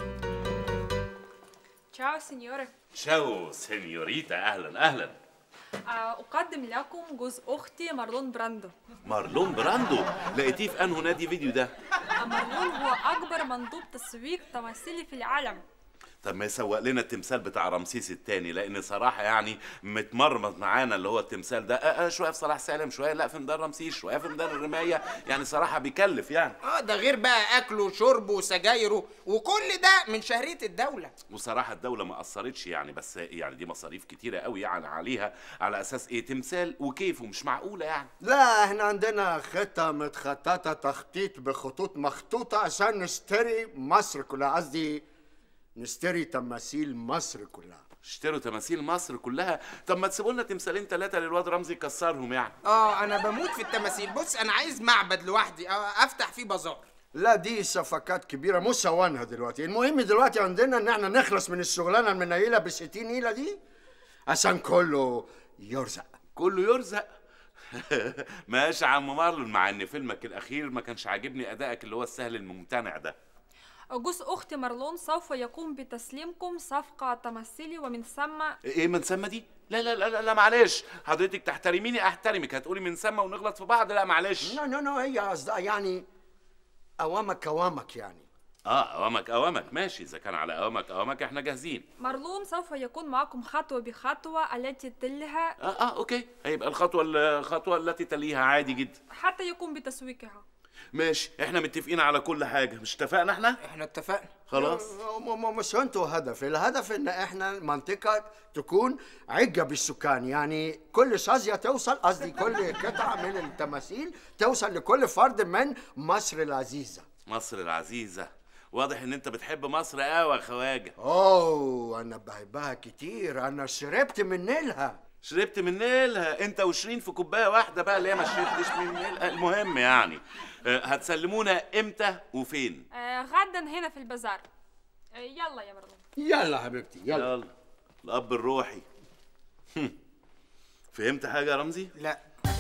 تشاو سينيورا. تشاو سينيوريتا، اهلا اهلا. أقدم لكم جوز أختي مارلون براندو. مارلون براندو لقيتيه في انه نادي فيديو ده؟ مارلون هو أكبر مندوب تسويق تمثيلي في العالم. طب ما يسوق لنا التمثال بتاع رمسيس الثاني، لان صراحه يعني متمرمط معانا اللي هو التمثال ده. شويه في صلاح سالم، شويه لا في ميدان رمسيس، شويه في ميدان الرمايه، يعني صراحه بيكلف يعني. ده غير بقى اكله وشربه وسجايره وكل ده من شهريه الدوله. وصراحه الدوله ما قصرتش يعني، بس يعني دي مصاريف كتيره قوي يعني عليها، على اساس ايه؟ تمثال وكيفه، مش معقوله يعني. لا احنا عندنا خطه متخططه، تخطيط بخطوط مخطوطه عشان نشتري مصر كلها، قصدي نشتري تماثيل مصر كلها. اشتروا تماثيل مصر كلها؟ طب ما تسيبوا لنا تمثالين 3 للواد رمزي يكسرهم يعني. انا بموت في التماثيل. بص انا عايز معبد لوحدي افتح فيه بازار. لا دي صفقات كبيره مش سوانها دلوقتي. المهم دلوقتي عندنا ان احنا نخلص من الشغلانه المنيله ب 60 نيله دي عشان كله يرزق. كله يرزق. ماشي يا عم مارلون، مع ان فيلمك الاخير ما كانش عاجبني ادائك اللي هو السهل الممتنع ده. جوز أختي مارلون سوف يقوم بتسليمكم صفقة تمثيلي ومن ثم. ايه من ثم دي؟ لا لا لا لا معلش، حضرتك تحترميني احترمك، هتقولي من ثم ونغلط في بعض؟ لا معلش. لا هي قصدها يعني اوامك يعني. اوامك ماشي، اذا كان على اوامك احنا جاهزين. مارلون سوف يكون معكم خطوة بخطوة التي تليها. اوكي، هيبقى الخطوة التي تليها عادي جدا حتى يقوم بتسويقها. ماشي، احنا متفقين على كل حاجة، مش اتفقنا احنا؟ احنا اتفقنا خلاص. مش انتوا الهدف ان احنا المنطقة تكون عجة بالسكان، يعني كل شظية توصل، قصدي كل قطعة من التماثيل توصل لكل فرد من مصر العزيزة. مصر العزيزة، واضح ان انت بتحب مصر قوي يا خواجة. انا بحبها كتير، انا شربت من نيلها. شربت من نيلها؟ انت وشيرين في كوبايه واحده بقى اللي هي ما شربتش من نيلها. المهم يعني هتسلمونا امتى وفين؟ غدا هنا في البازار. يلا يا مارلون. يلا حبيبتي يلا. الاب الروحي. فهمت حاجه يا رمزي؟ لا.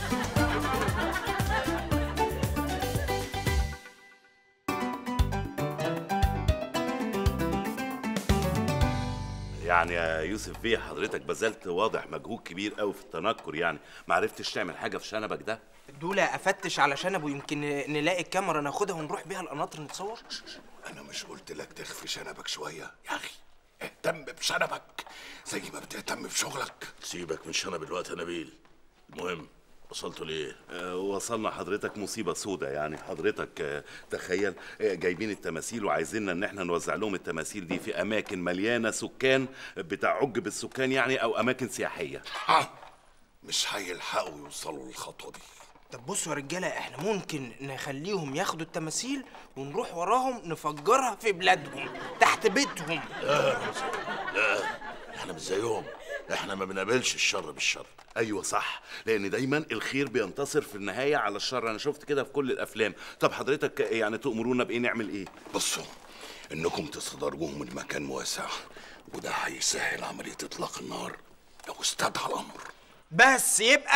يعني يا يوسف بيه حضرتك بذلت واضح مجهود كبير قوي في التنكر، يعني ما عرفتش تعمل حاجه في شنبك ده؟ دولة افتش على شنبه، يمكن نلاقي الكاميرا ناخدها ونروح بيها القناطر نتصور. انا مش قلت لك تخفي شنبك شويه يا اخي؟ اهتم بشنبك زي ما بتهتم بشغلك. سيبك من شنب الوقت يا نبيل، المهم وصلتوا ليه؟ وصلنا حضرتك مصيبة سودة يعني. حضرتك تخيل جايبين التماثيل وعايزيننا ان احنا نوزع لهم التماثيل دي في اماكن مليانة سكان بتعج بالسكان يعني، او اماكن سياحية. مش هيلحقوا يوصلوا للخطوة دي. طب بصوا يا رجالة، احنا ممكن نخليهم ياخدوا التماثيل ونروح وراهم نفجرها في بلادهم تحت بيتهم. لا يا رمزي لا، احنا مش زيهم، احنا ما بنقابلش الشر بالشر. ايوه صح، لان دايما الخير بينتصر في النهايه على الشر، انا شفت كده في كل الافلام. طب حضرتك يعني تأمرونا بايه نعمل ايه؟ بصوا، انكم تستدرجوهم من مكان واسع، وده هيسهل عمليه اطلاق النار لو استدعى الامر. بس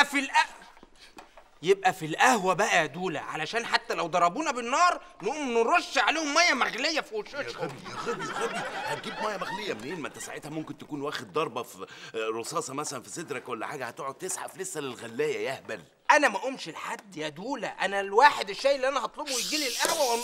يبقى في القهوه بقى يا دوله، علشان حتى لو ضربونا بالنار نقوم نرش عليهم ميه مغليه في وشوشهم. يا غبي هتجيب ميه مغليه منين؟ ما انت ساعتها ممكن تكون واخد ضربه في رصاصه مثلا في صدرك ولا حاجه، هتقعد تسحف لسه للغلايه يا هبل. انا ما اقومش لحد يا دوله، انا الواحد الشاي اللي انا هطلبه يجي لي القهوه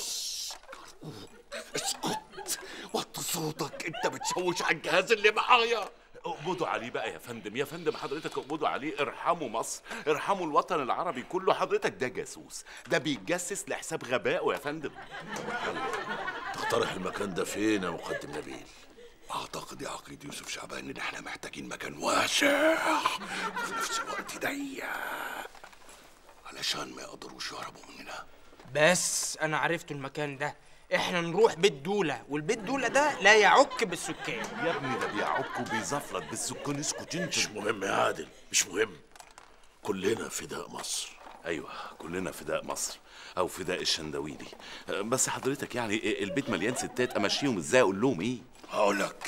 اسكت وطي صوتك، انت بتشوش على الجهاز اللي معايا. اقبضوا عليه بقى يا فندم، يا فندم حضرتك اقبضوا عليه، ارحموا مصر، ارحموا الوطن العربي كله. حضرتك ده جاسوس، ده بيتجسس لحساب غبائه يا فندم. تقترح المكان ده فين يا مقدم نبيل؟ اعتقد يا عقيد يوسف شعبان ان احنا محتاجين مكان واسع وفي نفس الوقت ضيق علشان ما يقدروش يهربوا مننا. بس انا عرفت المكان ده، احنا نروح بيت دولة، والبيت دولة ده لا يعك بالسكان. يا ابني ده بيعك وبيزفلط بالسكان، اسكت انت. مش مهم يا عادل، مش مهم، كلنا فداء مصر. ايوه كلنا فداء مصر او فداء الشندويلي. بس حضرتك يعني البيت مليان ستات، امشيهم ازاي؟ اقول لهم ايه؟ هقول لك،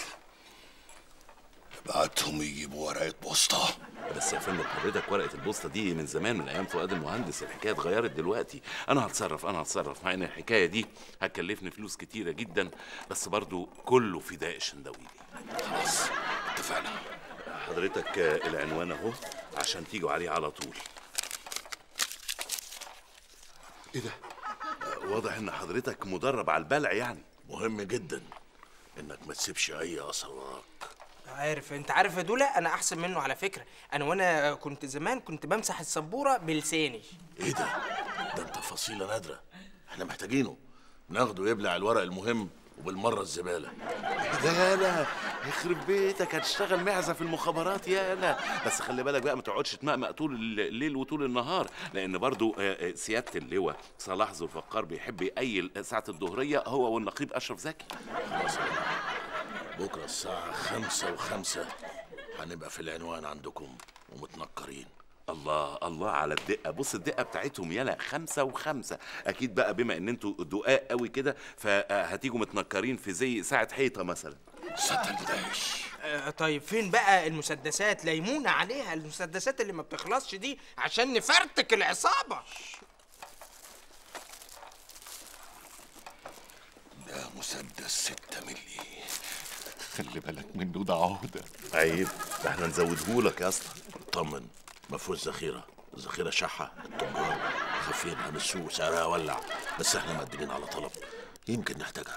ابعتهم يجيبوا ورقه بوسطه. بس يا فندم حضرتك ورقه البوسطه دي من زمان، من ايام فؤاد المهندس، الحكايه اتغيرت دلوقتي. انا هتصرف، مع ان الحكايه دي هتكلفني فلوس كتيره جدا، بس برضو كله فداء الشندويلي. خلاص اتفقنا. حضرتك العنوان اهو، عشان تيجوا عليه على طول. ايه ده؟ واضح ان حضرتك مدرب على البلع يعني. مهم جدا انك ما تسيبش اي اثر وراك. انت عارف يا دوله، انا احسن منه على فكره. انا وانا كنت زمان كنت بمسح السبوره بلساني. ايه ده؟ ده انت فصيله نادره، احنا محتاجينه ناخده يبلع الورق المهم وبالمره الزباله. يالا يخرب بيتك، هتشتغل معزه في المخابرات يالا. بس خلي بالك بقى ما تقعدش تمقمق طول الليل وطول النهار، لان برضو سياده اللواء صلاح ذو الفقار بيحب يقيل ساعه الظهريه هو والنقيب اشرف زكي. خلاص بكره الساعه 5:05 هنبقى في العنوان عندكم ومتنكرين. الله الله على الدقه، بص الدقه بتاعتهم يالا 5:05. اكيد بقى بما ان انتوا دقاق قوي كده فهتيجوا متنكرين في زي ساعه حيطه مثلا. صدقنيش. طيب فين بقى المسدسات؟ ليمونه عليها المسدسات اللي ما بتخلصش دي عشان نفرتك العصابه. ده مسدس 6 مللي. خلي بالك منه، ده عهده. عيب، ده احنا نزودهولك يا اسطى. اطمن، ما فيهوش ذخيره، الذخيره شحه. التجار خافينها من السوق سعرها ولع، بس احنا مقدمين على طلب يمكن نحتاجها.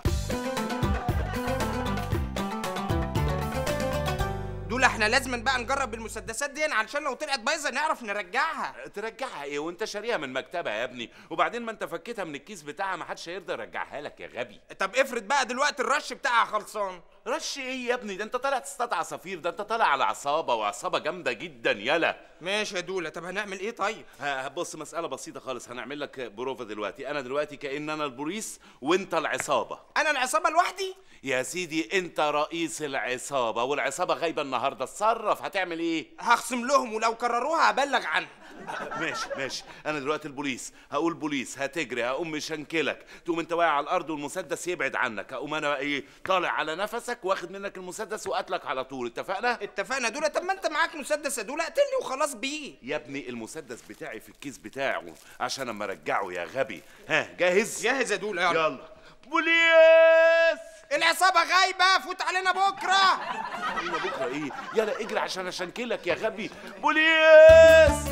دول احنا لازم بقى نجرب المسدسات دي علشان لو طلعت بايظه نعرف نرجعها. ترجعها ايه وانت شاريها من مكتبها يا ابني؟ وبعدين ما انت فكيتها من الكيس بتاعها، ما حدش هيرضى يرجعها لك يا غبي. طب افرض بقى دلوقتي الرش بتاعها خلصان. رش ايه يا ابني؟ ده انت طالع تصطاد عصافير، ده انت طالع على عصابه، وعصابه جامده جدا يلا. ماشي يا دوله، طب هنعمل ايه طيب؟ بص مساله بسيطه خالص، هنعمل لك بروفا دلوقتي. انا دلوقتي كأن انا البوليس وانت العصابه. انا العصابه لوحدي؟ يا سيدي انت رئيس العصابه، والعصابه غايبه النهارده، اتصرف. هتعمل ايه؟ هخصم لهم، ولو كرروها هبلغ عنها. ماشي. انا دلوقتي البوليس، هقول بوليس، هتجري، هقوم مشنكلك، تقوم انت واقع على الارض والمسدس يبعد عنك، هقوم انا بقى ايه طالع على نفسك واخد منك المسدس وقتلك على طول. اتفقنا؟ اتفقنا دوله. طب ما انت معاك مسدس يا دوله، اقتلني وخلاص بيه. يا ابني المسدس بتاعي في الكيس بتاعه عشان اما ارجعه يا غبي. ها جاهز؟ جاهز يا دوله. يلا بوليس، العصابه غايبه، فوت علينا بكره. علينا بكره ايه؟ يلا اجري عشان اشنكلك يا غبي. بوليس،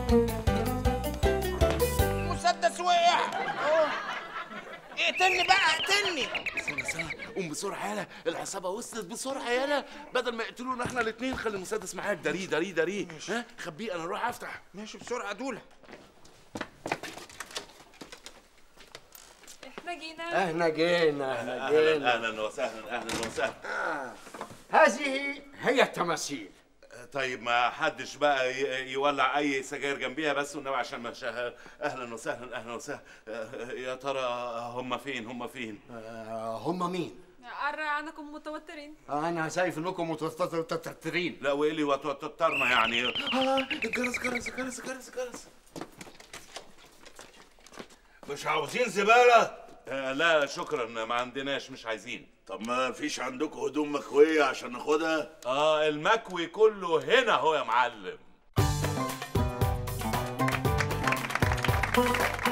المسدس وقع. اقتلني بقى، اقتلني. استنى قوم بسرعه يالا، العصابه وصلت بسرعه يالا، بدل ما يقتلونا احنا الاثنين. خلي المسدس معاك، داريه. ها خبيه، انا اروح افتح. ماشي بسرعه يا دوله. احنا جينا. اهلا وسهلا. هذه هي التماثيل. طيب ما حدش بقى يولع اي سجاير جنبيها بس والنبي عشان ما شاها. اهلا وسهلا. يا ترى هم فين؟ هم مين؟ أرى عنكم متوترين. انا شايف انكم متوترين. لا وايه اللي وتوترنا يعني؟ الجرس. مش عاوزين زباله؟ لا شكرا، ما عندناش، مش عايزين. طب ما فيش عندكم هدوم مكويه عشان ناخدها؟ المكوي كله هنا اهو يا معلم.